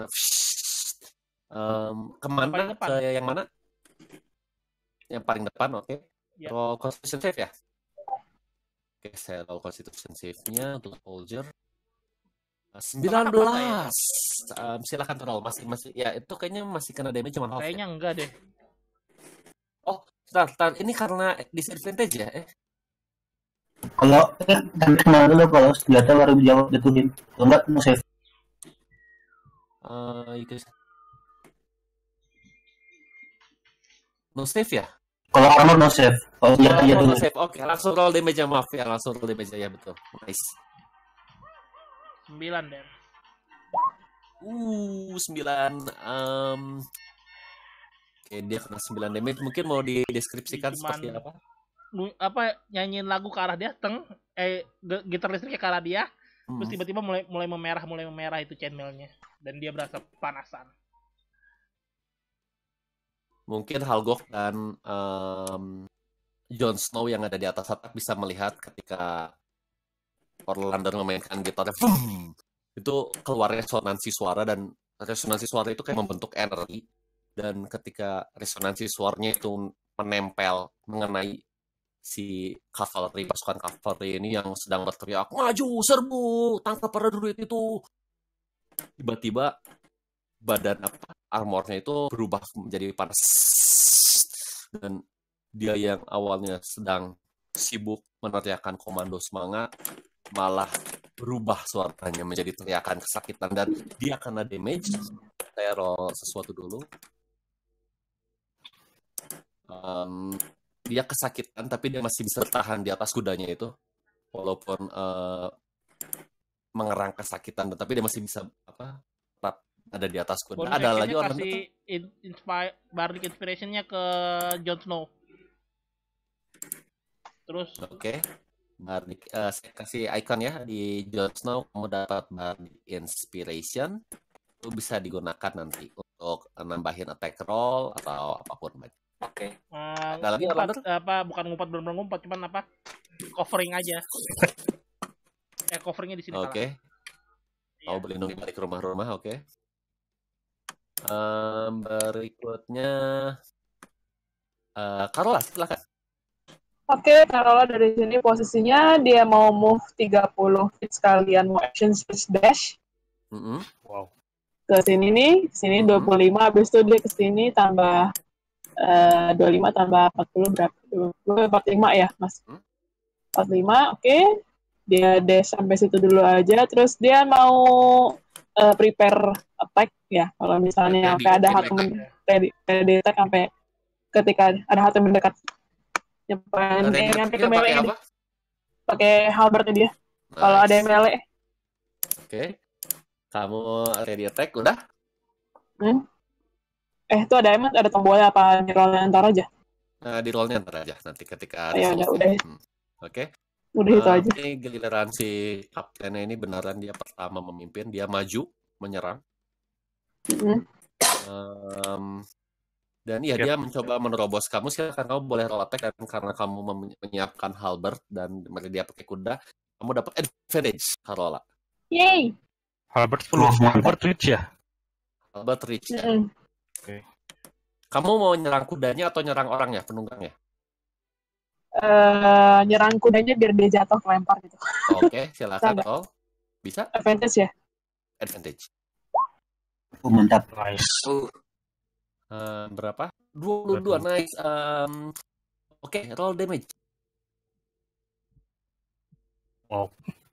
Um, kemana? Ke yang mana? Yang paling depan, oke. Okay. Yeah. Roll Constitution save ya? Oke, okay, saya roll Constitution save-nya untuk soldier. sembilan belas. Um, silakan roll. Masih masih ya itu kayaknya masih kena damage cuma half. Kayaknya ya? Enggak deh. Oh, start, start. Ini karena disadvantage ya? Eh? Kalau eh tapi kenal dulu kalau senjata baru dijawab jatuhin. Kalau enggak no save. Uh, itu no save ya? Kalau armor no save. Kalau senjata oh, jatuhin. No save. Oke, okay. Langsung roll damage ya, maaf ya. Langsung roll damage ya, betul. Nice. sembilan deh. Uh, sembilan. Um... Oke, dia kena sembilan damage. Mungkin mau dideskripsikan Cuman, seperti apa? Apa nyanyiin lagu ke arah dia, teng eh gitar listriknya ke arah dia, hmm. Terus tiba-tiba mulai mulai memerah, mulai memerah itu chainmailnya dan dia berasa panasan. mungkin Halgock dan um, Jon Snow yang ada di atas atap bisa melihat ketika Orlander memainkan gitarnya, boom, itu keluar resonansi suara, dan resonansi suara itu kayak membentuk energi, dan ketika resonansi suaranya itu menempel mengenai si cavalry, pasukan cavalry ini yang sedang berteriak, maju, serbu, tangkap prajurit itu. Tiba-tiba badan apa armornya itu berubah menjadi panas, dan dia yang awalnya sedang sibuk meneriakkan komando semangat malah berubah suaranya menjadi teriakan kesakitan, dan dia kena damage. Saya roll sesuatu dulu. Um, dia kesakitan tapi dia masih bisa bertahan di atas kudanya itu walaupun uh, mengerang kesakitan, tapi dia masih bisa apa tetap ada di atas kuda. Bonus Ada lagi actionnya orang kasih in- inspire bardic inspirationnya ke Jon Snow. Terus oke, okay. Bardic uh, saya kasih icon ya di Jon Snow, kamu dapat bardic inspiration, itu bisa digunakan nanti untuk nambahin attack roll atau apapun. Oke. Okay. Uh, ada lagi ngumpat, apa bukan ngumpat benar-benar ngumpat, cuman apa covering aja. eh coveringnya di sini. Oke. Okay. Mau melindungi balik rumah-rumah, oke. Okay. Um, berikutnya uh, Carola, silakan. Oke, okay, Carola dari sini posisinya dia mau move tiga puluh feet sekalian mau action space dash. Mm-hmm. Wow. Ke sini nih, sini mm-hmm. dua puluh lima, habis itu dia ke sini tambah uh, dua puluh lima tambah empat puluh berapa? dua puluh, empat puluh lima ya, Mas. Hmm? empat puluh lima, oke. Okay. Dia dash sampai situ dulu aja, terus dia mau uh, prepare attack ya. Kalau misalnya sampai ada hatu mendekat, ready, ready attack sampai ketika ada hatu mendekat. Nyampe eh, nyampe ke melee ini. Pakai halbertnya dia. Nice. Kalau ada melee. Oke. Okay. Kamu ready attack udah? Hmm? Eh, itu ada emang ada tombolnya apa di rollnya antar aja? Nah, di rollnya antar aja nanti ketika ada. Ya udah, udah. Hmm. Oke. Okay. Udah uh, itu aja. Ini giliran si kaptennya ini beneran dia pertama memimpin, dia maju menyerang. Mm-hmm. Um, dan iya, yep. Dia mencoba menerobos kamu. Silakan kamu boleh roll attack, dan karena kamu menyiapkan halberd dan dia pakai kuda, kamu dapat advantage, Carola. Yay! Halberd sepuluh, halberd reach ya? Halberd reach ya. Mm-hmm. Oke. Okay. Kamu mau nyerang kudanya atau nyerang orangnya, penunggangnya? Uh, nyerang kudanya biar dia jatuh kelempar gitu. Oke, okay, silakan roll. Bisa? Advantage ya? Advantage. Oh, mantap. Nice. Uh, berapa? dua puluh dua, nice. Um, Oke, okay, roll damage. Wow.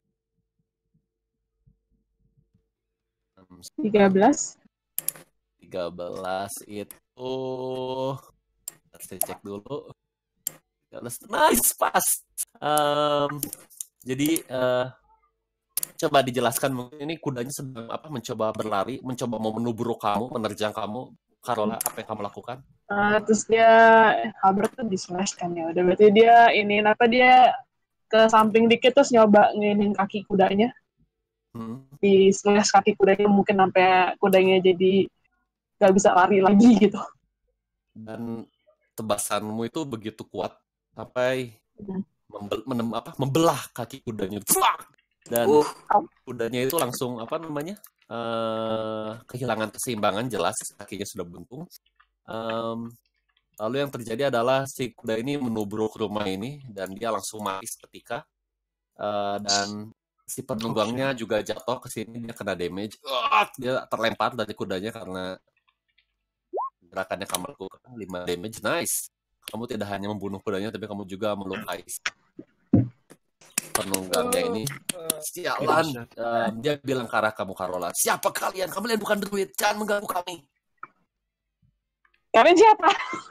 tiga belas. tiga belas itu... Saya cek dulu. Nice, pas. Um, jadi uh, coba dijelaskan, mungkin ini kudanya sedang apa mencoba berlari, mencoba mau menubruk kamu, menerjang kamu. Carola, apa yang kamu lakukan? Uh, terus dia halberd tuh di slash kan ya. Udah berarti dia ini apa dia ke samping dikit terus nyoba nginin kaki kudanya. Hmm. Di slash kaki kudanya mungkin sampai kudanya jadi gak bisa lari lagi gitu. Dan tebasanmu itu begitu kuat sampai membel, menem, apa, membelah kaki kudanya, dan uh. kudanya itu langsung apa namanya uh, kehilangan keseimbangan, jelas kakinya sudah buntung. Um, lalu yang terjadi adalah si kuda ini menubruk rumah ini dan dia langsung mati seketika, uh, dan si penunggangnya okay. juga jatuh ke sini, dia kena damage, uh, dia terlempar dari kudanya karena gerakannya kamu lakukan lima damage, nice. Kamu tidak hanya membunuh kudanya, tapi kamu juga melukai penunggangnya ini. Sialan. Uh, dia bilang ke arah kamu, Carola. Siapa kalian? Kalian bukan druid. Jangan mengganggu kami. Kalian siapa?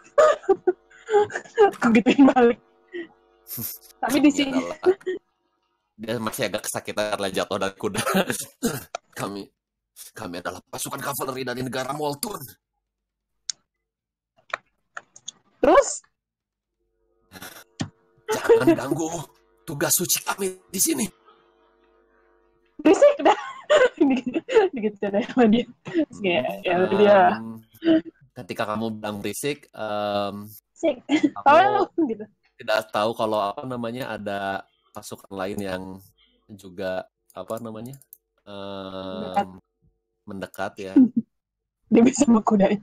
Aku gituin balik. Tapi di sini. Dia masih agak kesakitan karena jatuh dari kuda. kami, kami adalah pasukan kavaleri dari negara Moltun. Terus? Jangan ganggu tugas suci kami di sini. Berisik dah. Begitu deh sama dia. Ya, ya dia. ketika kamu bilang berisik, um, Sik. kamu gitu. tidak tahu kalau apa namanya ada pasukan lain yang juga apa namanya Mendekat. um, mendekat ya. Dia bisa mengkudain.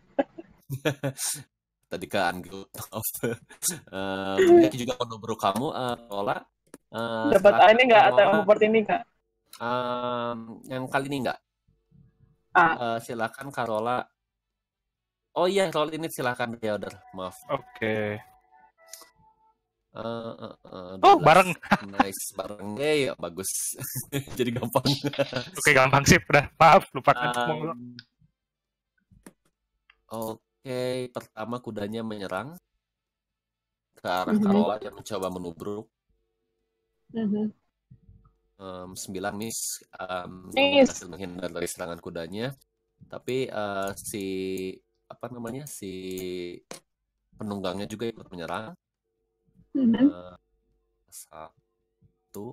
Tadi kan gitu. um, dia juga menubur kamu, uh, Ola. Uh, Dapat silakan, ini nggak atau Carola. support ini kak? Um, yang kali ini enggak. Ah. Uh, silakan Carola. Oh iya, roll ini silakan ya udah. Maaf. Oke. Uh, uh, uh, Oh, dua belas. bareng. Nice, bareng. Eh, ya bagus. Jadi gampang. Oke, gampang sip. Udah, maaf, lupakan. Um, Oke, pertama kudanya menyerang ke arah Mhm. Carola yang mencoba menubruk. Mhm. Um, sembilan miss. Um, kamu Miss. berhasil menghindar dari serangan kudanya. Tapi uh, si apa namanya si penunggangnya juga ikut menyerang. Mhm. Uh, satu.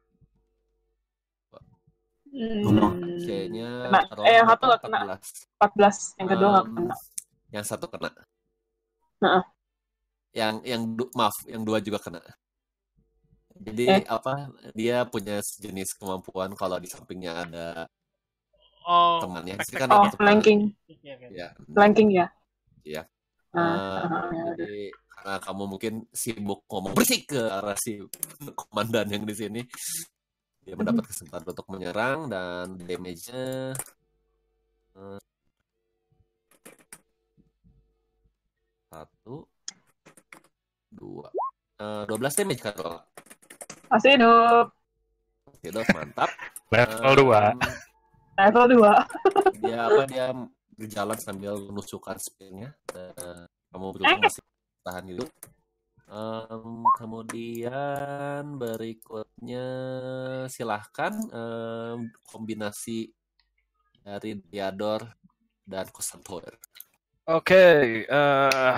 Hmm. Kayaknya Kena. Carola Eh, yang satu berapa? nggak kena. empat belas. empat belas. Yang kedua nggak Um, kena. Yang satu kena. Nah. Yang yang du- maaf, yang dua juga kena. Jadi Eh. apa? Dia punya sejenis kemampuan kalau di sampingnya ada Oh, temannya. tek- Ini kan tek- Oh, ada teman. flanking. Iya, kan. Ya. Flanking ya. Iya. Ah, Uh, ah, ah. jadi karena kamu mungkin sibuk ngomong bersih ke arah si komandan yang di sini, dia mendapat kesempatan untuk menyerang dan damage-nya uh, satu, dua, uh, dua belas damage kan, Rola? Masih hidup. Hidup, mantap. Level dua. Um, Level dua. dia apa dia berjalan sambil menusukkan spearnya. Uh, kamu beruntung masih tahan hidup. Um, kemudian berikutnya silahkan um, kombinasi dari Diador dan Kusantoir. Oke, eh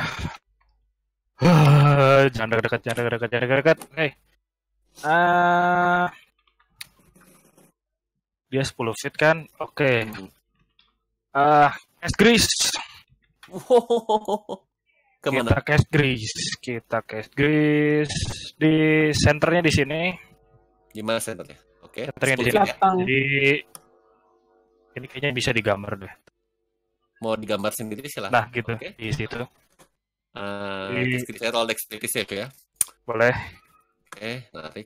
jangan dekat-dekat, jangan dekat-dekat, jangan dekat-dekat. Oke. Ah, dia sepuluh feet kan? Oke. Ah, cast grease. Kemana? Kita cast grease, kita cast grease di senternya di sini. Gimana senternya? Oke. Senternya di sepuluh sini. feet ya? Jadi ini kayaknya bisa digambar deh. Mau digambar sendiri silahkan. Nah, gitu Oke. di situ. Uh, Di- saya roll dexterity save ya. Boleh. Oke, narik.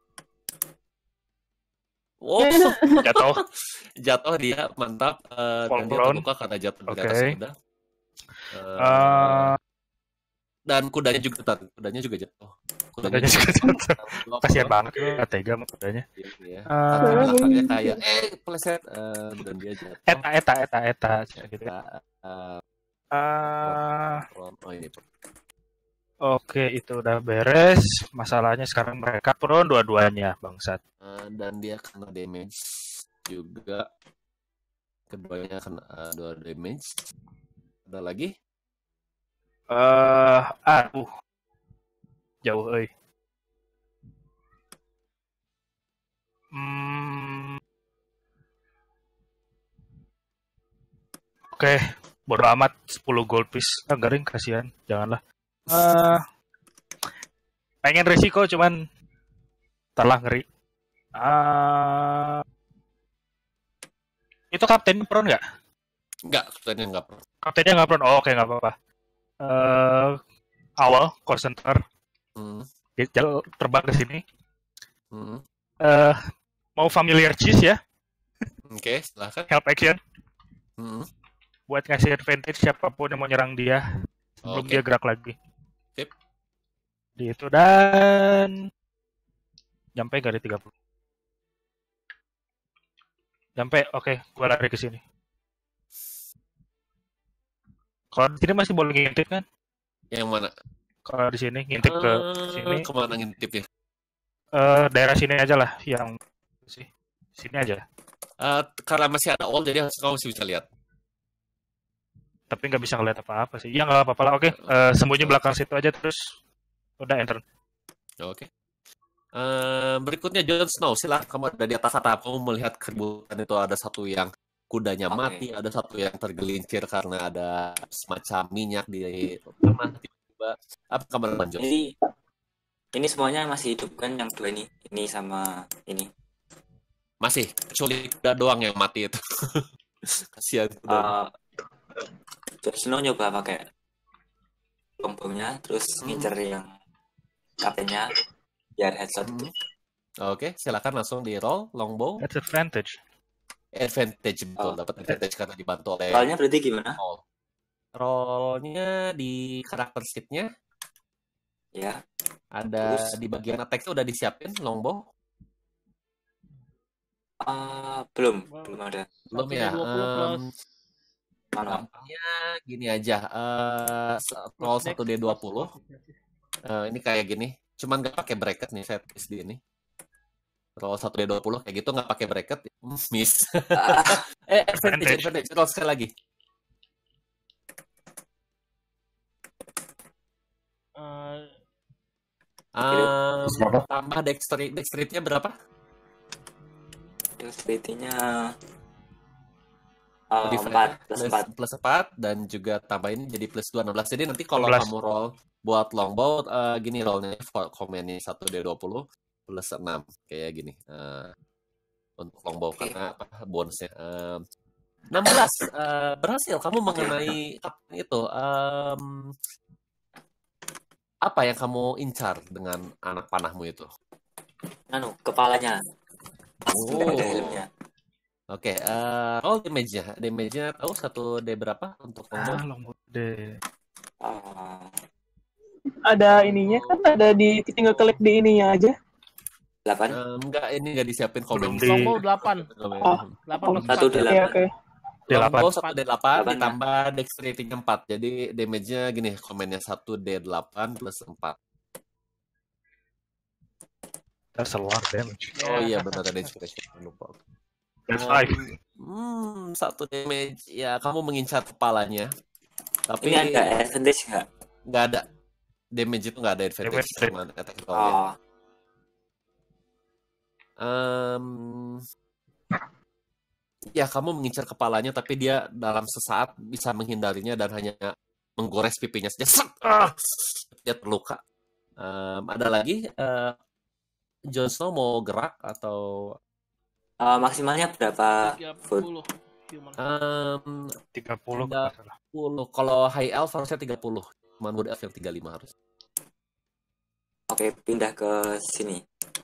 Wow, Jatuh. jatuh dia mantap uh, Fall dan dia prone. terluka karena jatuh dari Oke. atas kuda. Uh, Eh, dan kudanya juga tar, kudanya juga jatuh. Kudanya juga jatuh. Kasihan banget lu, nggak tega sama kudanya. Ya. Eh, Tapi belakangnya kayak eh pleset uh, dan dia jatuh. Eta, eta, eta, eta. Gitu. Kita, uh, Eh, oh ini. Oke, itu udah beres. Masalahnya sekarang mereka prone dua-duanya, bangsat. Uh, dan dia kena damage juga. Keduanya kena uh, dua damage. Ada lagi? Eh, aduh. Jauh, euy. Hmm. Oke, bodo amat sepuluh gold piece. Ah, garing kasihan, janganlah. Eh, pengen resiko cuman telah ngeri. Ah, itu kapten prone nggak? Enggak, kaptennya enggak pro. Kaptennya nggak prone. Oh, oke, nggak apa-apa. Eh, awal core center Hmm. dia jal- terbang ke sini. Hmm. Eh, mau familiar cheese ya? Oke, silahkan. Help action Hmm. buat ngasih advantage siapapun yang mau nyerang dia sebelum Oke. dia gerak lagi. Sip. Di itu dan nyampe nggak di tiga puluh. Nyampe, oke, gua lari ke sini. Kalau di sini masih boleh ngintip kan? Yang mana? Kalau di sini ngintip ke sini, Eh, kemana ngintipnya? eh, daerah sini aja lah, yang sih sini aja. Uh, karena masih ada all, jadi kamu masih bisa lihat. Tapi nggak bisa ngeliat apa-apa sih. Ya nggak apa-apa lah. Oke, eh, sembunyi belakang situ aja terus udah enter. Oke. Uh, berikutnya Jon Snow, silah kamu ada di atas atap, kamu melihat keributan itu ada satu yang kudanya Oke. mati, ada satu yang tergelincir karena ada semacam minyak di tanah tiba-tiba. Apa kabar lanjut? Ini ini semuanya masih hidup kan yang dua ini, ini sama ini. Masih, kecuali kuda doang yang mati itu. Kasihan kuda. Uh, Jon Snow nyoba pakai longbow-nya, terus Hmm. ngincer yang katanya biar headshot. Hmm. Oke, silakan langsung di roll longbow. That's advantage. Advantage betul, Oh. dapat advantage karena dibantu oleh Soalnya berarti gimana? roll. Rollnya di karakter sheet-nya Ya, ada Terus? di bagian attack udah disiapin longbow. uh, belum, belum ada. Belum Satu D ya. dua puluh Em, plus Manual. gampangnya gini aja. eh roll plus dex satu D dua plus puluh. proficiency. Eh, ini kayak gini. Cuman nggak pakai bracket nih set list di ini. Roll satu D dua puluh kayak gitu nggak pakai bracket. Hmm, miss. Ah, eh, advantage, Advantage. advantage. Roll sekali lagi. Eh, Um, Berapa? tambah dexterity, dexterity-nya berapa? dexterity-nya uh, Different- empat plus plus, empat. plus empat dan juga tambahin jadi plus dua, enam belas. Jadi nanti kalau enam belas. kamu roll buat longbow eh, gini rollnya command-nya satu D dua puluh plus enam kayak gini. Eh, untuk longbow karena apa bonusnya. Eh, enam belas eh, berhasil kamu mengenai apa itu. Em, apa yang kamu incar dengan anak panahmu itu? Anu, kepalanya. Oh. Nggak ada helmnya. Oke, eh, roll damage-nya. Damage-nya tahu satu D berapa untuk longbow? Ah, longbow deh. Uh, Ada ininya kan, ada di tinggal klik di ininya aja. delapan. Eh, enggak, ini enggak disiapin Belum komen. di- longbow delapan. Oh. delapan plus Satu empat. D Iya, delapan. oke. D delapan. Longbow satu D delapan Delapan, ditambah dexterity-nya empat. Jadi damage-nya gini, komennya satu D delapan plus empat. That's a lot of damage. Oh iya benar ada inspiration, lupa. That's Um, five. Hmm, satu damage. Ya, kamu mengincar kepalanya. Tapi Ini ada advantage nggak? nggak ada. Damage itu nggak ada advantage. Damage. Cuma attack roll-nya. Oh, Em, ya, kamu mengincar kepalanya, tapi dia dalam sesaat bisa menghindarinya dan hanya menggores pipinya saja. Set! Ah! Dia terluka. Em, ada lagi, eh, Jon Snow mau gerak atau uh, maksimalnya berapa foot? tiga puluh human. em, tiga puluh Tiga- kalau nggak salah. sepuluh? Kalau High Elf harusnya tiga puluh. Cuman Wood Elf yang tiga puluh lima harus. Oke, pindah ke sini.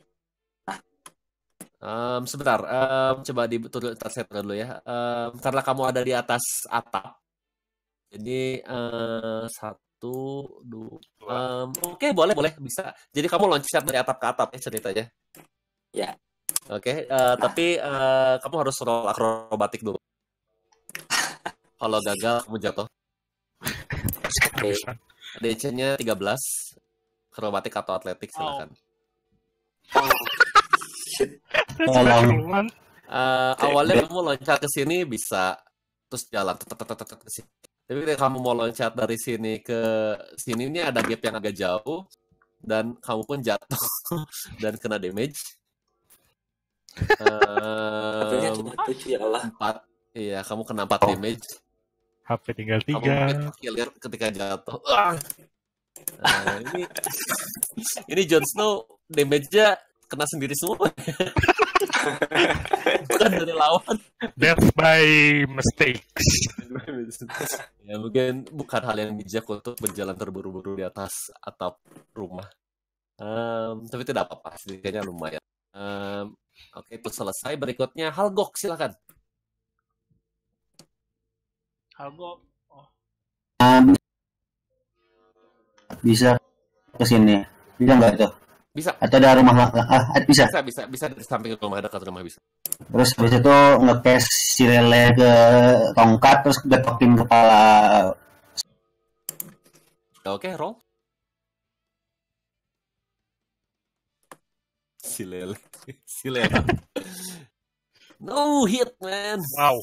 Em, sebentar, em, coba diturun set dulu ya. Em, karena kamu ada di atas atap, jadi eh, satu, dua. em, Oke, boleh, boleh, bisa. Jadi kamu loncat dari atap ke atap ya ceritanya. Ya. Oke, eh, tapi eh, kamu harus roll akrobatik dulu. Kalau gagal, kamu jatuh. Oke. D C-nya tiga belas. Akrobatik atau atletik, silakan. Oh, Tolong. Keluar. Eh, awalnya kamu loncat ke sini bisa terus jalan tet- tet- tet- tet- ke sini. Tapi ketika kamu mau loncat dari sini ke sini ini ada gap yang agak jauh dan kamu pun jatuh dan kena damage. Katanya Em, cuma tujuh ya Allah. empat. Iya, kamu kena empat Oh. damage. H P tinggal Kamu tiga. mungkin killer ketika jatuh. Ah! Nah, ini ini Jon Snow damage-nya kena sendiri semua. Bukan dari lawan. Death by mistakes. Ya mungkin bukan hal yang bijak untuk berjalan terburu-buru di atas atap rumah. Em, tapi tidak apa-apa, sedikitnya lumayan. Em, oke, itu selesai. Berikutnya Halgock, silakan. Halgock. Oh, Um, bisa ke sini. Bisa nggak itu? Bisa, Atau ada rumah lah? Ah, bisa. bisa, bisa, bisa dari samping rumah, dekat rumah bisa. Terus habis itu ngekes si lele ke tongkat, terus getokin kepala. Oke, roll. Si lele, si lele. No hit, man. Wow.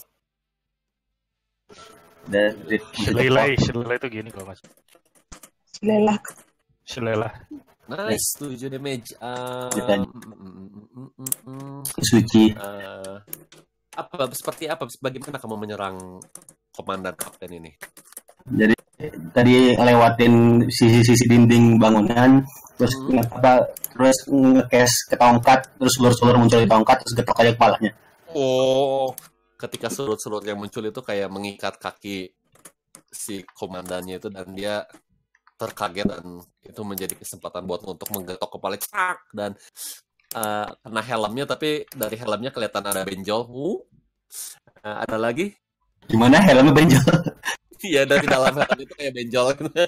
Dan Shillelagh, Shillelagh itu gini kalau mas. Lelah. Shillelagh. Nice, tujuh damage. Um, Gitu. mm, mm, mm, mm, mm. suci. Eh, apa seperti apa? Bagaimana kamu menyerang komandan kapten ini? Jadi tadi lewatin sisi-sisi dinding bangunan, terus Hmm. apa, terus ngekes ke tongkat, terus seluruh-seluruh muncul di tongkat, terus getok aja kepalanya. Oh, ketika surut-surut yang muncul itu kayak mengikat kaki si komandannya itu dan dia terkaget dan itu menjadi kesempatan buat untuk menggetok kepala cak dan uh, kena helmnya tapi dari helmnya kelihatan ada benjol. Uh, uh, ada lagi? Gimana helmnya benjol? Iya dari dalam helm itu kayak benjol.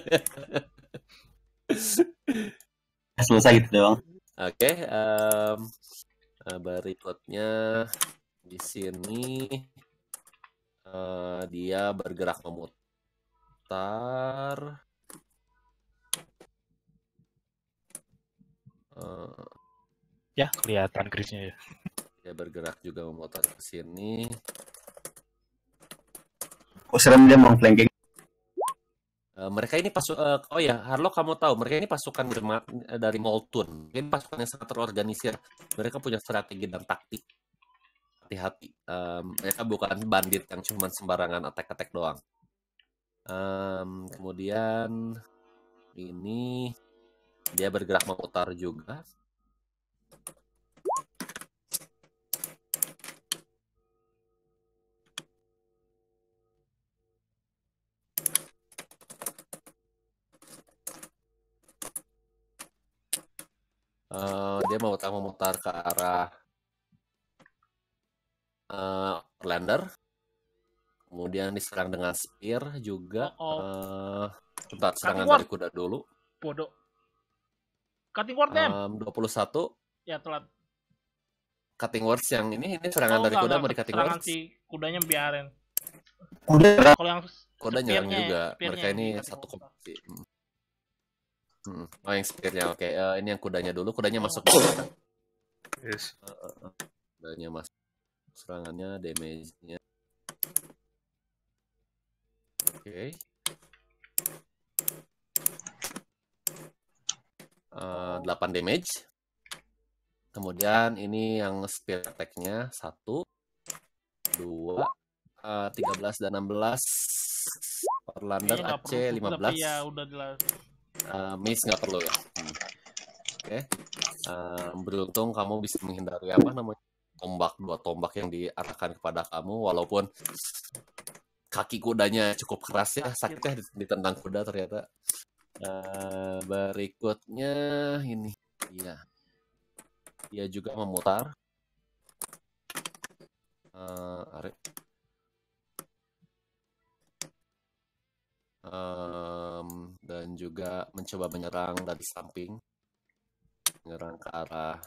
Selesai gitu doang. Oke, okay, um, uh, berikutnya di sini uh, dia bergerak memutar. Uh, ya kelihatan krisnya ya. Dia bergerak juga memutar ke sini. Kok serem dia mau flanking? Uh, mereka ini pasukan, uh, oh ya, Harlock kamu tahu, mereka ini pasukan dari Moltun. Ini pasukan yang sangat terorganisir. Mereka punya strategi dan taktik. Hati-hati. Um, mereka bukan bandit yang cuma sembarangan attack-attack doang. Um, kemudian ini dia bergerak memutar juga. Uh, dia mau memutar ke arah uh, Orlander. Kemudian diserang dengan spear juga. Oh, oh. Uh, bentar, serangan Cutting dari kuda dulu. Bodoh. Cutting word them. Um, dua puluh satu. Ya, telat. Cutting words yang ini, ini serangan oh, dari kuda mau di cutting serangan words. si kudanya biarin. Kuda. Kalau yang kuda nyerang juga. Mereka ini yang satu kompetisi. Hmm. Hmm. Oh yang spearnya oke. Okay. Uh, ini yang kudanya dulu. Kudanya oh. masuk. Yes. Uh, uh, uh. Kudanya masuk. Serangannya, damage-nya. Oke. Okay. Uh, delapan damage. Kemudian ini yang spear attack-nya satu, dua, uh, tiga belas dan enam belas. Orlander A C lima belas. Ya, udah jelas. Uh, miss nggak perlu ya. Hmm. Oke. Okay. Uh, beruntung kamu bisa menghindari apa namanya tombak dua tombak yang diarahkan kepada kamu walaupun kaki kudanya cukup keras ya, sakitnya ditendang kuda ternyata. Uh, berikutnya ini iya dia juga memutar uh, um, dan juga mencoba menyerang dari samping, menyerang ke arah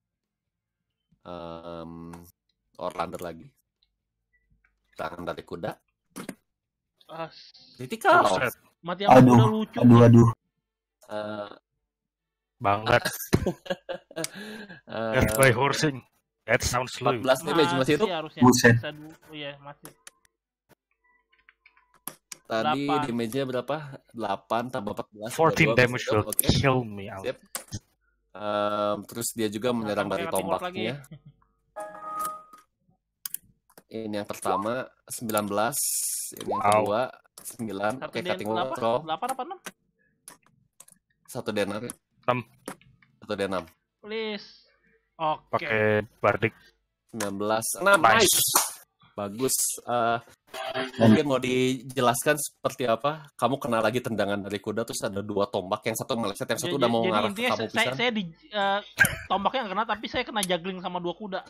um, Orlander lagi, serangan dari kuda. Critical. Mati yang aduh, udah lucu. Aduh, aduh. Uh, Banget. uh, Death by horsing. That sounds slow. empat belas damage masih itu? Buset. Iya, masih. Tadi damage-nya berapa? delapan tambah empat belas. fourteen damage will okay. kill me out. Um, terus dia juga menyerang nah, dari tombaknya. Ini yang pertama sembilan belas, ini yang kedua sembilan. Oke, okay, cutting roll. delapan apa enam? satu D enam. enam. satu D enam. Please. Oke. Okay. Pakai bardik. sembilan belas. enam. Nice. Bagus. Uh, mungkin mau dijelaskan seperti apa? Kamu kena lagi tendangan dari kuda terus ada dua tombak, yang satu meleset, yang satu jadi, udah mau ngarah ke kamu pisan. Saya, saya di uh, tombaknya kena tapi saya kena juggling sama dua kuda.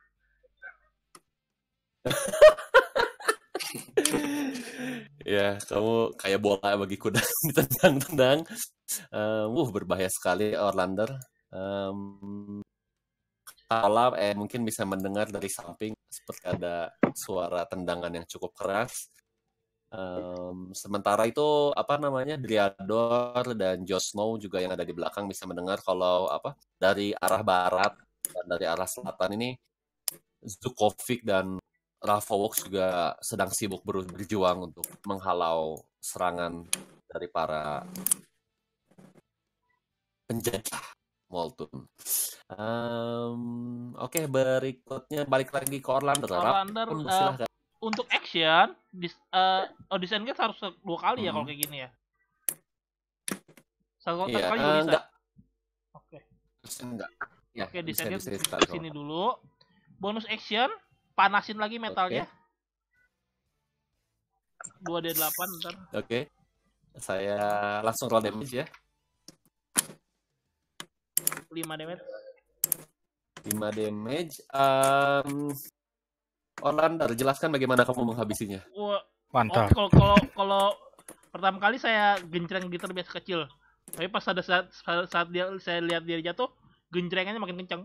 Ya, kamu kayak bola bagi kuda ditendang-tendang. Uh, uh, berbahaya sekali Orlander. Um, kalau eh mungkin bisa mendengar dari samping seperti ada suara tendangan yang cukup keras. Um, sementara itu apa namanya Driador dan Jon Snow juga yang ada di belakang bisa mendengar kalau apa dari arah barat dan dari arah selatan ini Zukovic dan Ravox juga sedang sibuk ber- berjuang untuk menghalau serangan dari para penjajah Moltun. Um, Oke, berikutnya balik lagi ke Orlander. Orlander, Rap, uh, silahkan. untuk action, dis, uh, oh, disengage harus dua kali ya Hmm. kalau kayak gini ya. Satu, Iya, satu kali juga uh, bisa. enggak. Oke. Enggak. Ya, Oke, bisa disengage bisa ke sekali. sini dulu. Bonus action, panasin lagi metalnya. dua D delapan ntar. Oke. Saya langsung roll damage ya. lima damage. lima damage. Um, Orlander, jelaskan bagaimana kamu menghabisinya. Wah, Mantap. oke, kalau kalau kalau pertama kali saya gencreng gitar biasa kecil. Tapi pas ada saat saat dia saya lihat dia jatuh, gencrengannya makin kencang.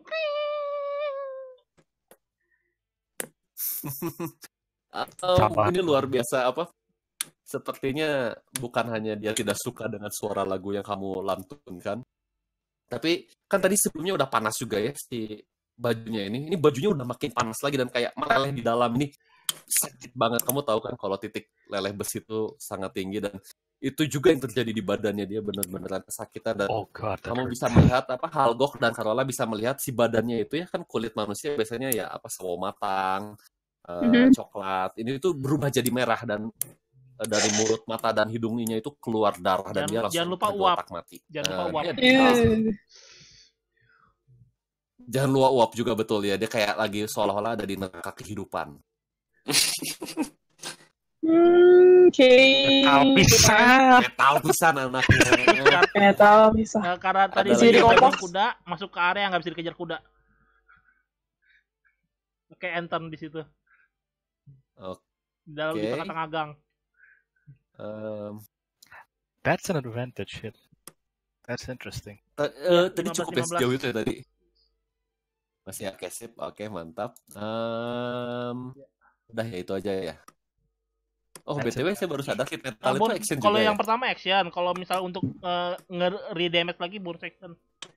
Atau Sabar. ini luar biasa apa? Sepertinya bukan hanya dia tidak suka dengan suara lagu yang kamu lantunkan, tapi kan tadi sebelumnya udah panas juga ya si bajunya ini. Ini bajunya udah makin panas lagi dan kayak meleleh di dalam ini. Sakit banget. Kamu tahu kan kalau titik leleh besi itu sangat tinggi dan itu juga yang terjadi di badannya, dia benar-benar kesakitan dan Oh god. kamu bisa melihat apa Halgock dan Carola bisa melihat si badannya itu ya kan kulit manusia biasanya ya apa sawo matang, uh, Mhm. coklat. Ini tuh berubah jadi merah dan uh, dari mulut, mata dan hidungnya itu keluar darah dan Jangan- dia langsung jangan lupa tergeletak mati. Jangan lupa Uh, uap. dia- Eh, jangan lupa uap juga betul ya. Dia kayak lagi seolah-olah ada di neraka kehidupan. hmm, Oke. Metal pisan. Metal pisan anaknya. Metal bisa. Nah, karena tadi Ada dia lagi nyebrangin kompos. kuda, masuk ke area yang nggak bisa dikejar kuda. Oke, enter di situ. Oke. Di dalam di tengah-tengah gang. Um, That's an advantage shit. That's interesting. t- uh, tadi lima belas, cukup ya lima belas. sejauh itu ya tadi. Masih ya sip. Oke, mantap. Um, udah ya itu aja ya. Oh, That's B T W saya baru sadar hit Nah, metal itu bon- action kalau juga yang ya. pertama action, kalau misal untuk uh, nge-redamage lagi bonus action.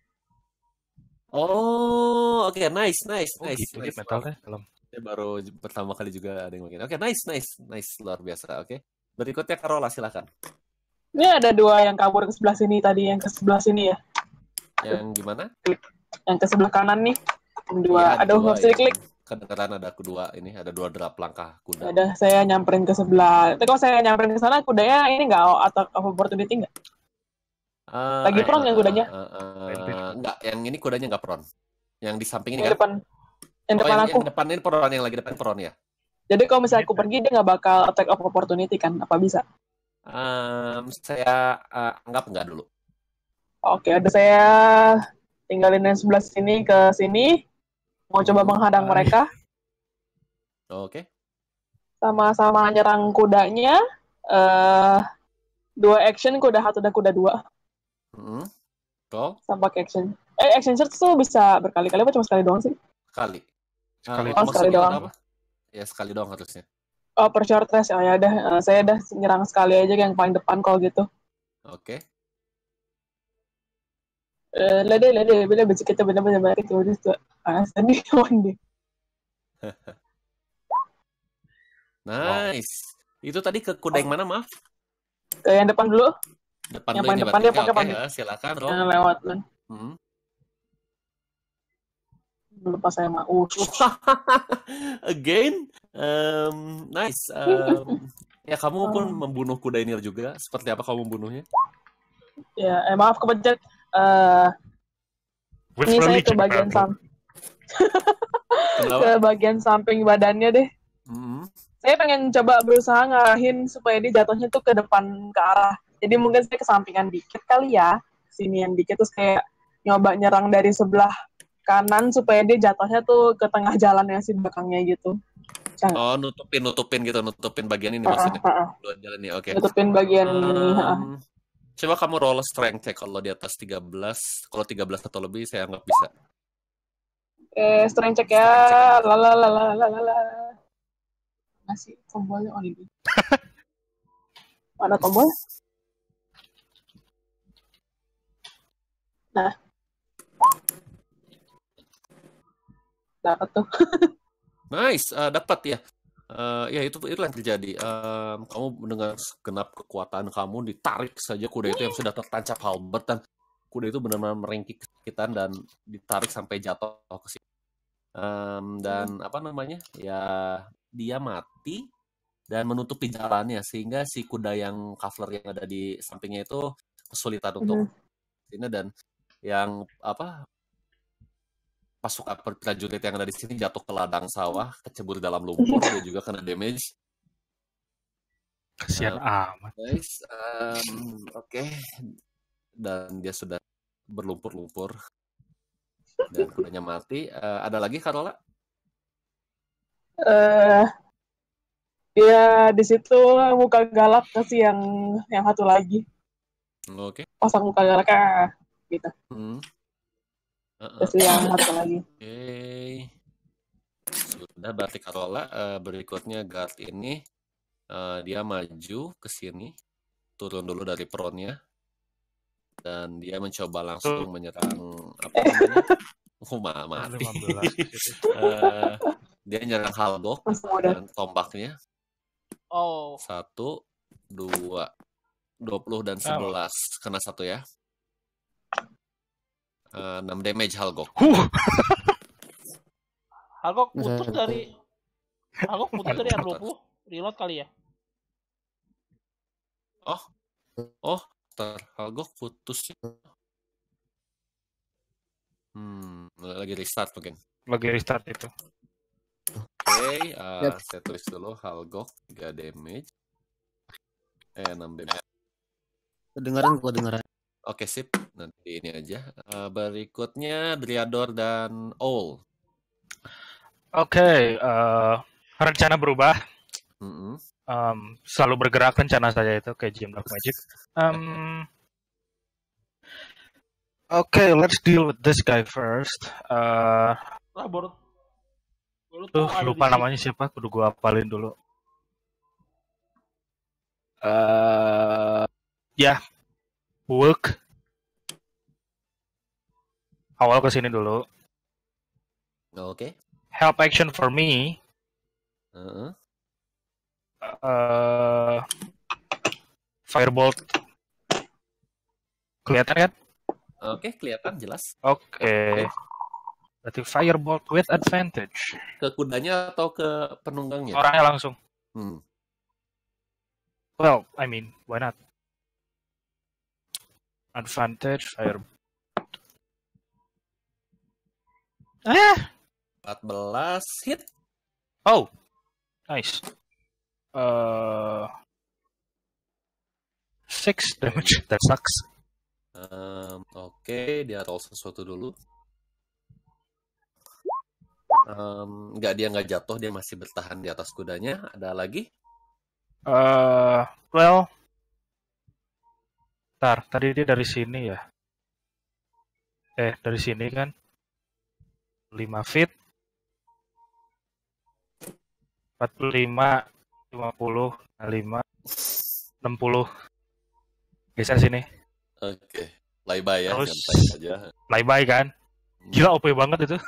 Oh, oke, nice, nice, Oh nice. gitu nice. hit metalnya dalam. Saya baru pertama kali juga ada yang begini. Oke, nice, nice, nice, luar biasa. Oke. Berikutnya Carola, silakan. Ini ada dua yang kabur ke sebelah sini tadi, yang ke sebelah sini ya. Yang gimana? Yang ke sebelah kanan nih. Yang dua. Iya, ada Aduh, dua harus yang diklik. kedengeran ada kedua ini, ada dua derap langkah kuda. Udah, saya nyamperin ke sebelah. Tapi kalau saya nyamperin ke sana, kudanya ini nggak atau opportunity nggak? Uh, Lagi prone yang kudanya? Uh, uh, uh, enggak, yang ini kudanya enggak prone. Yang di samping ini Yang kan? depan. Yang Oh, depan yang, aku. yang depan ini prone, yang lagi depan prone ya? Jadi kalau misalnya aku pergi, dia nggak bakal attack of opportunity kan? Apa bisa? Um, saya uh, anggap enggak dulu. Oke, udah saya tinggalin yang sebelah sini ke sini. Mau coba menghadang mereka. Oke. Okay. Sama-sama nyerang kudanya. Uh, dua action, kuda satu dan kuda dua. Mm-hmm. Roll. Sama pakai action. Eh, action search tuh bisa berkali-kali apa cuma sekali doang sih? Sekali. Sekali. Uh, Oh, sekali doang. Apa? Ya, sekali doang harusnya. Oh, per short rest. Oh ya udah, uh, saya udah nyerang sekali aja yang paling depan kalau gitu. Oke. Okay. Eh, lede, lede, bila baca kita benar-benar balik ke udah tuh. Ah, tadi one Nice. Wow. Itu tadi ke kuda yang mana, maaf? Ke yang depan dulu. Depan yang dulu paling ini depan dia berarti. pakai Oke, paling. ya, silakan, Rob. Yang lewat kan. Hmm. Lupa saya mau. Uh. Again, um, nice. Um, ya kamu pun membunuh kuda ini juga. Seperti apa kamu membunuhnya? Ya, eh, maaf kepencet. Uh, ini saya ke bagian samping. Ke bagian samping badannya deh. Mm-hmm. Saya pengen coba berusaha ngarahin supaya dia jatuhnya tuh ke depan ke arah. Jadi mungkin saya kesampingan dikit kali ya. Sinian dikit terus kayak nyoba nyerang dari sebelah kanan supaya dia jatuhnya tuh ke tengah jalan yang si belakangnya gitu. Jangan. Oh, nutupin nutupin gitu, nutupin bagian ini maksudnya. Uh, uh, uh. Jalan ini, oke. Okay. Nutupin bagian um, ini. Uh. Coba kamu roll strength check kalau di atas tiga belas, kalau tiga belas atau lebih saya anggap bisa. Eh, strength check ya. Lala lala lala. Masih tombolnya on ini. Mana tombol? Nah. Dapat tuh. Nice, uh, dapat ya. Uh, ya itu itu yang terjadi. Um, kamu dengan segenap kekuatan kamu ditarik saja kuda itu yang sudah tertancap halberd dan kuda itu benar-benar meringkik kesakitan dan ditarik sampai jatuh ke sini. Um, dan apa namanya? Ya dia mati dan menutupi jalannya sehingga si kuda yang kavler yang ada di sampingnya itu kesulitan untuk ini dan yang apa pasukan prajurit yang ada di sini jatuh ke ladang sawah, kecebur dalam lumpur, dia juga kena damage. Kasihan Uh, amat. Guys, um, oke, okay. Dan dia sudah berlumpur-lumpur dan kudanya mati. Uh, ada lagi Carola? Eh, ya di situ muka galak kasih yang yang satu lagi. Oke. Okay. Pasang muka galak ah, gitu. Hmm. Uh-uh. Kasih yang satu lagi. Oke. Okay. Sudah berarti Carola. Uh, berikutnya guard ini uh, dia maju ke sini, turun dulu dari pronnya. Dan dia mencoba langsung menyerang apa namanya? Oh, mati. uh, dia nyerang Halgock dan tombaknya. Oh. Satu, dua, dua puluh dan sebelas oh. Kena satu ya. Uh, enam damage Halgock. Huh. Halgock putus dari Halgock putus dari R dua puluh. Reload kali ya? Oh. Oh. Halgock putus. Hmm, lagi restart mungkin. Lagi restart itu. Oke, okay, uh, yep. Saya tulis dulu Halgock tiga damage. Eh, enam damage. Kedengaran, kedengaran. Oke, okay, sip. Nanti ini aja. Uh, berikutnya Driador dan Owl. Oke, okay, uh, rencana berubah. Mm-hmm. Um, selalu bergerak rencana saya itu kayak Gym Dark Magic. Um, Oke, okay, let's deal with this guy first. Uh, ah, baru, baru tuh lupa namanya siapa, kudu gua apalin dulu. Uh, ya, yeah. Work. Awal kesini dulu. Oke. Okay. Help action for me. Uh-huh. Uh, Firebolt. Kelihatan kan? Oke, okay, kelihatan jelas. Oke. Okay. Okay. Berarti Firebolt with advantage. Ke kudanya atau ke penunggangnya? Orangnya langsung. Hmm. Well, I mean, why not? Advantage, Firebolt. Ah! empat belas hit. Oh, nice. Uh, six damage. That sucks. Um, Oke, okay. Dia roll sesuatu dulu. Um, nggak dia nggak jatuh, dia masih bertahan di atas kudanya. Ada lagi? Uh, well, tar, tadi dia dari sini ya. Eh, dari sini kan. lima feet. empat puluh lima, lima puluh, lima, enam puluh. Geser sini. Oke, okay. Lie-bye ya, terus aja. Lie-bye kan. Gila O P banget itu.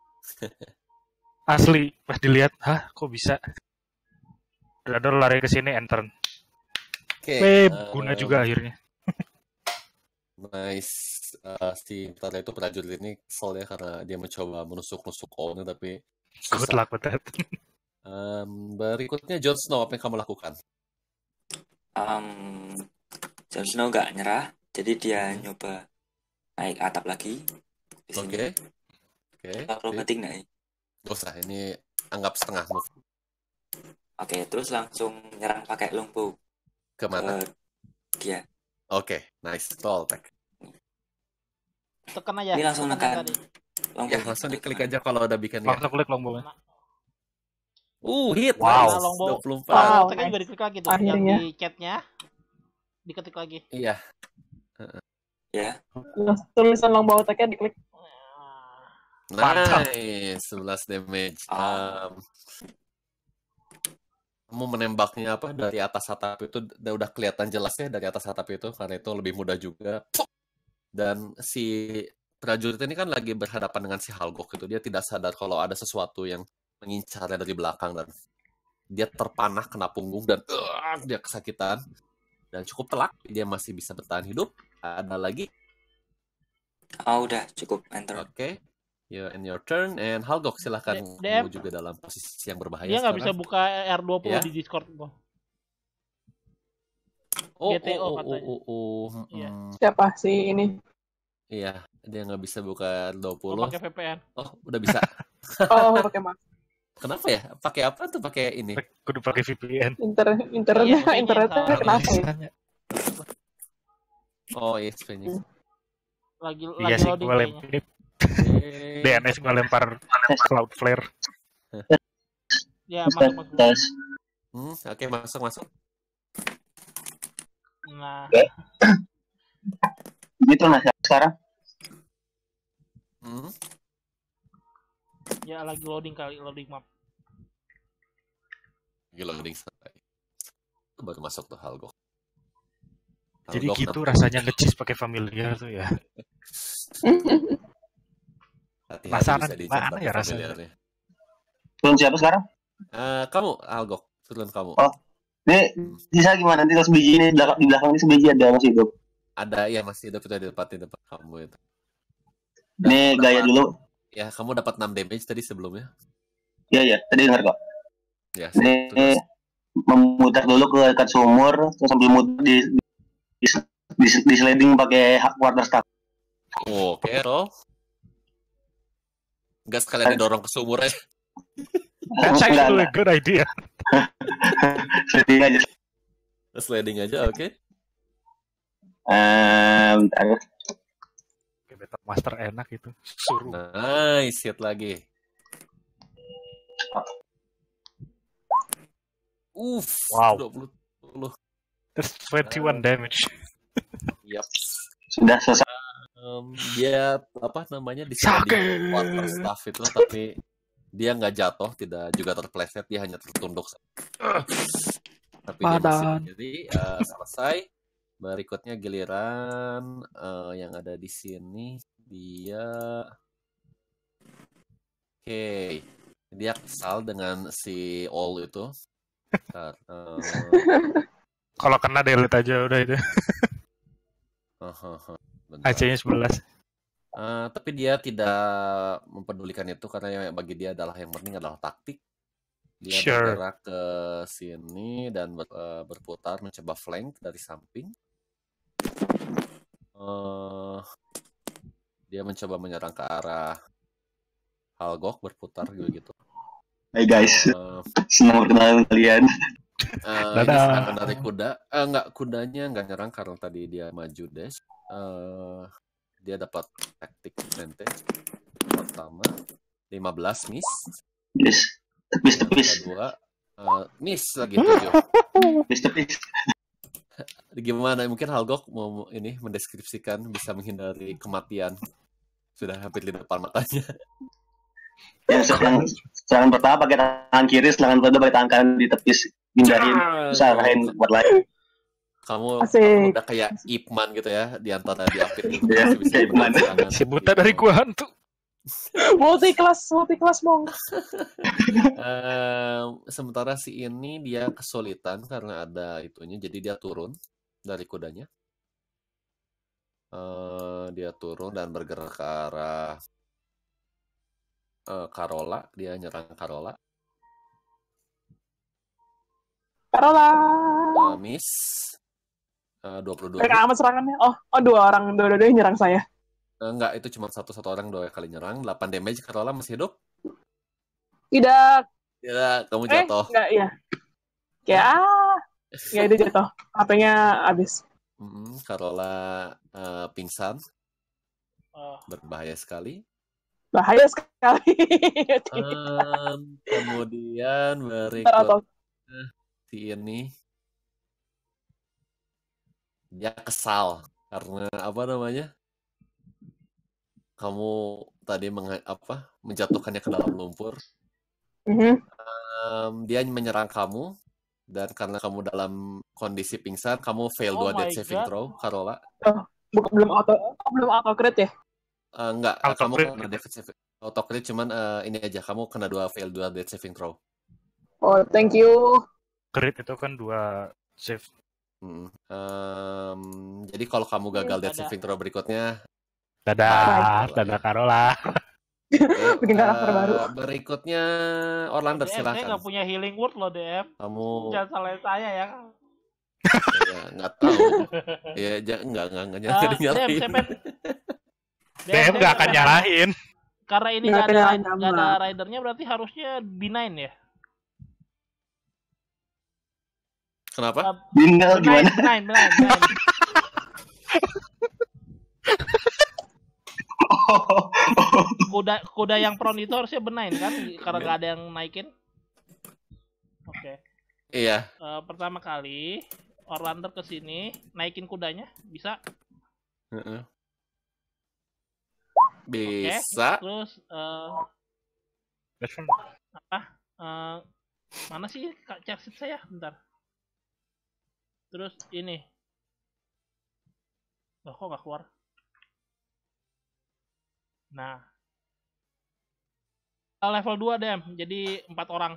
Asli, pas dilihat, hah kok bisa? Driador lari ke sini, enter. Oke, okay, uh, guna juga akhirnya. Nice. Uh, si Tara itu prajurit ini kesel ya karena dia mencoba menusuk-nusuk Owlnya tapi susah. Good luck with that. um, berikutnya Jon Snow, apa yang kamu lakukan? Um, Jon Snow gak nyerah, jadi dia nyoba naik atap lagi. Oke. Oke. Akrobatik naik. Gak usah, ini anggap setengah move. Oke, okay, terus langsung nyerang pakai longbow. Kemana? Ke dia. Oke, okay, nice. Roll attack. Tekan aja. Ini langsung nekan. Ya, langsung diklik aja kalau udah bikin ya. Langsung klik longbow. Uh, hit. Wow. Nice. Longbow. dua puluh empat. Wow, tekan juga diklik lagi tuh. Akhirnya. Yang di chatnya diketik lagi. Iya. Uh-uh. Ya. Tulisan longbow attack-nya diklik. Nice. sebelas damage. Oh. Um, kamu menembaknya apa dari atas atap itu udah kelihatan jelasnya dari atas atap itu karena itu lebih mudah juga. Dan si prajurit ini kan lagi berhadapan dengan si Halgock itu, dia tidak sadar kalau ada sesuatu yang mengincarnya dari belakang dan dia terpanah kena punggung dan uh, dia kesakitan dan cukup telak, dia masih bisa bertahan hidup. Ada lagi? Oh udah cukup enter. Oke. Okay. Ya, and your turn. And Halgock, silahkan D- kamu DM. juga dalam posisi yang berbahaya Dia nggak bisa sekarang. buka R dua puluh Ya. di Discord gua. Oh, G T O oh, oh, katanya. oh, oh, oh. Iya. Hmm, Siapa sih ini? Iya, dia nggak bisa buka dua Gua puluh. pakai V P N. Oh, udah bisa. Oh, pakai mas. Kenapa ya? Pakai apa tuh? Pakai ini. Kudu pakai V P N. Inter Iya, internetnya maksudnya internetnya salah. kenapa ya? Oh, iya, Spanish. Lagi Iya lagi sih, loading gue kayaknya. lempar Eh, D N S, gue lempar Cloudflare. Ya, masuk masuk. Tes. hmm, Oke, masuk masuk. Nah, Gitu nah sekarang. Hmm. ya lagi loading kali, loading map. Gila, loading selesai. Itu baru masuk tuh Halgock. Jadi Halgock gitu enam. rasanya nge-cheese pakai familiar tuh ya. Hati-hati Penasaran bisa dicek gimana pakai ya rasanya. familiarnya. Turun siapa sekarang? Eh, kamu, Halgock, turun kamu. Oh. Ini bisa gimana nanti kalau sebiji ini di belakang, di belakang ini sebiji ada masih hidup. Ada, ya masih hidup itu di depan di depan kamu itu. Dan Ini kamu gaya dapat- dulu. Ya, kamu dapat enam damage tadi sebelumnya. Iya iya, tadi dengar kok. Ya, Ini terus. memutar dulu ke dekat sumur, terus sambil muter di di, di, di sliding pakai quarter staff. Oh, oke, roll. Enggak sekalian didorong ke sumur aja. That's actually a good idea. Sliding aja. Sliding aja, oke. Eh, bentar. Kayak Battle Master enak itu. Suruh. Nice, hit lagi. Uff, Wow. dua puluh. That's twenty-one damage. Yap. Sudah selesai. Um, dia apa namanya di Sakit. quarter staff itu, tapi dia nggak jatuh, tidak juga terpleset, dia hanya tertunduk. Tapi dia masih Padan. jadi uh, selesai. Berikutnya giliran uh, yang ada di sini dia, oke, okay. Dia kesal dengan si All itu. Uh, uh, Kalau kena delete aja udah itu. uh, uh, uh, A C-nya sebelas. Uh, tapi dia tidak mempedulikan itu karena yang bagi dia adalah yang penting adalah taktik. Dia Sure. bergerak ke sini dan ber, uh, berputar mencoba flank dari samping. Uh, dia mencoba menyerang ke arah Halgock, berputar gitu. Hai guys, Uh, senang berkenalan dengan kalian. uh, ini Dadah. serangan dari kuda. Uh, enggak, kudanya enggak nyerang karena tadi dia maju dash. Uh, dia dapat taktik advantage. Pertama lima belas miss. Yes, tepis-tepis, Kedua uh, miss lagi tujuh. tepis-tepis. Gimana? Mungkin Halgock mau ini mendeskripsikan bisa menghindari kematian. Sudah hampir di depan matanya. Ya, serangan, serangan pertama pakai tangan kiri, serangan kedua pakai tangan kanan ditepis, hindarin, terus arahin buat lain. Kamu, Asik. kamu udah kayak Ipman gitu ya, di antara di akhir itu Iya, masih bisa kayak Ipman. menang serangan. Si buta dari gua hantu. Multi kelas, multi kelas mong. Eh, sementara si ini dia kesulitan karena ada itunya, jadi dia turun dari kudanya. Eh, dia turun dan bergerak ke arah eh, Carola. Dia nyerang Carola. Carola. Eh, miss. Eh, dua puluh dua. Mereka amat serangannya. Oh, oh dua orang, dua-duanya nyerang saya. Eh, enggak, itu cuma satu-satu orang dua kali nyerang. delapan damage. Carola masih hidup. Tidak. Ya, kamu Eh, jatuh. enggak, iya. Kayak, ah. Ya, itu jatuh. H P-nya habis. Mm, Carola eh, pingsan. Oh, Berbahaya sekali. Bahaya sekali. Um, kemudian Ntar atau berikutnya si ini dia kesal karena apa namanya? Kamu tadi meng, apa menjatuhkannya ke dalam lumpur. Mhm. Um, dia menyerang kamu dan karena kamu dalam kondisi pingsan, kamu fail Oh dua my death saving God. throw, Carola. Bukan belum auto oh, belum auto crit ya? Uh, enggak, Auto kamu crit. kena death saving auto crit, cuman uh, ini aja kamu kena dua fail dua death saving throw. Oh, thank you. Crit itu kan dua save. Hmm. Um, jadi kalau kamu gagal death Dadah. saving throw berikutnya, Dadah, Bye. dadah Carola. Oke, Bikin karakter eh, baru. berikutnya Orlander, D M, saya silakan. nggak punya healing word loh D M. Kamu Jangan salahin saya ya. ya nggak tahu. Ya ja- nggak nggak nggak Ah, jadi D M, nyalahin. saya pengen D M nggak akan nyalahin. Karena ini Nggak nggak ada kenalin nggak ada nama. ridernya, berarti harusnya benign ya. Kenapa? Uh, Bingal benign, gimana? benign, benign, benign. Kuda kuda yang prone itu harusnya benign kan, karena nggak ada yang naikin. Oke. Iya. Eh, pertama kali Orlander ke sini naikin kudanya bisa. Heeh. Oke. Bisa. Terus eh, apa? Eh, mana sih Kak Cersit saya? Bentar. Terus ini. Loh, kok nggak keluar? Nah. Level dua Dem, jadi empat orang.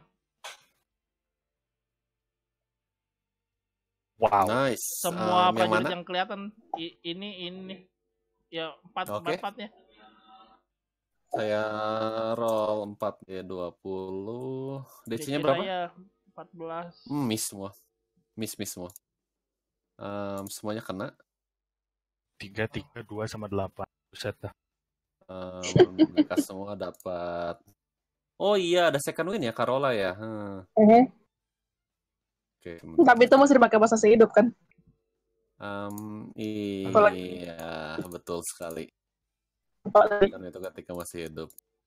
Wow. Nice. Semua Um, yang prajurit mana? yang kelihatan I- ini ini ya empat Oke. empat empatnya. Saya roll empat D dua puluh. D D C C-nya berapa? saya empat belas. Hmm, miss semua. Miss miss semua. Um, semuanya kena. tiga, tiga, dua, sama delapan. Buset dah. Um, mereka semua dapat. Oh iya, ada second win ya, Carola ya. Hmm. Mhm. Oke. Tapi itu masih dipakai pas masih hidup kan? Um, Kalau- iya, betul sekali. Apa- Kan itu ketika masih hidup.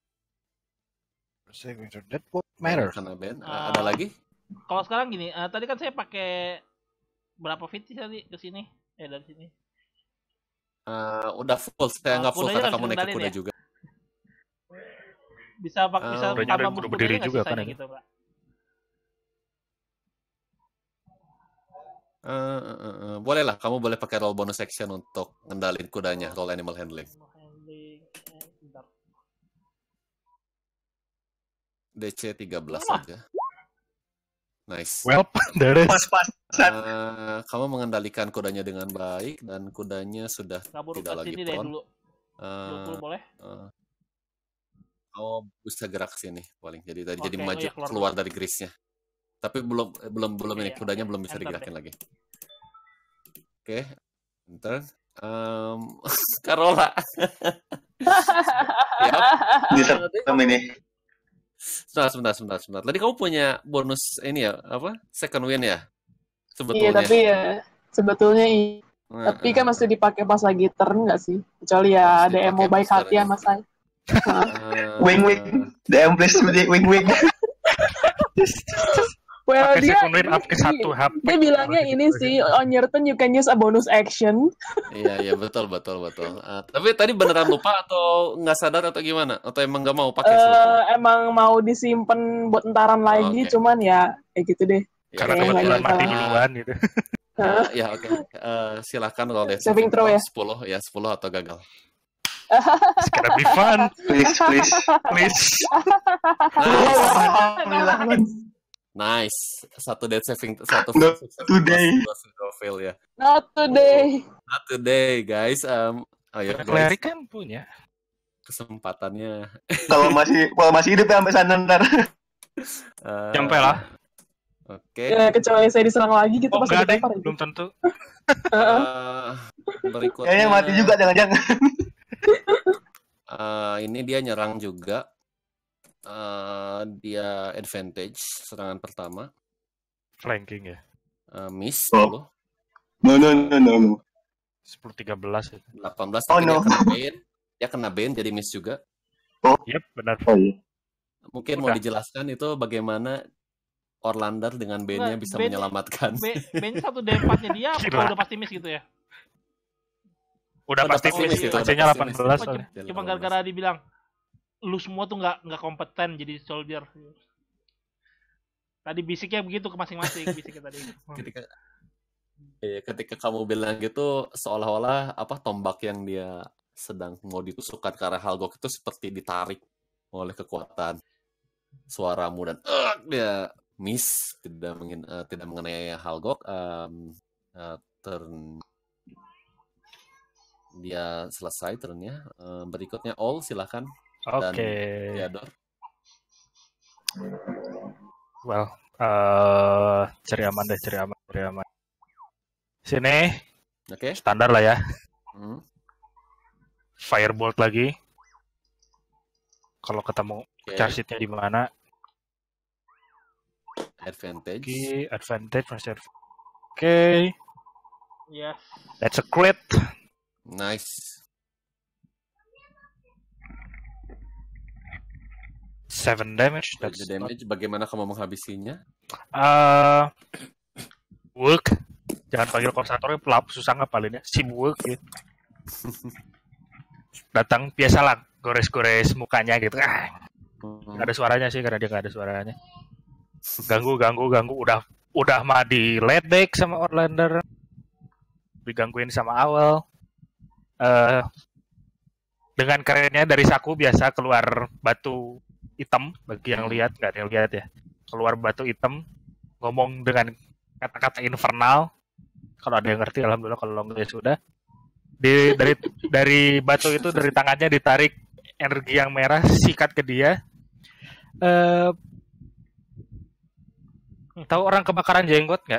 That what matters. Karena Ben, Ah. ada lagi? Kalau sekarang gini, eh, tadi kan saya pakai berapa feet sih tadi ke sini? Eh dari sini. Uh, udah full, saya Ah, nggak full kudanya karena nggak kamu bisa naik ke kendalin kuda ya? juga. Bisa pak Ah, bisa kudanya tambah ada boost kuda berdiri kudanya nggak juga sisanya kan, gitu, Pak? Uh, uh, uh, uh. Boleh lah, kamu boleh pakai roll bonus action untuk ngendalin kudanya, roll animal handling. Handling, eh, bentar. D C tiga belas Wah. saja. Nice. Well, there is. Pas-pas. Uh, kamu mengendalikan kudanya dengan baik dan kudanya sudah Kabur tidak ke lagi sini deh prone. dulu. dua puluh Uh, boleh? uh, kamu bisa gerak ke sini paling. Jadi tadi Oke, jadi oh maju iya, keluar keluar dari grease-nya. Tapi belum belum belum Oke, ini oke. kudanya belum bisa Enter digerakin deh. lagi. Oke, enter. Um, Carola. Siap. Di Uh, tadi serem ini. Sebentar, sebentar, sebentar, sebentar. Tadi kamu punya bonus ini ya, apa? Second win ya? Iya, Sebetulnya. tapi ya sebetulnya iya. Nah, Tapi kan uh, masih dipakai pas lagi turn nggak sih? Kecuali ya Harus ada yang mau dipakai baik pas hatian turn. mas saya. uh, Wing wing. D M please wing wing. Well, Pakai dia, second win up ke satu H P. dia bilangnya ini sih, on your turn you can use a bonus action. Iya, iya, betul, betul, betul. Uh, tapi tadi beneran lupa atau nggak sadar atau gimana? Atau emang nggak mau pakai Eh, sebetulnya? emang mau disimpan buat entaran lagi, oke. cuman ya kayak gitu deh. Ya, Karena Kayak nggak kebetulan nyangka mati lah. duluan gitu. Uh, ya, oke. Uh, silakan roll ya. Saving throw ya? sepuluh, ya, sepuluh atau gagal. It's gonna be fun. Please please. Please. Nice. Alhamdulillah. Nice. Satu dead saving, satu Not satu today. dua zero fail ya. Not today. Not today, guys. Um, ayo guys, Cleric kan punya. kesempatannya. Kalau masih kalau masih hidup ya sampai sana ntar. Uh, Nyampe lah. Oke. Ya, kecuali saya diserang lagi gitu Oh pas enggak ada deh, tepar. belum tentu. Uh, berikutnya. Kayaknya mati juga jangan-jangan. Uh, ini dia nyerang juga. Uh, dia advantage serangan pertama. Flanking ya. Uh, miss Oh. sepuluh. No no no no no. sepuluh tiga belas itu. delapan belas Oh, tapi dia no. kena bane. Dia kena bane jadi miss juga. Yep, benar. Oh iya. Mungkin mau Udah. dijelaskan itu bagaimana Orlander dengan bane-nya Nggak, bisa bane- menyelamatkan. B, B-nya satu D empat-nya dia apa Gila. udah pasti miss gitu ya? Udah Udah pasti pasti miss miss, itu. udah Ac-nya pasti delapan miss. belas Cuma, soalnya. Dia cuma delapan belas. gara-gara dibilang lu semua tuh nggak nggak kompeten jadi soldier. Tadi bisiknya begitu ke masing-masing bisiknya tadi. Ketika Iya, ketika kamu bilang gitu seolah-olah apa tombak yang dia sedang mau ditusukkan ke arah Halgock itu seperti ditarik oleh kekuatan suaramu dan uh, dia miss tidak mengin, uh, tidak mengenai Halgock. Um, uh, turn dia selesai turnnya. Uh, berikutnya All silakan. Oke. Okay. Theodore. Well, uh, cari aman deh, cari aman, cari aman. Sini. Oke. Okay. Standar lah ya. Hmm. Firebolt lagi. Kalau ketemu okay. charge sheet-nya di mana? Advantage. Oke, okay. Advantage masih advantage. Oke. Okay. Yes. That's a crit. Nice. Seven damage. That's the damage. Not... Bagaimana kamu menghabisinya? Uh, work. Jangan panggil konservatornya pelap susah ngapalinnya. Sim work gitu. Datang biasalah gores-gores mukanya gitu. Ah, hmm. Gak ada suaranya sih karena dia gak ada suaranya. Ganggu, ganggu, ganggu. Udah, udah mah di late back sama Orlander. Digangguin sama Awal. Uh, dengan kerennya dari saku biasa keluar batu hitam bagi yang lihat, nggak ada yang lihat ya. Keluar batu hitam, ngomong dengan kata-kata infernal. Kalau ada yang ngerti, alhamdulillah. Kalau nggak ya sudah. Di, dari dari batu itu dari tangannya ditarik energi yang merah, sikat ke dia. Uh, tahu orang kebakaran jenggot nggak?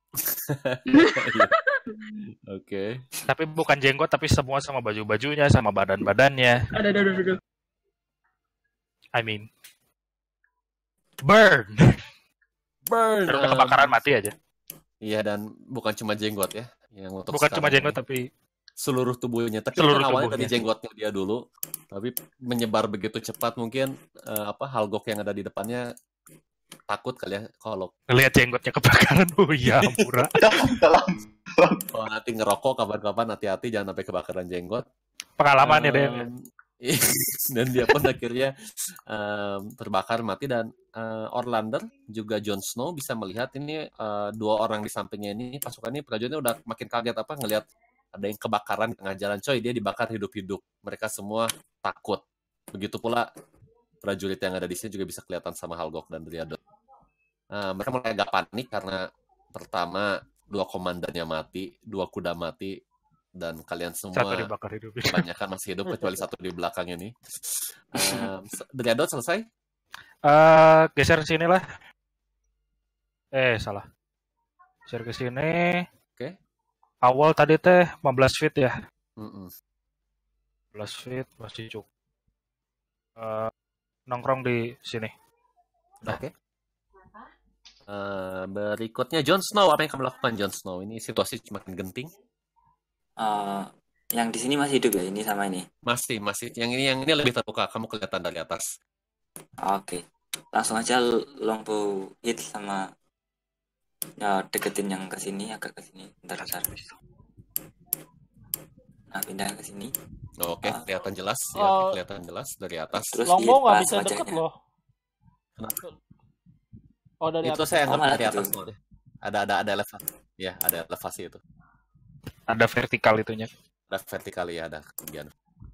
Oke. Okay. Tapi bukan jenggot, tapi semua sama baju-bajunya, sama badan-badannya. Ada, ada, ada, ada. I mean, burn, burn. Udah kebakaran mati aja. Iya, dan bukan cuma jenggot ya, yang untuk bukan cuma jenggot tapi seluruh tubuhnya. Tapi seluruh kan awalnya tubuhnya. dari jenggotnya dia dulu, tapi menyebar begitu cepat mungkin uh, apa Halgock yang ada di depannya takut kali ya kalau ngelihat jenggotnya kebakaran. Oh iya, murah. Kalau nanti ngerokok kapan-kapan hati-hati jangan sampai kebakaran jenggot. Pengalaman um, ya deh. Dan dia pun akhirnya um, terbakar mati dan uh, Orlander juga Jon Snow bisa melihat ini uh, dua orang di sampingnya ini pasukannya prajuritnya udah makin kaget apa ngelihat ada yang kebakaran di tengah jalan. Coy, dia dibakar hidup-hidup. Mereka semua takut. Begitu pula prajurit yang ada di sini juga bisa kelihatan sama Halgock dan Driadon. Uh, mereka mulai agak panik karena pertama dua komandannya mati, dua kuda mati. Dan kalian semua kebanyakan masih hidup kecuali satu di belakang ini. Um, Driadon selesai? Uh, geser sini lah. Eh salah. Geser ke sini. Oke. Okay. Awal tadi teh lima belas feet ya. Mm-mm. lima belas feet masih cukup. Uh, nongkrong di sini. Oke. Okay. Uh, berikutnya Jon Snow, apa yang kamu lakukan Jon Snow? Ini situasi semakin genting. Uh, yang di sini masih hidup ya, ini sama ini. Masih, masih. Yang ini yang ini lebih terbuka, kamu kelihatan dari atas. Oke, okay. Langsung aja longbow hit sama ya deketin yang ke sini, agak ke sini. Bentar, bentar. Nah, pindah ke sini. Oke, okay, uh, kelihatan jelas. Oh. Ya, kelihatan jelas dari atas. Terus longbow nggak bisa deket loh. Kenapa? Oh, dari itu atas. saya anggap oh, dari atas loh. Ada ada ada elevasi. Ya, ada elevasi itu. Ada vertikal itunya. Ada vertikal ya, ada kemudian.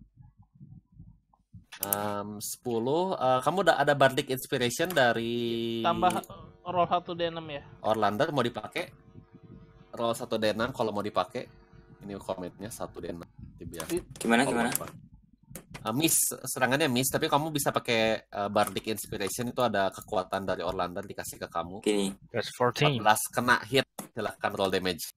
Um, sepuluh. Uh, kamu udah ada Bardic Inspiration dari tambah roll satu D enam ya. Orlander mau dipakai? Roll satu D enam kalau mau dipakai. Ini komitnya satu D enam. Gimana gimana? Uh, miss, serangannya miss, tapi kamu bisa pakai uh, Bardic Inspiration, itu ada kekuatan dari Orlander dikasih ke kamu. Gini. That's fourteen. empat belas kena hit, silahkan roll damage.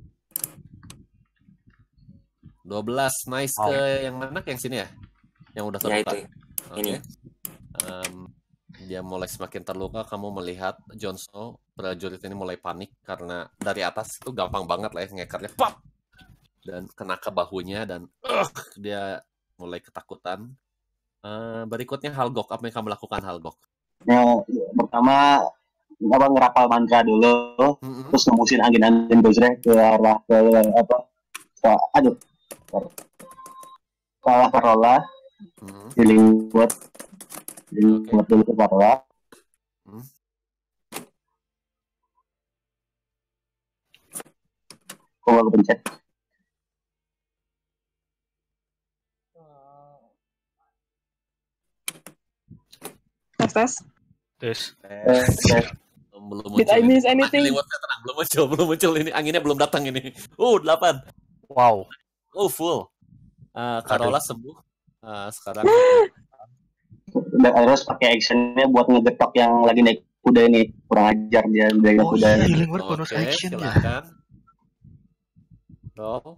dua belas, nice. Oh. Ke yang mana? Yang sini ya? Yang udah terluka. Ya, itu. Okay. Ini. Um, dia mulai semakin terluka, kamu melihat Jon Snow, prajurit ini mulai panik karena dari atas itu gampang banget lah ya ngekarnya, pop! Dan kena ke bahunya dan uh, dia mulai ketakutan. Uh, berikutnya Halgock, apa yang kamu lakukan Halgock? Ya, pertama apa ngerapal mantra dulu, mm-hmm. terus nembusin angin-angin gojrek ke arah ke apa? Ke, aduh. Kalah Karola, hmm. healing word, healing word dulu ke Karola. Hmm. Kok gak kepencet? Tes tes. Tes. Tes. Belum muncul. Did I miss anything? Tenang, belum muncul, belum muncul ini, anginnya belum datang ini. Uh, delapan. Wow. Oh, full. Uh, Karola sembuh. Uh, sekarang udah harus pakai actionnya buat ngegetok yang lagi naik kuda ini. Kurang ajar dia naik Oh kuda. iya, healing word bonus Oke, action ya. silakan. Roll.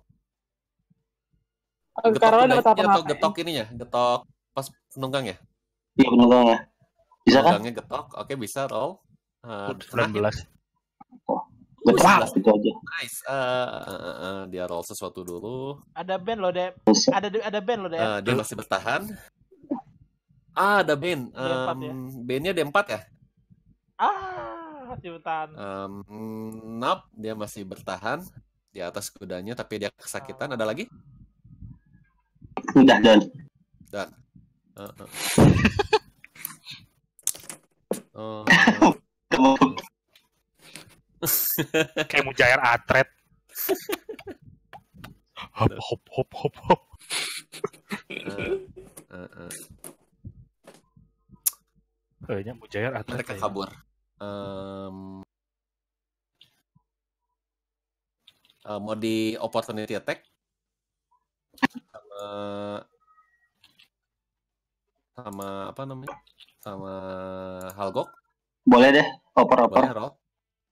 Oh, Getok Carola dapat kudanya atau apa-apa? getok ininya? Getok pas penunggang ya? Iya penunggang ya. Bisa kan? Penunggangnya getok. Oke, bisa roll. Uh, sembilan belas. Getok Wow. itu aja. Nice. Uh, uh, uh, uh, dia roll sesuatu dulu. Ada band loh, Dep. Ada ada band loh, Dep. Uh, dia masih bertahan. Ah, ada band. D empat ya? Um, bandnya D empat ya? Ah, masih bertahan. Um, nope, dia masih bertahan di atas kudanya, tapi dia kesakitan. Ada lagi? Udah dan. Dan. Uh, uh. Oh. Kayak mujair atret. Hop hop hop hop hop. Uh, uh, uh. Kayaknya mujair atret. Mereka kabur. Um, uh, mau di opportunity attack sama sama apa namanya? Sama Halgock. Boleh deh, oper-oper. Boleh roll.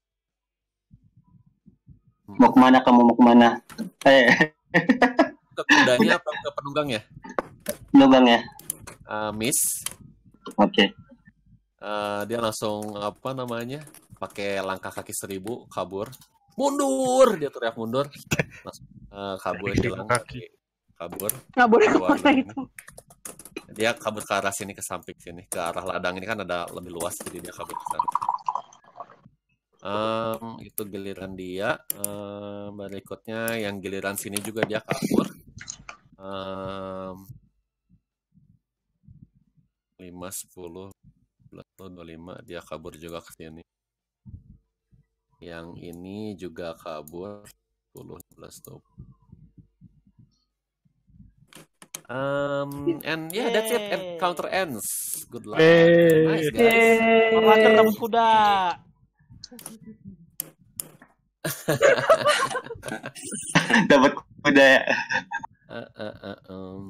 Mau kemana kamu mau kemana? Eh, Ke kudanya atau ke penunggangnya? penunggangnya. Uh, miss. Oke. Okay. Uh, dia langsung apa namanya? Pakai langkah kaki seribu kabur. Mundur, dia teriak mundur. Langsung uh, kabur hilang kaki. Kabur. Ngabur kemana itu? Dia kabur ke arah sini, ke samping sini, ke arah ladang ini kan ada lebih luas, jadi dia kabur ke sana. Um, itu giliran dia. Um, berikutnya yang giliran sini juga dia kabur. Um, lima, sepuluh, dua puluh lima dia kabur juga ke sini. Yang ini juga kabur. sepuluh, sebelas, dua puluh. Um, and yeah, that's it. Encounter ends. Good luck. Hey. Nice guys. Orlander dapat kuda. Dapat kuda ya. Uh, uh, uh, um.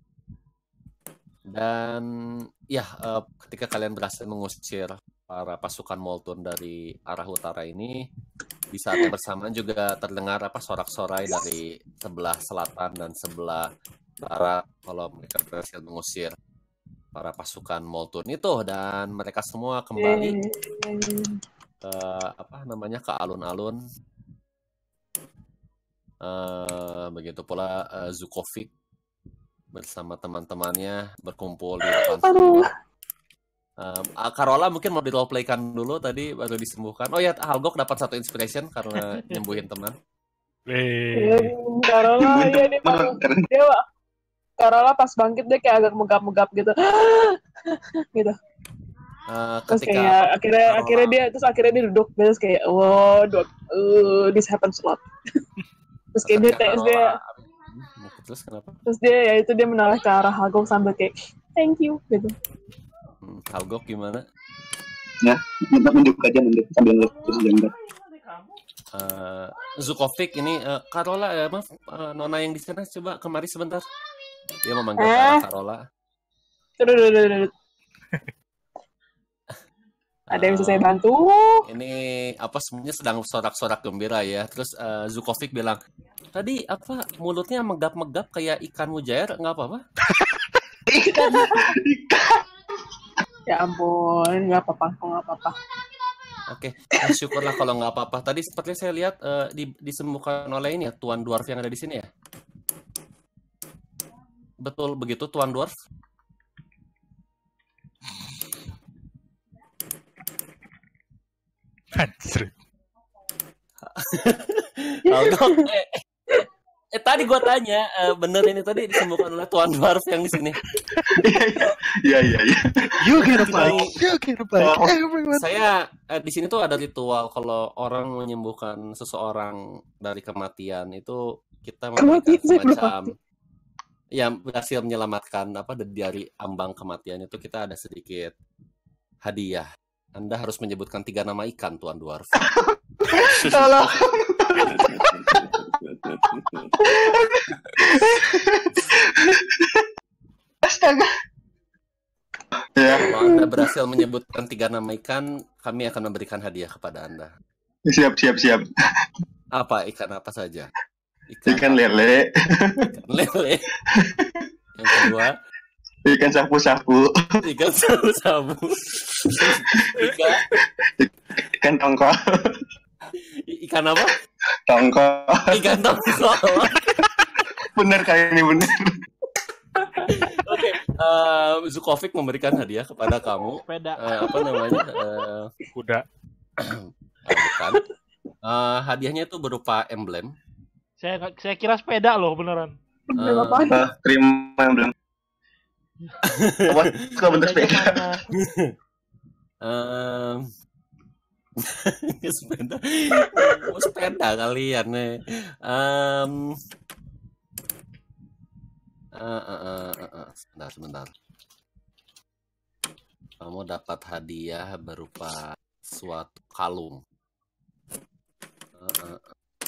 Dan ya, uh, ketika kalian berhasil mengusir para pasukan Molten dari arah utara ini, di saat yang bersamaan juga terdengar apa sorak-sorai dari sebelah selatan dan sebelah barat kalau mereka berhasil mengusir para pasukan Molten itu, dan mereka semua kembali ke apa namanya ke alun-alun. Uh, begitu pula uh, Zukovic bersama teman-temannya berkumpul di depan semua. Um, Carola mungkin mau di roleplaykan dulu, tadi baru disembuhkan. Oh ya, Halgock dapat satu inspiration karena nyembuhin teman. Hey. Carola ya dia baru dia Carola pas bangkit dia kayak agak megap-megap gitu. gitu. Uh, Terus ketika kayak akhirnya Carola, akhirnya dia terus akhirnya dia duduk terus kayak wow, duduk, uh, this happens a lot. Terus kayak dia terus dia terus kenapa? Terus dia ya itu dia menoleh ke arah Halgock sambil kayak thank you gitu. Hmm, Halgock gimana? Ya, nunduk aja nunduk sambil terus jenggot. Uh, Zukovic ini uh, Carola ya maaf uh, Nona yang di sana coba kemari sebentar. Dia memanggil eh? ke arah Carola. Ada yang bisa saya bantu? Ini apa sebenarnya sedang sorak-sorak gembira ya. Terus uh, Zukovic bilang, tadi apa mulutnya megap-megap kayak ikan mujair, nggak apa-apa? Ikan, ikan. Ya ampun, nggak apa-apa, kok nggak apa-apa. Oke, okay. Syukurlah kalau nggak apa-apa. Tadi seperti saya lihat uh, di, disembuhkan oleh ini ya, Tuan Dwarf yang ada di sini ya. Betul begitu, Tuan Dwarf? Anjir. Halgock, eh, eh tadi gua tanya, uh, bener ini tadi disembuhkan oleh Tuan Dwarf yang di sini. Iya iya iya. You get a bike. You get a bike. Everyone. Saya eh, di sini tuh ada ritual kalau orang menyembuhkan seseorang dari kematian itu kita memberikan semacam ya berhasil menyelamatkan apa dari ambang kematian itu kita ada sedikit hadiah. Anda harus menyebutkan tiga nama ikan, Tuan Dwarf. Salah. Astaga. Ya, berhasil menyebutkan tiga nama ikan, kami akan memberikan hadiah kepada Anda. Siap, siap, siap. Apa ikan apa saja? Ikan lele. Ikan lele. Yang kedua, ikan sapu-sapu. Ikan sapu-sapu. Ikan ikan tongkol. Ikan apa? Tongkol. Ikan tongkol. Bener kali ini bener. Oke, okay. uh, Zukovic memberikan hadiah kepada kamu. Sepeda. Uh, apa namanya? Uh, Kuda. uh, bukan. Uh, hadiahnya itu berupa emblem. Saya saya kira sepeda loh beneran. Uh, uh, terima emblem. Apa? Kau bentuk sepeda. Um, sepeda, oh, sepeda kalian nih. Um, uh, uh, uh, uh, uh. Sebentar, sebentar. Kamu dapat hadiah berupa suatu kalung. Uh, uh.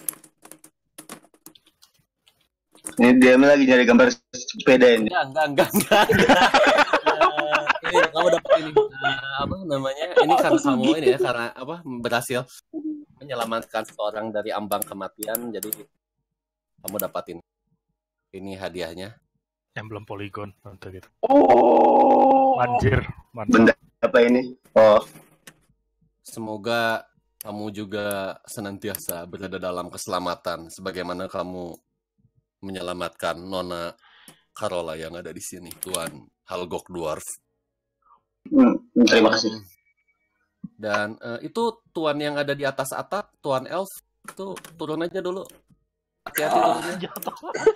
Ini dia lagi nyari gambar sepeda ini. Enggak, enggak, enggak, enggak. uh, ini kamu dapat ini uh, apa namanya? Ini karena kamu ini ya karena apa berhasil menyelamatkan seorang dari ambang kematian, jadi kamu dapatin ini hadiahnya. Emblem poligon untuk gitu. Oh. Anjir, mantap. Benda apa ini? Oh. Semoga kamu juga senantiasa berada dalam keselamatan sebagaimana kamu menyelamatkan Nona Carola yang ada di sini, Tuan Halgock Dwarf. Hmm, terima kasih. Um, dan uh, itu Tuan yang ada di atas atap, Tuan Elf, itu turun aja dulu. Hati-hati Oh, turunnya. jatuh.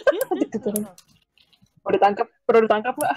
Perlu ditangkap, perlu ditangkap nggak?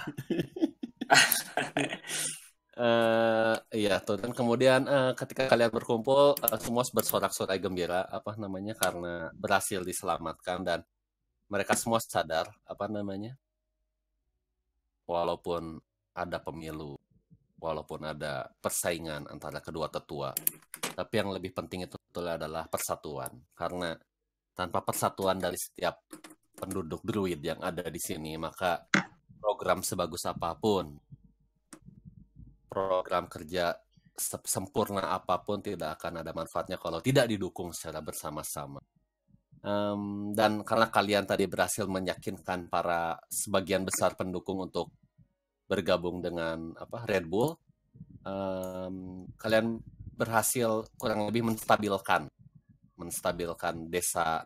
uh, iya tuh. Dan kemudian uh, ketika kalian berkumpul, uh, semua bersorak-sorai gembira, apa namanya, karena berhasil diselamatkan dan mereka semua sadar, apa namanya, walaupun ada pemilu, walaupun ada persaingan antara kedua tetua, tapi yang lebih penting itu adalah persatuan. Karena tanpa persatuan dari setiap penduduk druid yang ada di sini, maka program sebagus apapun, program kerja sempurna apapun tidak akan ada manfaatnya kalau tidak didukung secara bersama-sama. Um, dan karena kalian tadi berhasil meyakinkan para sebagian besar pendukung untuk bergabung dengan apa Red Bull, um, kalian berhasil kurang lebih menstabilkan menstabilkan desa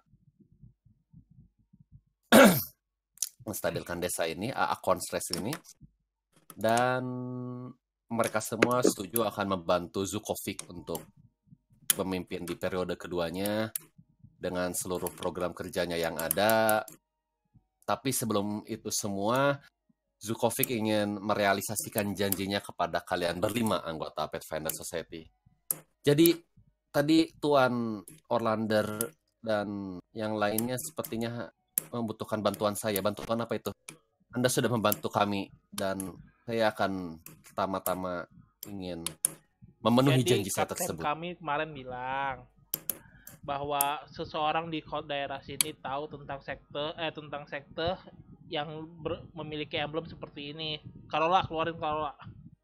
menstabilkan desa ini, acorn stress ini, dan mereka semua setuju akan membantu Zukovic untuk memimpin di periode keduanya dengan seluruh program kerjanya yang ada. Tapi sebelum itu semua, Zukovic ingin merealisasikan janjinya kepada kalian berlima anggota Pathfinder Society. Jadi tadi Tuan Orlander dan yang lainnya sepertinya membutuhkan bantuan saya. Bantuan apa itu? Anda sudah membantu kami dan saya akan pertama-tama ingin memenuhi Jadi, janji saya kapten tersebut. Kami kemarin bilang bahwa seseorang di daerah sini tahu tentang sekte eh tentang sekte yang ber, memiliki emblem seperti ini. Carola, keluarin Carola.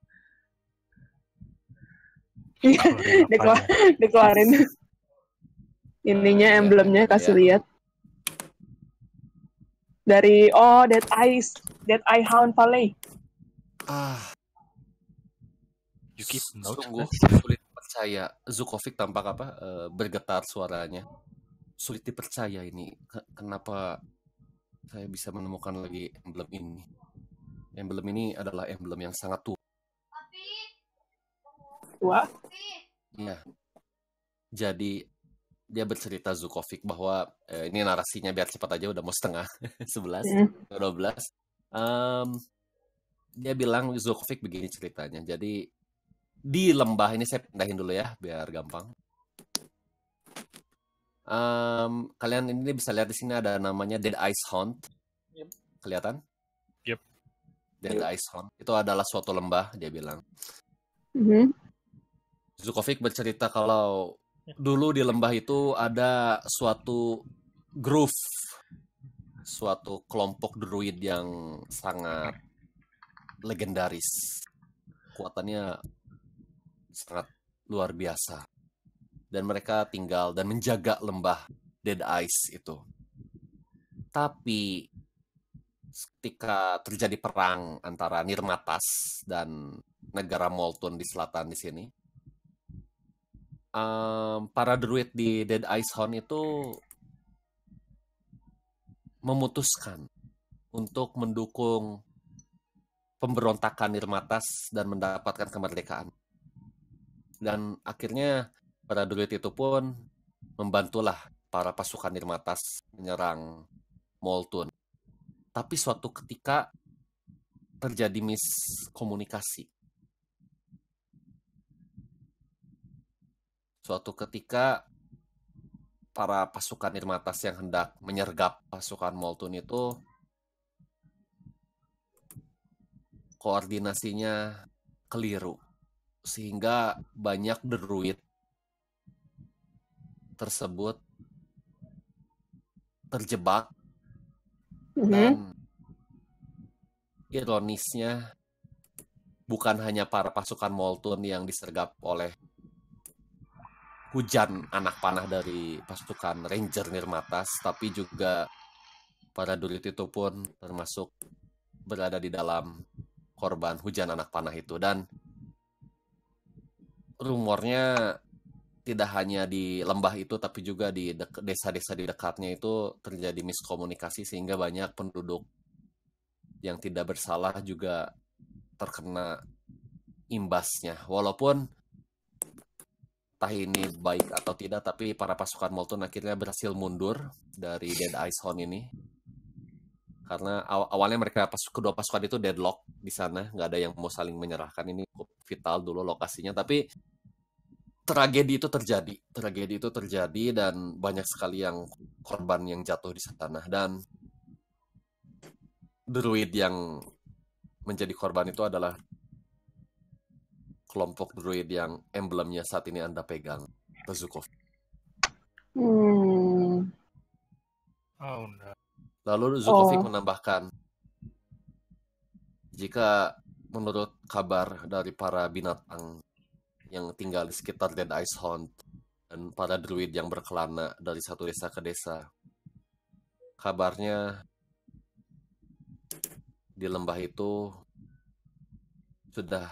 Dikeluar, dikeluarin. Ininya emblemnya kasih ya. lihat. Dari oh Dead Eyes, Dead Eye Hound Valley. Ah, You keep notes, sungguh kan? sulit percaya. Zukovic tampak apa uh, bergetar suaranya. Sulit dipercaya ini. Kenapa saya bisa menemukan lagi emblem ini? Emblem ini adalah emblem yang sangat tua. Tua? Iya. Jadi dia bercerita Zukovic bahwa eh, ini narasinya biar cepat aja udah mau setengah sebelas dua belas. Um, dia bilang Zukovic begini ceritanya. Jadi di lembah ini saya pindahin dulu ya biar gampang. Um, kalian ini bisa lihat di sini ada namanya Dead Ice Hound. Yep. Kelihatan? Yep. Dead Yep. Ice Hound. Itu adalah suatu lembah, dia bilang. Mm-hmm. Zukovic bercerita kalau dulu di lembah itu ada suatu groove, suatu kelompok druid yang sangat legendaris. kekuatannya sangat luar biasa. Dan mereka tinggal dan menjaga lembah Dead Ice itu. Tapi ketika terjadi perang antara Nirmatas dan negara Molten di selatan di sini, um, para druid di Dead Ice Horn itu memutuskan untuk mendukung pemberontakan Nirmatas dan mendapatkan kemerdekaan. Dan akhirnya para druid itu pun membantulah para pasukan Nirmatas menyerang Molten. Tapi suatu ketika terjadi miskomunikasi. Suatu ketika para pasukan Nirmatas yang hendak menyergap pasukan Molten itu koordinasinya keliru. Sehingga banyak druid tersebut terjebak. Mhm. Dan ironisnya bukan hanya para pasukan Molten yang disergap oleh hujan anak panah dari pasukan Ranger Nirmatas, tapi juga para druid itu pun termasuk berada di dalam korban hujan anak panah itu. Dan rumornya tidak hanya di lembah itu, tapi juga di dek- desa-desa di dekatnya itu terjadi miskomunikasi sehingga banyak penduduk yang tidak bersalah juga terkena imbasnya. Walaupun entah ini baik atau tidak, tapi para pasukan Molten akhirnya berhasil mundur dari Dead Ice Horn ini. Karena aw- awalnya mereka pas kedua pasukan itu deadlock di sana, nggak ada yang mau saling menyerahkan. Ini cukup vital dulu lokasinya, tapi tragedi itu terjadi. Tragedi itu terjadi dan banyak sekali yang korban yang jatuh di sana. Dan druid yang menjadi korban itu adalah kelompok druid yang emblemnya saat ini Anda pegang, Zukov. Hmm. Oh, no. Lalu Zukovic Oh. menambahkan, jika menurut kabar dari para binatang yang tinggal di sekitar Dead Ice Horn dan para druid yang berkelana dari satu desa ke desa, kabarnya di lembah itu sudah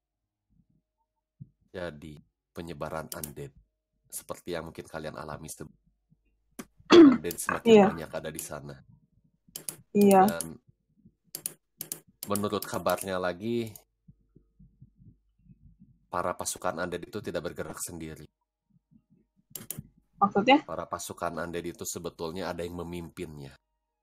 jadi penyebaran undead seperti yang mungkin kalian alami. Undead semakin Iya. banyak ada di sana. Iya. Dan menurut kabarnya lagi, para pasukan undead itu tidak bergerak sendiri. Maksudnya? Para pasukan undead itu sebetulnya ada yang memimpinnya.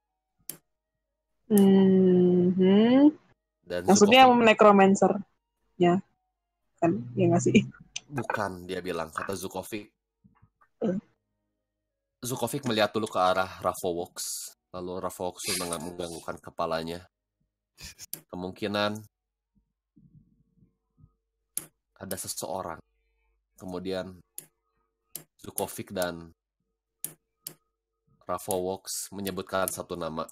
Hmm. Dan Maksudnya Zukovic, necromancer-nya. Kan, ya nggak sih? bukan, dia bilang, kata Zukovic. Hmm. Zukovic melihat dulu ke arah Ravovox. Lalu Ravovox menganggukkan kepalanya. Kemungkinan ada seseorang. Kemudian Zukovic dan Ravovox menyebutkan satu nama.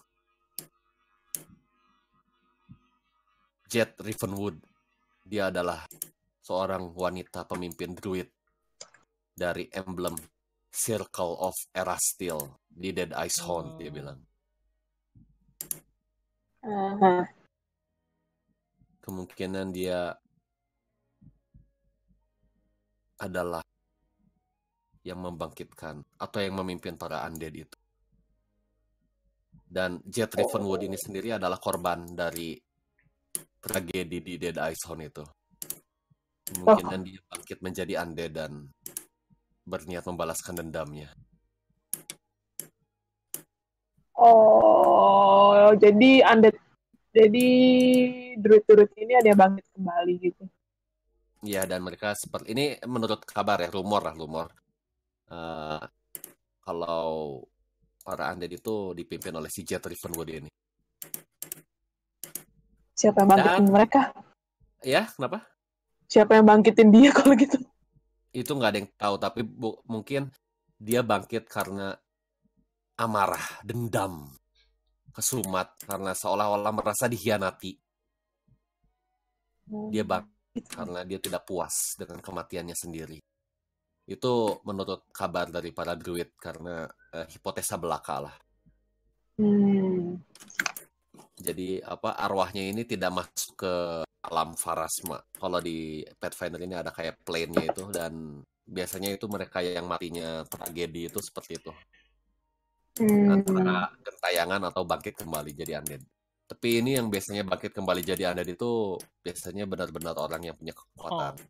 Jet Rivenwood. Dia adalah seorang wanita pemimpin druid dari emblem Circle of Erastil di Dead Ice Horn, dia bilang. Uh-huh. Kemungkinan dia adalah yang membangkitkan atau yang memimpin para undead itu. Dan Jet Rivenwood ini sendiri adalah korban dari tragedi di Dead Ice Horn itu. Kemungkinan dia bangkit menjadi undead dan berniat membalaskan dendamnya. Oh, jadi undead, jadi druid-druid ini ada yang bangkit kembali gitu. Iya, dan mereka seperti ini menurut kabar ya, rumor lah, rumor. Uh, kalau para undead itu dipimpin oleh si Jet Rivenwood ini. Siapa yang bangkitin Dan, mereka? Ya, kenapa? Siapa yang bangkitin dia kalau gitu? Itu nggak ada yang tahu, tapi bu- mungkin dia bangkit karena amarah, dendam, kesumat, karena seolah-olah merasa dikhianati. Dia bangkit karena dia tidak puas dengan kematiannya sendiri. Itu menurut kabar dari para druid karena uh, hipotesa belaka lah. Hmm. Jadi apa arwahnya ini tidak masuk ke alam Pharasma. Kalau di Pathfinder ini ada kayak plane-nya itu dan biasanya itu mereka yang matinya tragedi itu seperti itu. Hmm. Antara gentayangan atau bangkit kembali jadi undead. Tapi ini yang biasanya bangkit kembali jadi undead itu biasanya benar-benar orang yang punya kekuatan. Oh.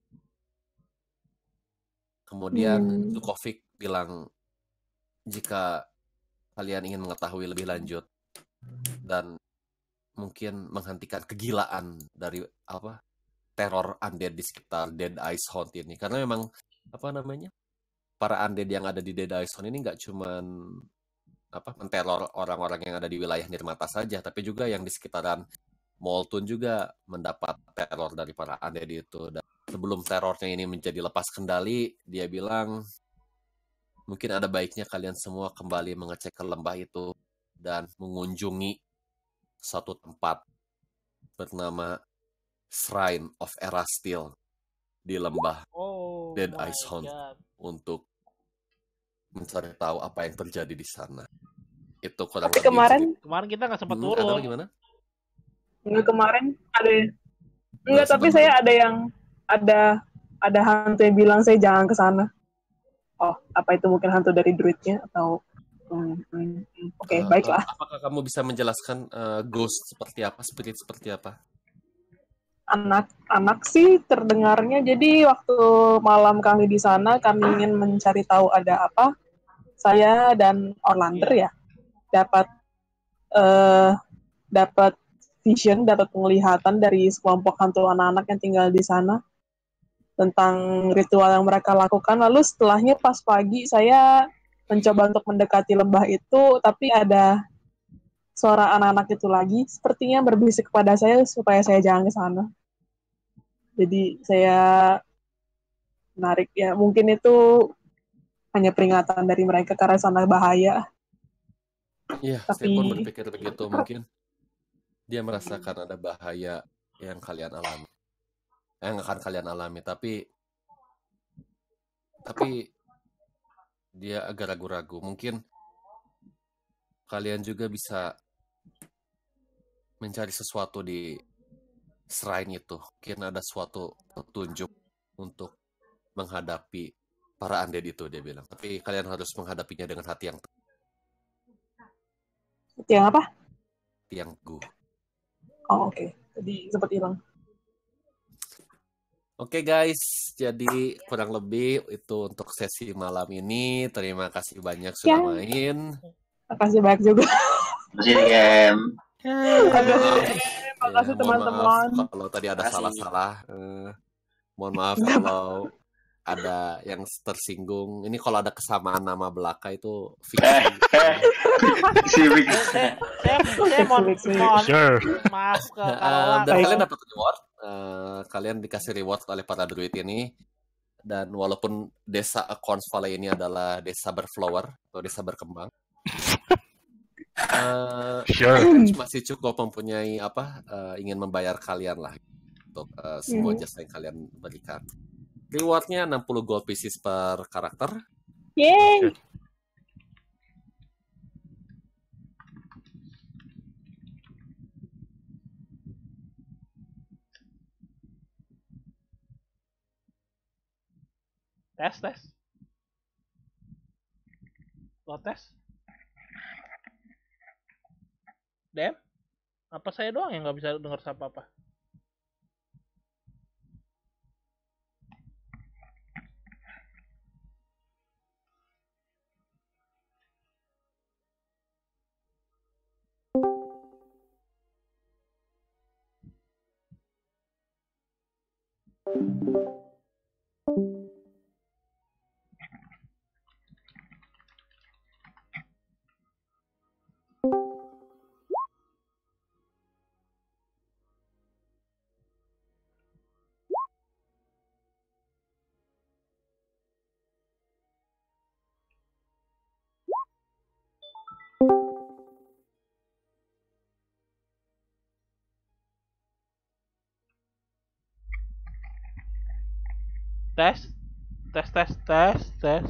Kemudian Hmm. Zukovic bilang jika kalian ingin mengetahui lebih lanjut dan mungkin menghentikan kegilaan dari apa teror undead di sekitar Dead Ice Haunt ini, karena memang apa namanya para undead yang ada di Dead Ice Haunt ini nggak cuman apa menteror orang-orang yang ada di wilayah Nirmata saja, tapi juga yang di sekitaran Moltun juga mendapat teror dari para undead itu. Dan sebelum terornya ini menjadi lepas kendali, dia bilang mungkin ada baiknya kalian semua kembali mengecek ke lembah itu dan mengunjungi satu tempat bernama Shrine of Erastil di lembah Oh Dead my Ice Haunt God. untuk mencari tahu apa yang terjadi di sana. Itu kurang Tapi lebih kemarin, cerita. Kemarin kita nggak sempat Hmm, turun. ada apa gimana? enggak kemarin ada Nggak enggak, tapi sempat saya turun. ada yang ada ada hantu yang bilang saya jangan ke sana. Oh, apa itu mungkin hantu dari druidnya atau hmm, hmm, hmm. Oke, okay, Uh, baiklah. uh, apakah kamu bisa menjelaskan uh, ghost seperti apa, spirit seperti apa? Anak-anak sih terdengarnya. Jadi waktu malam kami di sana, kami ingin mencari tahu ada apa. Saya dan Orlander Iya. ya dapat uh, dapat vision, dapat penglihatan dari sekelompok hantu anak-anak yang tinggal di sana tentang ritual yang mereka lakukan. Lalu setelahnya pas pagi saya mencoba untuk mendekati lembah itu, tapi ada suara anak-anak itu lagi sepertinya berbisik kepada saya supaya saya jangan ke sana. Jadi saya menarik ya, mungkin itu hanya peringatan dari mereka karena sana bahaya. Iya, Tapi saya pun berpikir begitu. Mungkin dia merasakan ada bahaya yang kalian alami, yang akan kalian alami. Tapi, tapi dia agak ragu-ragu. Mungkin kalian juga bisa mencari sesuatu di shrine itu. Mungkin ada suatu petunjuk untuk menghadapi para undead itu, dia bilang. Tapi kalian harus menghadapinya dengan hati yang yang apa? hati yang teguh. Oh oke, okay. Jadi sempat hilang. Oke okay, guys, jadi kurang lebih itu untuk sesi malam ini. Terima kasih banyak sudah Ya. main. Terima kasih banyak juga. Masih game. Aduh, terima Ya, kasih mohon teman-teman. maaf kalau tadi ada Makasih. salah-salah. Eh, mohon maaf kalau ada yang tersinggung. Ini kalau ada kesamaan nama belaka itu fiksi. Sibuk. Saya, saya, saya mohon, mohon Sure. maaf ke Eh, Karolan. dan Baik. kalian dapat reward. Eh, kalian dikasih reward oleh para druid ini. Dan walaupun desa Acorn Valley ini adalah desa berflower atau desa berkembang, uh, Sure. masih cukup mempunyai apa uh, ingin membayar kalian lah untuk uh, semua Hmm. jasa yang kalian berikan. Rewardnya enam puluh gold pieces per karakter. Yeay. Tes, tes. Lo tes. Dem? Apa saya doang yang nggak bisa dengar apa-apa? Tes, tes, tes, tes, tes.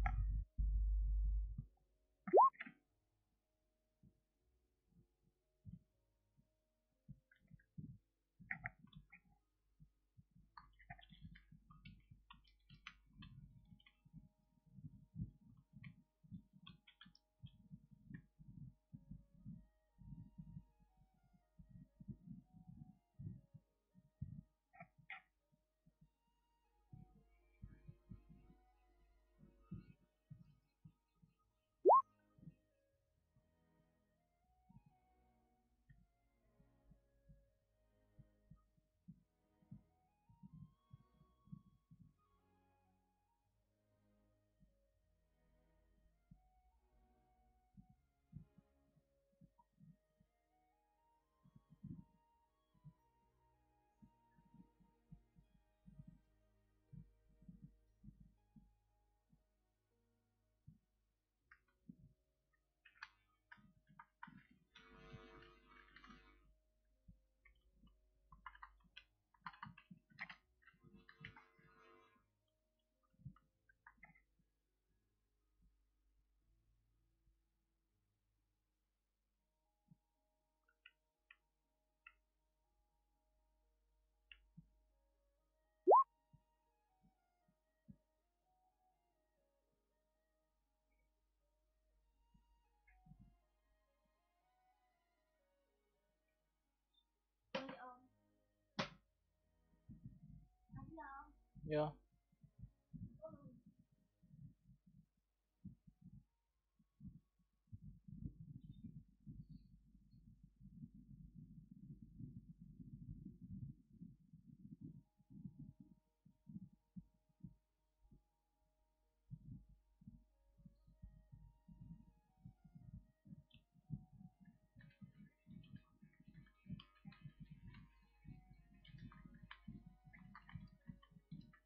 Ya.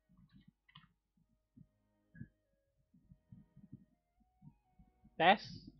Tes.